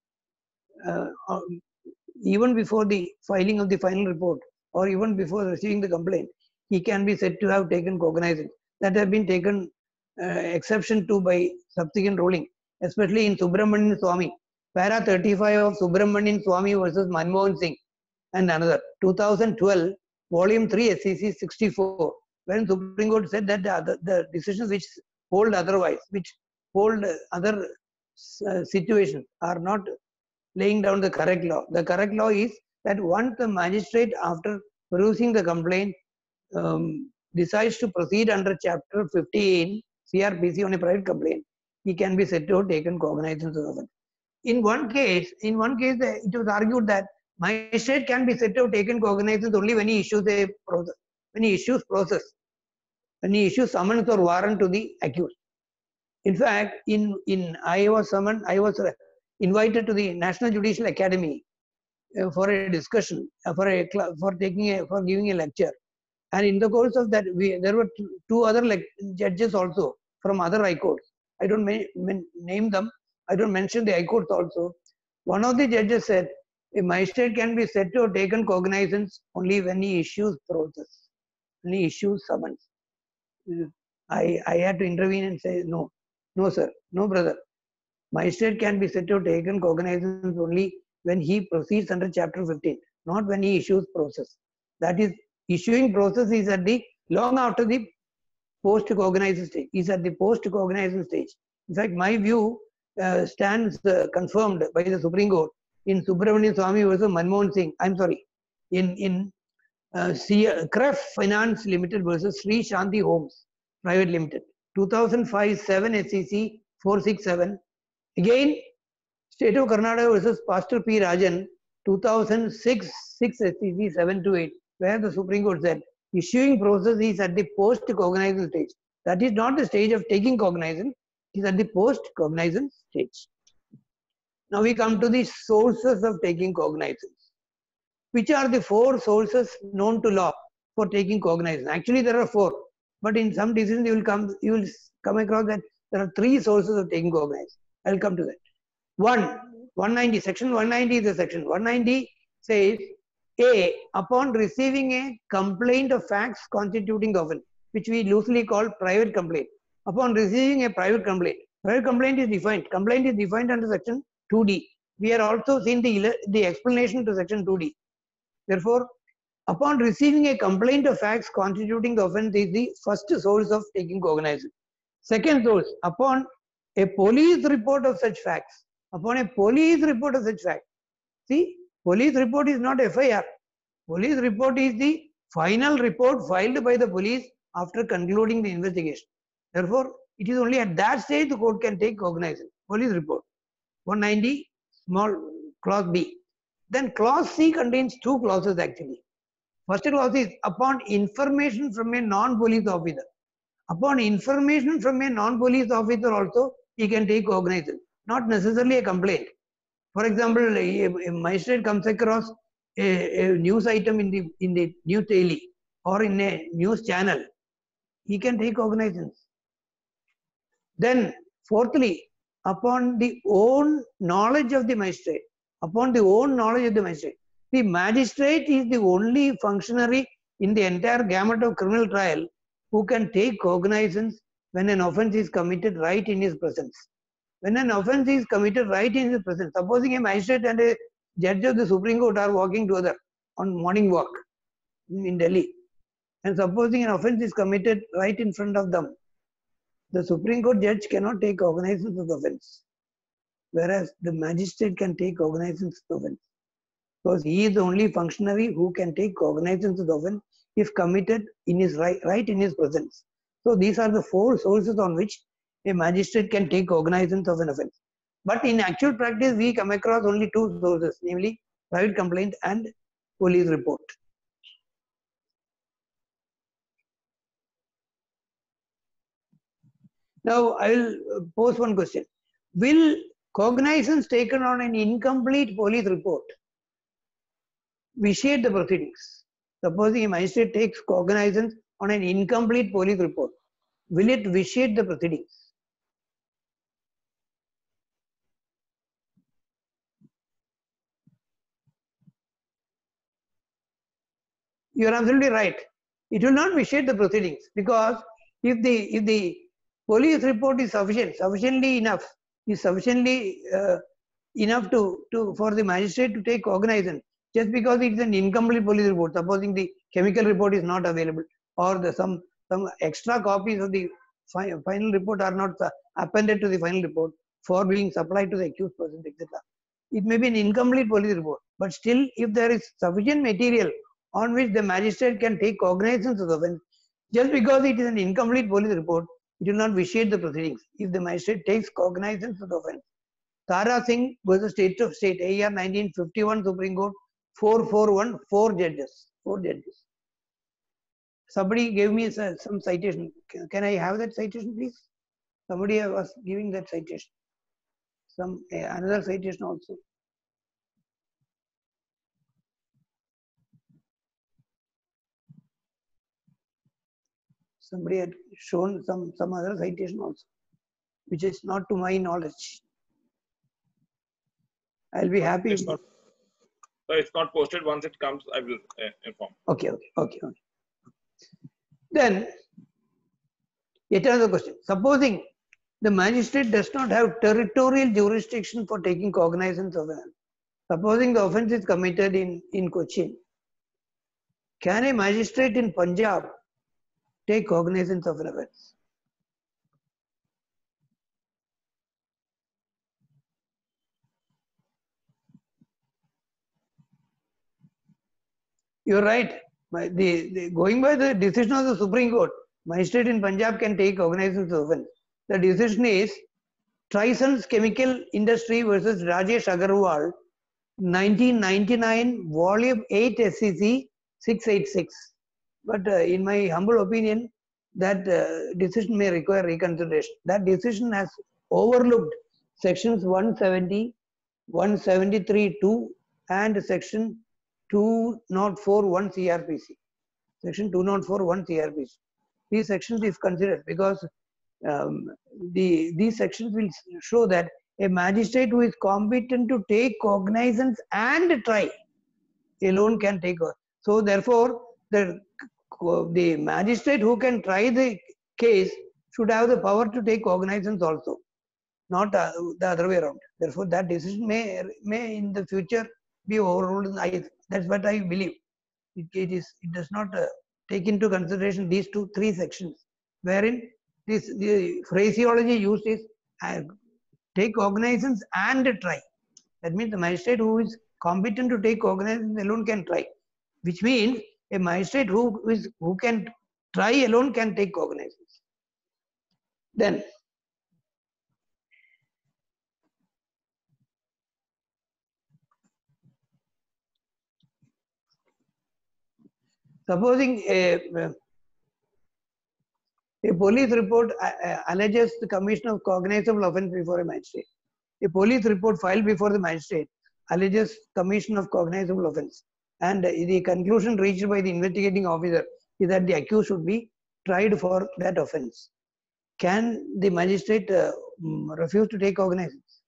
even before the filing of the final report or even before receiving the complaint, he can be said to have taken cognizance. That has been taken exception to by subsequent ruling, especially in Subramanian Swamy, para 35 of Subramanian Swamy versus Manmohan Singh and another, 2012, volume 3 SCC 64, when Supreme Court said that the decisions which hold otherwise, which hold other situations, are not laying down the correct law. The correct law is that once the magistrate, after perusing the complaint, decides to proceed under chapter 15 CRPC on a private complaint, he can be said to have taken cognizance of the offence. In one case, it was argued that magistrate can be said to have taken cognizance only when he issues a process, when he issues summons or warrant to the accused. In fact, I was invited to the National Judicial Academy for a discussion, for giving a lecture, and in the course of that, there were two other judges also from other high courts. I don't name them. I don't mention the high courts also. One of the judges said, a magistrate can be said to have taken cognizance only when he issues process, when he issues summons. I had to intervene and say, no sir, no brother. Magistrate can be said to have taken cognizance only when he proceeds under chapter 15, not when he issues process. That is, issuing process is at the long after the post-cognizance stage. Is at the post-cognizance stage. In fact, my view stands confirmed by the Supreme Court in Subramanian Swamy versus Manmohan Singh. I'm sorry, in CREF Finance Limited versus Sri Shanti Homes Private Limited. 2005 7 SEC 467. Again, State of Karnataka versus Pastor P. Rajan 2006 6 SEC 728, where the Supreme Court said issuing process is at the post-cognizance stage. That is not the stage of taking cognizance, it is at the post-cognizance stage. Now we come to the sources of taking cognizance. Which are the 4 sources known to law for taking cognizance? Actually, there are 4, but in some decisions you will come across that there are 3 sources of taking cognizance. I will come to that. 190, section 190 is the section. 190 says, A, upon receiving a complaint of facts constituting the offence, which we loosely call private complaint. Upon receiving a private complaint is defined. Complaint is defined under section 2D. We are also seeing the explanation to section 2D. Therefore, upon receiving a complaint of facts constituting the offence is the first source of taking cognizance. Second source, upon a police report of such facts. Upon a police report of such facts. See, police report is not FIR. Police report is the final report filed by the police after concluding the investigation. Therefore, it is only at that stage the court can take cognizance. Police report. 190, small clause B. Then clause C contains 2 clauses actually. First clause is upon information from a non-police officer. Upon information from a non-police officer also, he can take cognizance, not necessarily a complaint. For example, a magistrate comes across a news item in the news daily or in a news channel, he can take cognizance. Then, fourthly, upon the own knowledge of the magistrate. Upon the own knowledge of the magistrate. The magistrate is the only functionary in the entire gamut of criminal trial who can take cognizance when an offence is committed right in his presence. When an offence is committed right in his presence, supposing a magistrate and a judge of the Supreme Court are walking together on morning walk in Delhi, and supposing an offence is committed right in front of them, the Supreme Court judge cannot take cognizance of the offence, whereas the magistrate can take cognizance of the offence, because he is the only functionary who can take cognizance of the offence if committed in his right in his presence. So these are the 4 sources on which a magistrate can take cognizance of an offence. But in actual practice, we come across only 2 sources, namely private complaint and police report. Now I will pose one question. Will cognizance taken on an incomplete police report vitiate the proceedings? Supposing a magistrate takes cognizance on an incomplete police report, will it vitiate the proceedings? You are absolutely right. It will not vitiate the proceedings, because if the police report is sufficiently enough for the magistrate to take cognizance, just because it is an incomplete police report, supposing the chemical report is not available, or some extra copies of the final report are not appended to the final report for being supplied to the accused person, etc. It may be an incomplete police report, but still, if there is sufficient material on which the magistrate can take cognizance of the offence, just because it is an incomplete police report, it will not vitiate the proceedings if the magistrate takes cognizance of the offence. Tara Singh versus State of State, AR 1951, Supreme Court, 441, 4 judges. Somebody gave me some citation. Can I have that citation, please? Somebody was giving that citation. Another citation also. Somebody had shown some other citation also, which is not to my knowledge. I'll be happy. It's not posted. Once it comes, I will inform. Okay. Then, yet another question. Supposing the magistrate does not have territorial jurisdiction for taking cognizance of an offence. Supposing the offence is committed in Cochin, can a magistrate in Punjab take cognizance of an offence? You're right. Going by the decision of the Supreme Court, magistrate in Punjab can take cognizance of offence. The decision is Trison's Chemical Industry versus Rajesh Agarwal, 1999, Volume 8 SCC 686. But in my humble opinion, that decision may require reconsideration. That decision has overlooked sections 170, 173(2) and section 204(1) CRPC. Section 204(1) CRPC. These sections, if considered, because these sections will show that a magistrate who is competent to take cognizance and try alone can take. So therefore, the magistrate who can try the case should have the power to take cognizance also, not the other way around. Therefore, that decision may in the future be overruled. That's what I believe. It does not take into consideration these three sections, wherein the phraseology used is take cognizance and try. That means the magistrate who is competent to take cognizance alone can try, which means a magistrate who can try alone can take cognizance. Then supposing a police report alleges the commission of cognizable offence before a magistrate. A police report filed before the magistrate alleges commission of cognizable offence, and the conclusion reached by the investigating officer is that the accused should be tried for that offence. Can the magistrate refuse to take cognizance?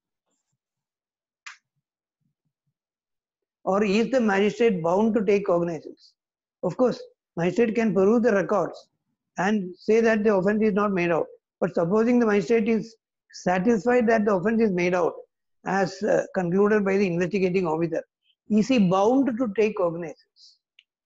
Or is the magistrate bound to take cognizance? Of course, magistrate can peruse the records and say that the offence is not made out. But supposing the magistrate is satisfied that the offence is made out as concluded by the investigating officer, is he bound to take cognizance?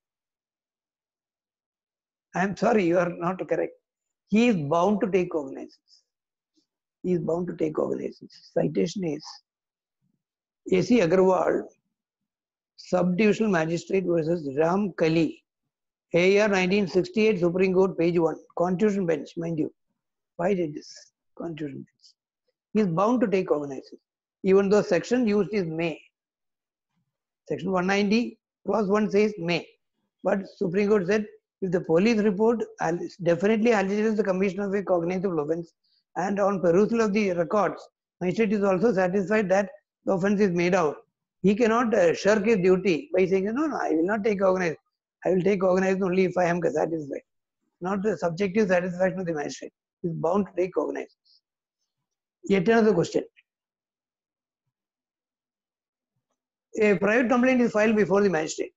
I am sorry, you are not correct. He is bound to take cognizance. He is bound to take cognizance. Citation is A.C. Agarwal, Subdivisional Magistrate versus Ram Kali, AR 1968, Supreme Court, page 1, Constitution Bench, mind you, 5 judges, Constitution Bench. He is bound to take cognizance, even though section used is may. Section 190, clause 1 says may. But Supreme Court said, if the police report definitely alleges the commission of a cognizable offence, and on perusal of the records, magistrate is also satisfied that the offence is made out, he cannot shirk his duty by saying, no, I will not take cognizance. I will take cognizance only if I am satisfied. Not the subjective satisfaction of the magistrate. He is bound to take cognizance. Yet another question. A private complaint is filed before the magistrate.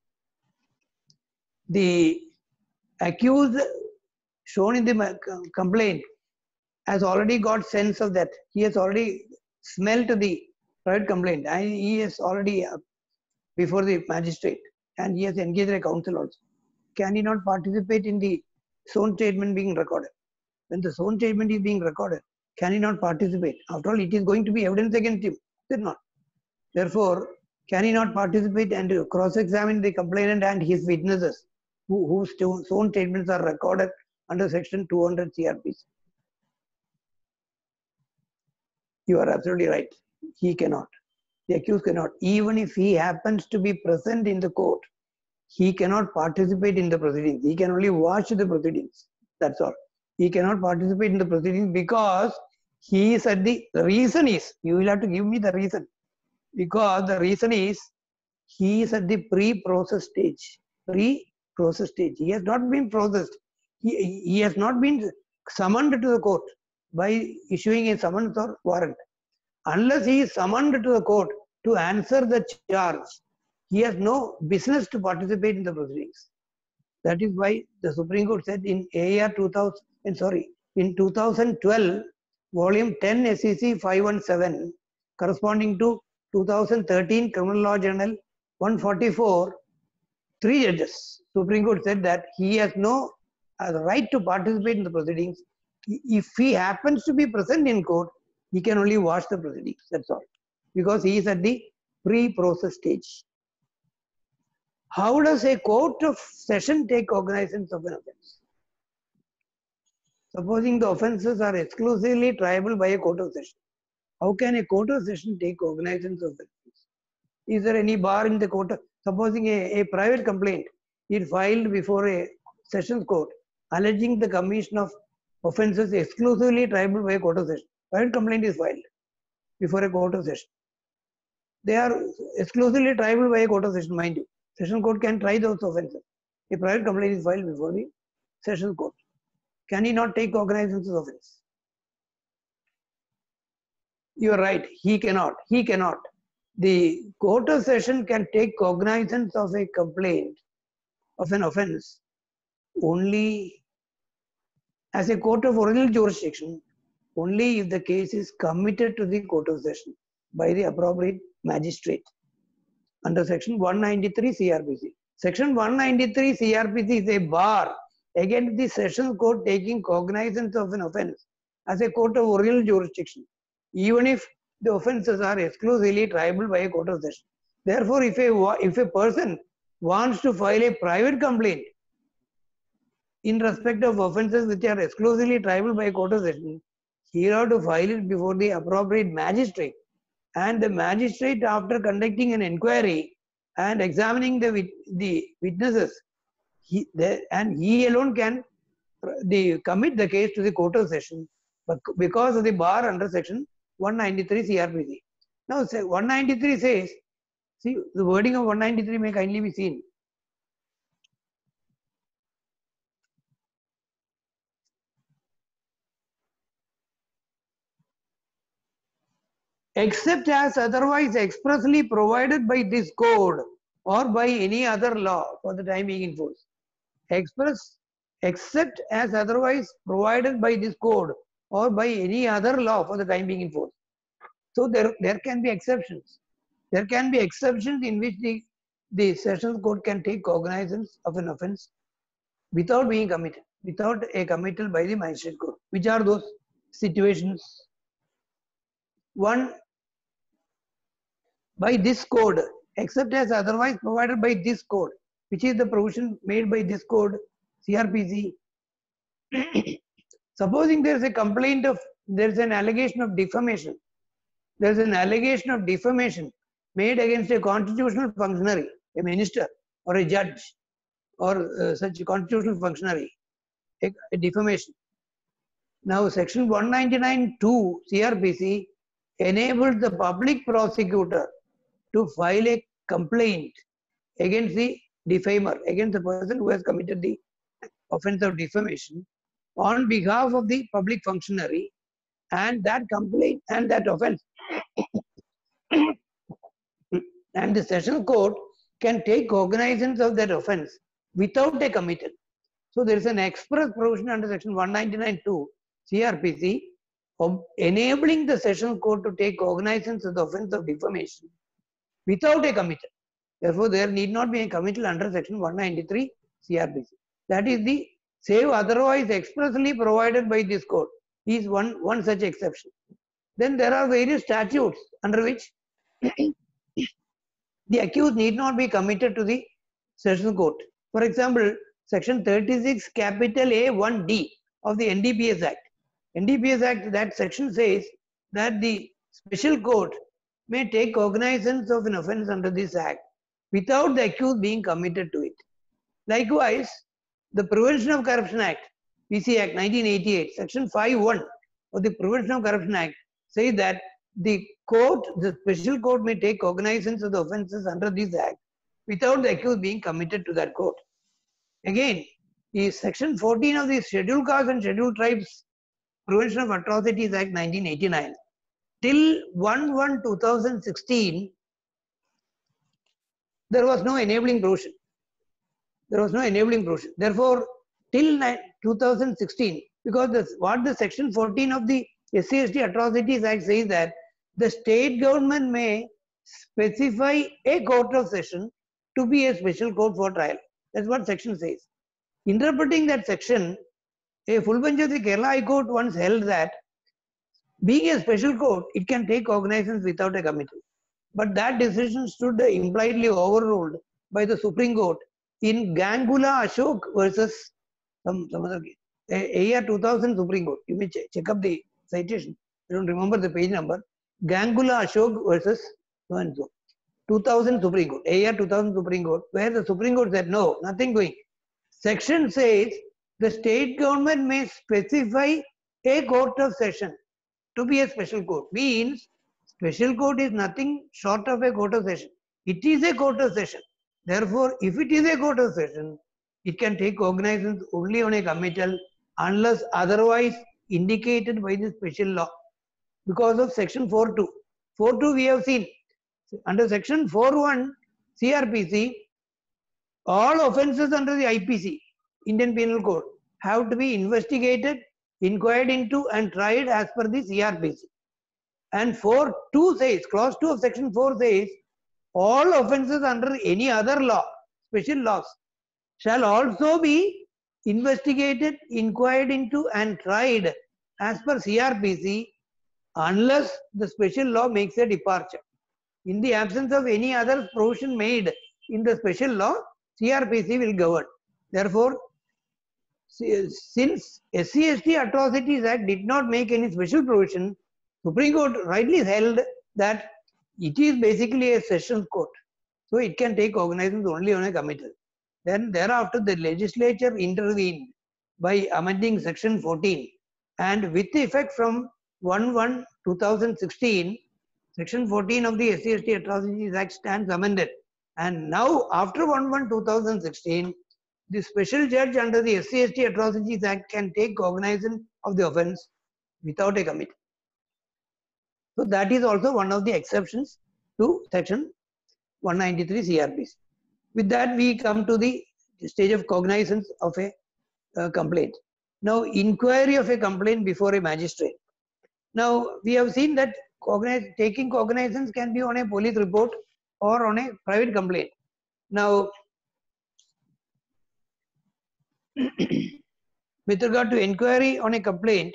The accused shown in the complaint has already got sense of that. He has already smelt the private complaint and he is already before the magistrate and he has engaged a counsel also. Can he not participate in the sworn statement being recorded? When the sworn statement is being recorded, can he not participate? After all, it is going to be evidence against him, is it not? Therefore, can he not participate and cross-examine the complainant and his witnesses whose sworn statements are recorded under section 200 CRPC? You are absolutely right. He cannot. The accused cannot. Even if he happens to be present in the court, he cannot participate in the proceedings. He can only watch the proceedings. That's all. He cannot participate in the proceedings because he is at the reason is, you will have to give me the reason. Because the reason is, he is at the pre-process stage. Pre-process stage. He has not been processed. He has not been summoned to the court by issuing a summons or warrant. Unless he is summoned to the court to answer the charge, he has no business to participate in the proceedings. That is why the Supreme Court said in AR 2012, volume 10 SEC 517, corresponding to 2013 Criminal Law Journal 144, 3 judges, Supreme Court said that he has no right to participate in the proceedings. If he happens to be present in court, he can only watch the proceedings, that's all. Because he is at the pre-process stage. How does a court of session take cognizance of an offence? Supposing the offences are exclusively triable by a court of session, how can a court of session take cognizance of offences? Is there any bar in the court? Supposing a private complaint is filed before a sessions court alleging the commission of offences exclusively triable by a court of session. Private complaint is filed before a court of session. They are exclusively triable by a court of session, mind you. Session court can try those offences. A private complaint is filed before the session court. Can he not take cognizance of offence? You are right. He cannot. He cannot. The court of session can take cognizance of a complaint of an offence only as a court of original jurisdiction, only if the case is committed to the court of session by the appropriate magistrate under section 193 CRPC. Section 193 CRPC is a bar against the sessions court taking cognizance of an offence as a court of original jurisdiction, even if the offences are exclusively triable by a court of session. Therefore, if a person wants to file a private complaint in respect of offences which are exclusively triable by a court of session, he has to file it before the appropriate magistrate. And the magistrate, after conducting an inquiry and examining the witnesses, he alone can commit the case to the court of session, but because of the bar under section 193 CRPC. Now, 193 says, see, the wording of 193 may kindly be seen. Except as otherwise expressly provided by this code or by any other law for the time being in force. Except as otherwise provided by this code or by any other law for the time being in force. So there can be exceptions. There can be exceptions in which the sessions court can take cognizance of an offence without being committed, without a committal by the magistrate court. Which are those situations? One, by this code, except as otherwise provided by this code, which is the provision made by this code, CRPC. Supposing there is a complaint of, there is an allegation of defamation. There is an allegation of defamation made against a constitutional functionary, a minister or a judge or such a constitutional functionary, a defamation. Now, section 199(2) CRPC enables the public prosecutor to file a complaint against the defamer, against the person who has committed the offense of defamation on behalf of the public functionary, and that complaint and that offense and the session court can take cognizance of that offense without a committal. So there is an express provision under section 199(2) CRPC of enabling the session court to take cognizance of the offense of defamation without a committal. Therefore, there need not be a committal under section 193 CRPC. That is the save otherwise expressly provided by this code is one such exception. Then there are various statutes under which the accused need not be committed to the session court. For example, section 36 capital A(1)(d) of the NDPS Act. NDPS Act, that section says that the special court may take cognizance of an offense under this act without the accused being committed to it. Likewise, the Prevention of Corruption Act, PC Act 1988, section 5(1) of the Prevention of Corruption Act says that the court, the special court may take cognizance of the offences under this act without the accused being committed to that court. Again, is section 14 of the Scheduled Castes and Scheduled Tribes Prevention of Atrocities Act 1989. Till 1/1/2016, there was no enabling provision. There was no enabling provision. Therefore, till 2016, because what the section 14 of the SC/ST Atrocities Act says that the state government may specify a court of session to be a special court for trial. That's what section says. Interpreting that section, a full bench of the Kerala High Court once held that being a special court, it can take cognizance without a committal. But that decision stood impliedly overruled by the Supreme Court in Gangula Ashok versus some other case. AR 2000 Supreme Court. You may check up the citation. I don't remember the page number. Gangula Ashok versus so and so. 2000 Supreme Court. AR 2000 Supreme Court, where the Supreme Court said no, nothing doing. Section says the state government may specify a court of session to be a special court. Means special court is nothing short of a court of session. It is a court of session. Therefore, if it is a court of session, it can take cognizance only on a committal unless otherwise indicated by the special law. Because of section 4.2. 4.2 we have seen. Under section 4.1 CRPC, all offences under the IPC, Indian Penal Code, have to be investigated, inquired into and tried as per the CRPC. And 4.2 says, clause 2 of section 4 says, all offences under any other law, special laws, shall also be investigated, inquired into and tried as per CRPC unless the special law makes a departure. In the absence of any other provision made in the special law, CRPC will govern. Therefore, since SC/ST Atrocities Act did not make any special provision, Supreme Court rightly held that it is basically a sessions court. So it can take cognizance only on a committal. Then thereafter the legislature intervened by amending section 14, and with effect from 1/1/2016, section 14 of the SC/ST Atrocities Act stands amended. And now after 1/1/2016, the special judge under the SC/ST Atrocities Act can take cognizance of the offence without a committal. So that is also one of the exceptions to section 193 CRPC. With that, we come to the stage of cognizance of a complaint. Now, inquiry of a complaint before a magistrate. Now, we have seen that taking cognizance can be on a police report or on a private complaint. Now, with regard to inquiry on a complaint,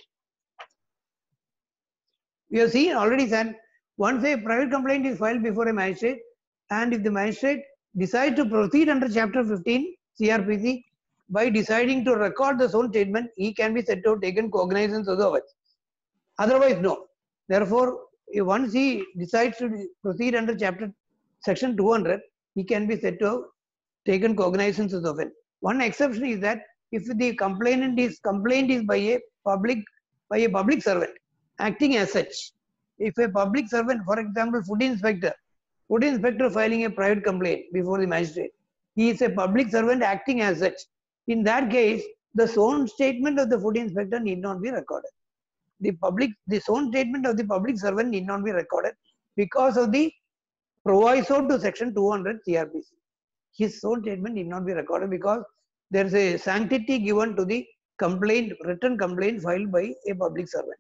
we have seen already that once a private complaint is filed before a magistrate, and if the magistrate decides to proceed under chapter 15 CRPC by deciding to record the sworn statement, he can be said to have taken cognizance of the offence. Otherwise, no. Therefore, once he decides to proceed under section 200, he can be said to have taken cognizance of the offence. One exception is that if the complaint is by a public servant acting as such. If a public servant, for example, food inspector filing a private complaint before the magistrate, he is a public servant acting as such. In that case, the sworn statement of the food inspector need not be recorded. The sworn statement of the public servant need not be recorded because of the proviso to section 200 CRPC. His sworn statement need not be recorded because there is a sanctity given to the written complaint filed by a public servant.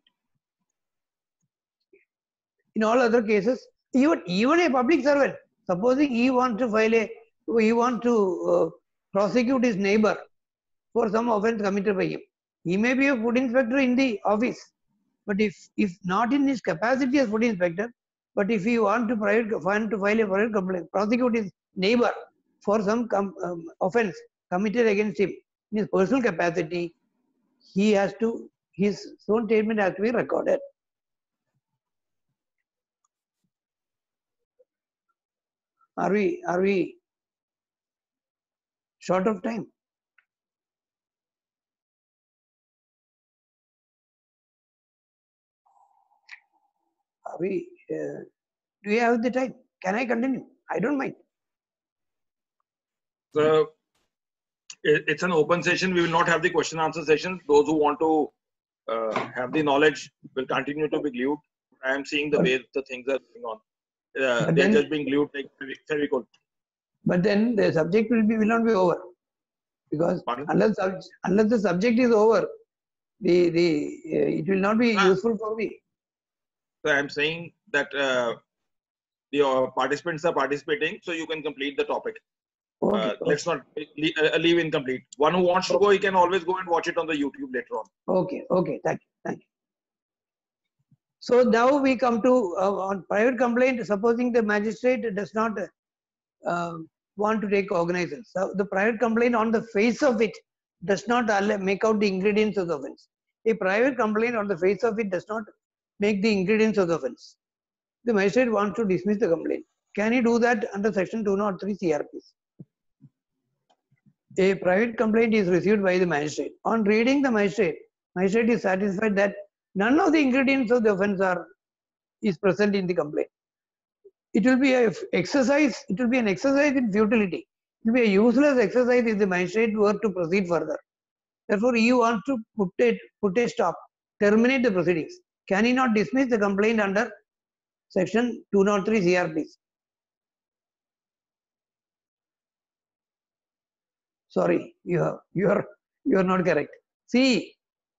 In all other cases, even a public servant, supposing he wants to prosecute his neighbor for some offence committed by him, he may be a food inspector in the office, but if not in his capacity as food inspector, but if he wants to file a private complaint, prosecute his neighbor for some offence committed against him in his personal capacity, his sworn statement has to be recorded. Are we short of time? Do you have the time? Can I continue? I don't mind. So it's an open session. We will not have the question answer session. Those who want to have the knowledge will continue to be glued. I am seeing the way the things are going on. They're just being glued like Fevicol. But then the subject will not be over, because unless the subject is over, it will not be useful for me. So I am saying that the participants are participating, so you can complete the topic. Okay, let's not leave incomplete. One who wants to go, he can always go and watch it on the YouTube later on. Okay, thank you. So now we come to on private complaint. Supposing the magistrate does not want to take cognizance. So the private complaint on the face of it does not make out the ingredients of the offense. A private complaint on the face of it does not make the ingredients of the offense. The magistrate wants to dismiss the complaint. Can he do that under section 203 CRPC? A private complaint is received by the magistrate. On reading the magistrate is satisfied that none of the ingredients of the offense is present in the complaint. It will be an exercise. It will be an exercise in futility. It will be a useless exercise if the magistrate were to proceed further. Therefore, he wants to put a stop, terminate the proceedings. Can he not dismiss the complaint under section 203 CRPC? Sorry, you are not correct. See,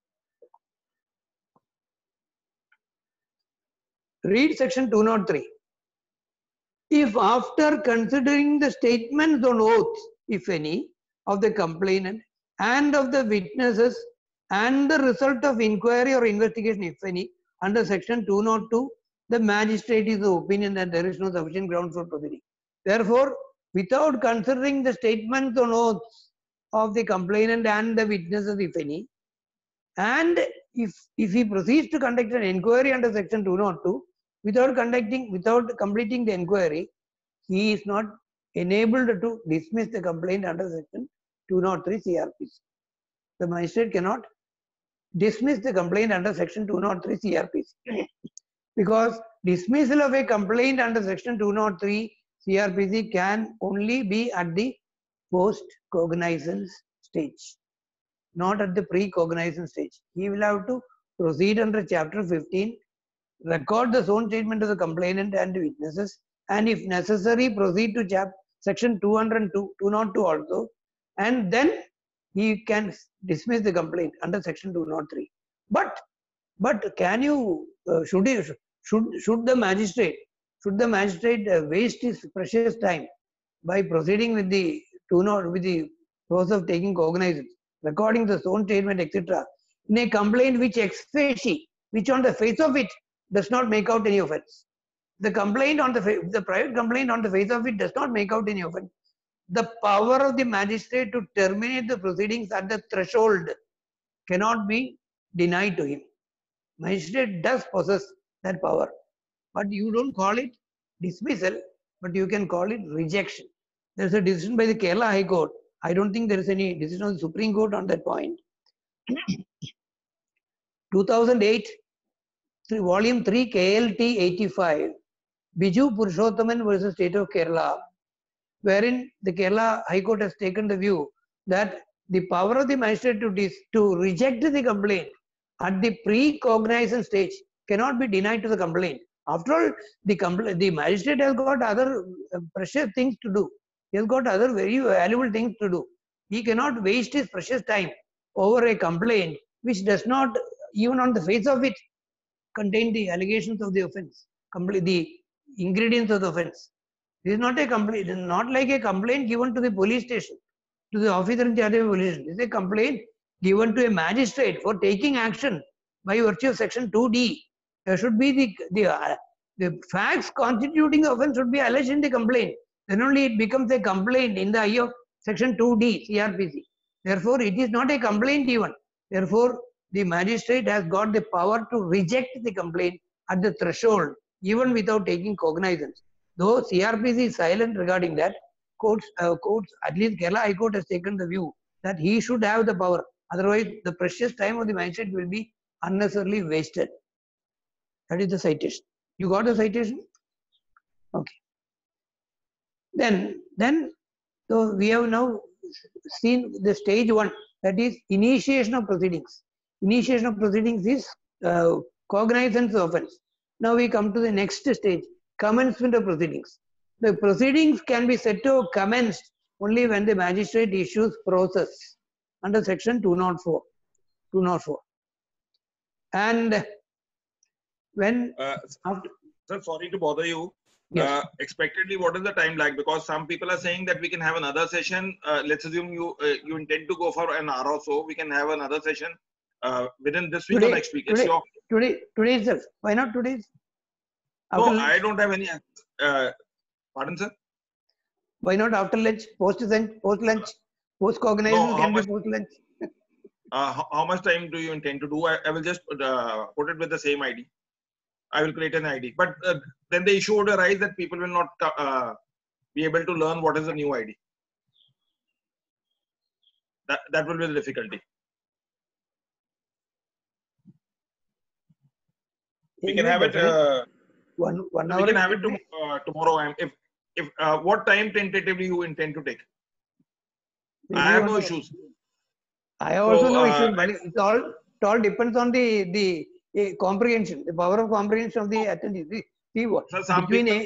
read section 203. If after considering the statements on oath, if any, of the complainant and of the witnesses and the result of inquiry or investigation, if any, under section 202, the magistrate is of the opinion that there is no sufficient ground for proceeding. Therefore, without considering the statements on oaths of the complainant and the witnesses, if any, and if he proceeds to conduct an inquiry under section 202, without completing the inquiry, he is not enabled to dismiss the complaint under section 203 CRPC. The magistrate cannot dismiss the complaint under section 203 CRPC because dismissal of a complaint under section 203 CRPC can only be at the post-cognizance stage, not at the pre-cognizance stage. He will have to proceed under chapter 15, record the sworn statement of the complainant and witnesses, and if necessary proceed to section 202 also, and then he can dismiss the complaint under section 203. But can you should the magistrate waste his precious time by proceeding with the process of taking cognizance, recording the sworn statement, etc., in a complaint which which on the face of it does not make out any offense? The private complaint on the face of it does not make out any offense. The power of the magistrate to terminate the proceedings at the threshold cannot be denied to him. Magistrate does possess that power, but you don't call it dismissal, but you can call it rejection. There is a decision by the Kerala High Court. I don't think there is any decision of the Supreme Court on that point. 2008, volume 3, KLT 85, Biju Purushothaman versus State of Kerala, wherein the Kerala High Court has taken the view that the power of the magistrate to reject the complaint at the pre-cognizance stage cannot be denied to the complaint. After all, the magistrate has got other precious things to do. He has got other very valuable things to do. He cannot waste his precious time over a complaint which does not, even on the face of it, contain the allegations of the offense, the ingredients of the offense. This is not a complaint. It is not like a complaint given to the police station, to the officer in charge of police station. This is a complaint given to a magistrate for taking action by virtue of section 2D. There should be the facts constituting the offense should be alleged in the complaint. Then only it becomes a complaint in the eye of section 2D CRPC. Therefore, it is not a complaint even. Therefore, the magistrate has got the power to reject the complaint at the threshold, even without taking cognizance. Though CRPC is silent regarding that, courts, at least Kerala High Court has taken the view that he should have the power. Otherwise, the precious time of the magistrate will be unnecessarily wasted. That is the citation. You got the citation? Okay. Then so we have now seen the stage 1, that is initiation of proceedings. Initiation of proceedings is cognizance of offense. Now we come to the next stage, commencement of proceedings. The proceedings can be said to have commenced only when the magistrate issues process under section 204. And when sir, sorry to bother you. Yes. Expectedly, what is the time lag? Because some people are saying that we can have another session. Let's assume you intend to go for an hour or so. We can have another session within this week or next week. Today itself. Why not today? No, I don't have any. Pardon, sir? Why not after lunch, post lunch, post cognizance No, can be post lunch. how much time do you intend to do? I will just put it with the same ID. I will create an ID. But then the issue would arise that people will not be able to learn what is the new ID. That will be the difficulty. We can have it. 1 hour. We can have it tomorrow. If what time tentatively you intend to take? I have no issues. I also no issues, but it all depends on the comprehension, the power of comprehension of the attendees. See what? So some people,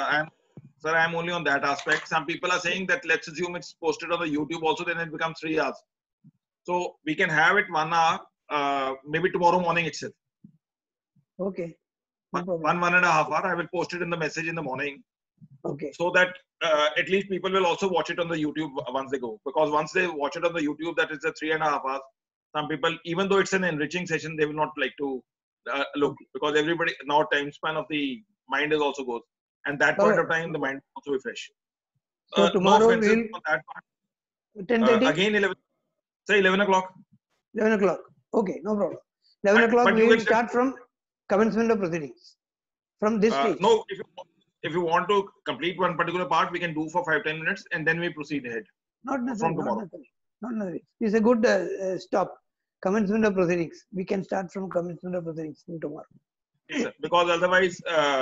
I'm only on that aspect. Some people are saying that let's assume it's posted on the YouTube also, then it becomes 3 hours. So we can have it 1 hour, maybe tomorrow morning itself. Okay. No 1.5 hour. I will post it in the message in the morning. Okay. So that at least people will also watch it on the YouTube once they go. Because once they watch it on the YouTube, that is a 3.5 hours. Some people, even though it's an enriching session, they will not like to look, because everybody now time span of the mind is also goes, and that point of time the mind also will be fresh. So tomorrow no we'll on that part. 10:30 again 11. Say 11 o'clock. 11 o'clock. Okay, no problem. 11 o'clock we will start from commencement of proceedings. From this stage. No, if you want to complete one particular part, we can do for 5-10 minutes and then we proceed ahead. Not necessary. Not necessary. It's a good stop. Commencement of proceedings. We can start from commencement of proceedings from tomorrow. Yes, sir. Because otherwise,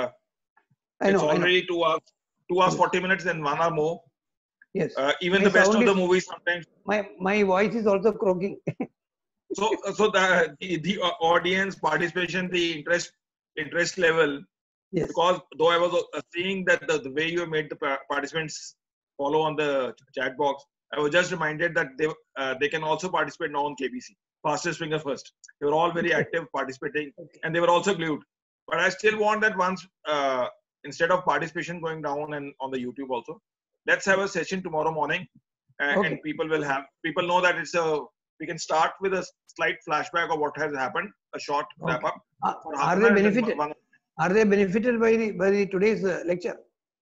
it's already 2 hours. 2 hours 40 minutes and 1 hour more. Yes. Even the best of the movies sometimes. My voice is also croaking. so the audience participation, the interest level. Yes. Because though I was seeing that the way you made the participants follow on the chat box, I was just reminded that they can also participate now on KBC. Fastest finger first. They were all very active participating, and they were also glued. But I still want that once, instead of participation going down and on the YouTube also, let's have a session tomorrow morning, and people know that we can start with a slight flashback of what has happened, a short wrap up. Are they benefited? Are they benefited by today's lecture?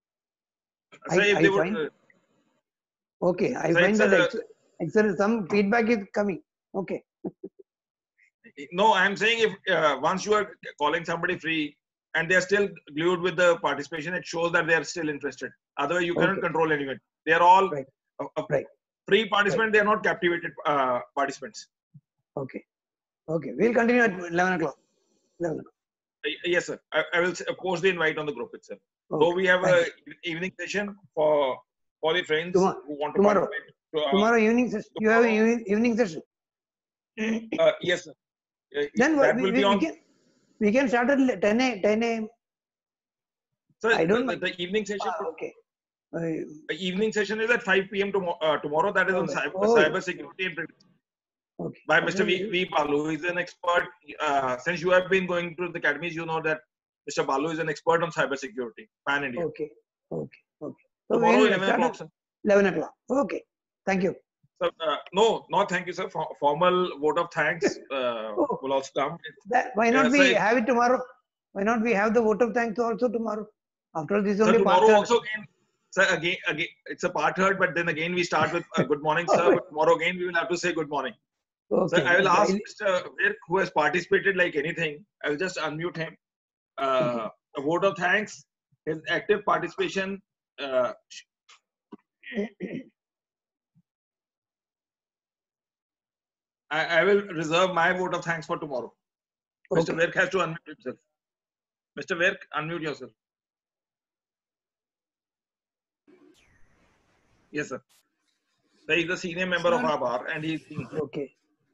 I find that some feedback is coming. Okay. No, I'm saying if once you are calling somebody free and they are still glued with the participation, it shows that they are still interested. Otherwise, you cannot control anyone. They are all free participants. They are not captivated participants. Okay. Okay. We'll continue at 11 o'clock. 11 o'clock. Yes, sir. I will post the invite on the group itself. So we have an evening session for the friends who want to participate. Tomorrow evening session. You have an evening session. Yes, sir. Then we can start at 10 a.m. Sir, I don't the evening session. Okay. The evening session is at 5 p.m. tomorrow. That is on cyber security and privacy. Okay. By Mr. V. Balu, who is an expert. Since you have been going to the academies, you know that Mr. Balu is an expert on cyber security, pan India. Okay. So tomorrow 11 o'clock, sir. 11 o'clock. Okay. Thank you. So, no, thank you, sir. Formal vote of thanks will also come. Why not we have it tomorrow? Why not we have the vote of thanks also tomorrow? After all, this is only part also again, sir, again, it's a part third, but then again we start with good morning, sir. But tomorrow again we will have to say good morning. Okay. So I will ask Mr. Virk, who has participated like anything. I will just unmute him. A vote of thanks, his active participation. I will reserve my vote of thanks for tomorrow. Mr. Virk has to unmute himself. Mr. Virk, unmute yourself. Yes, sir. So he is the senior member of our bar and he is. Okay.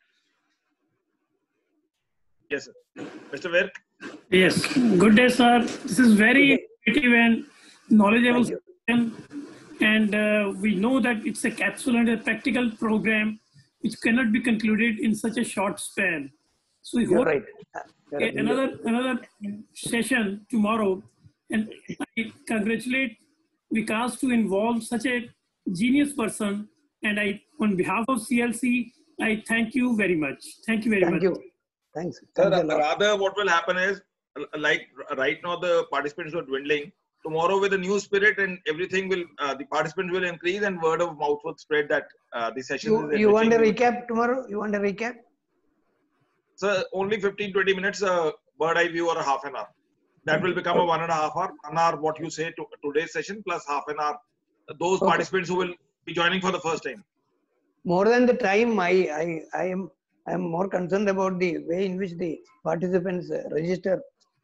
Yes, sir. Mr. Virk? Yes. Good day, sir. This is very informative and knowledgeable session. And we know that it's a capsule and a practical program which cannot be concluded in such a short span. So we hope another session tomorrow. And I congratulate Vikas to involve such a genius person. And on behalf of CLC, I thank you very much. Thank you very much. Thank you. Thanks. Sir, rather what will happen is, like right now the participants are dwindling. tomorrow with a new spirit, and everything will, the participants will increase and word of mouth will spread that the session is You want a enriching. recap tomorrow? You want a recap? So only 15-20 minutes, bird eye view or a half an hour. That will become a 1.5 hour. 1 hour what you say to today's session plus half an hour. Those participants who will be joining for the first time. More than the time, I am more concerned about the way in which the participants register.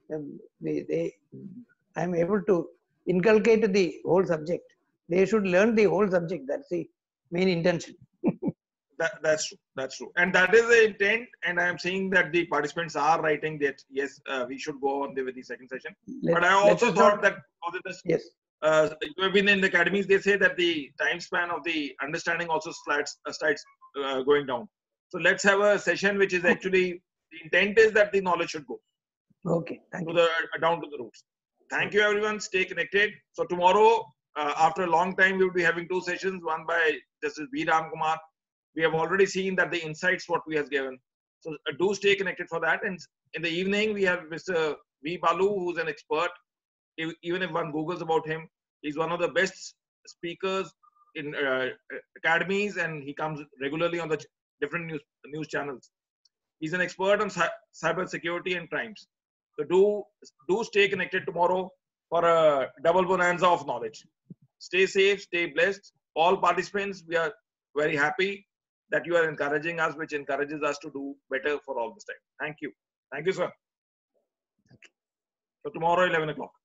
I am able to inculcate the whole subject. They should learn the whole subject. That's the main intention. That's true. That's true. And that is the intent. And I am seeing that the participants are writing that, yes, we should go on with the second session. But I also thought that yes. You have been in the academies, they say that the time span of the understanding also starts going down. So let's have a session which is actually, the intent is that the knowledge should go. Okay. Thank you. Down to the roots. Thank you, everyone. Stay connected. So tomorrow, after a long time, we will be having 2 sessions, one by Justice B. Ram Kumar. We have already seen that the insights what we has given. So do stay connected for that. And in the evening, we have Mr. V. Balu, who's an expert. Even if one Googles about him, he's one of the best speakers in academies, and he comes regularly on the different news channels. He's an expert on cyber security and crimes. So do stay connected tomorrow for a double bonanza of knowledge. Stay safe, stay blessed. All participants, we are very happy that you are encouraging us, which encourages us to do better for all this time. Thank you. Thank you, sir. So tomorrow, 11 o'clock.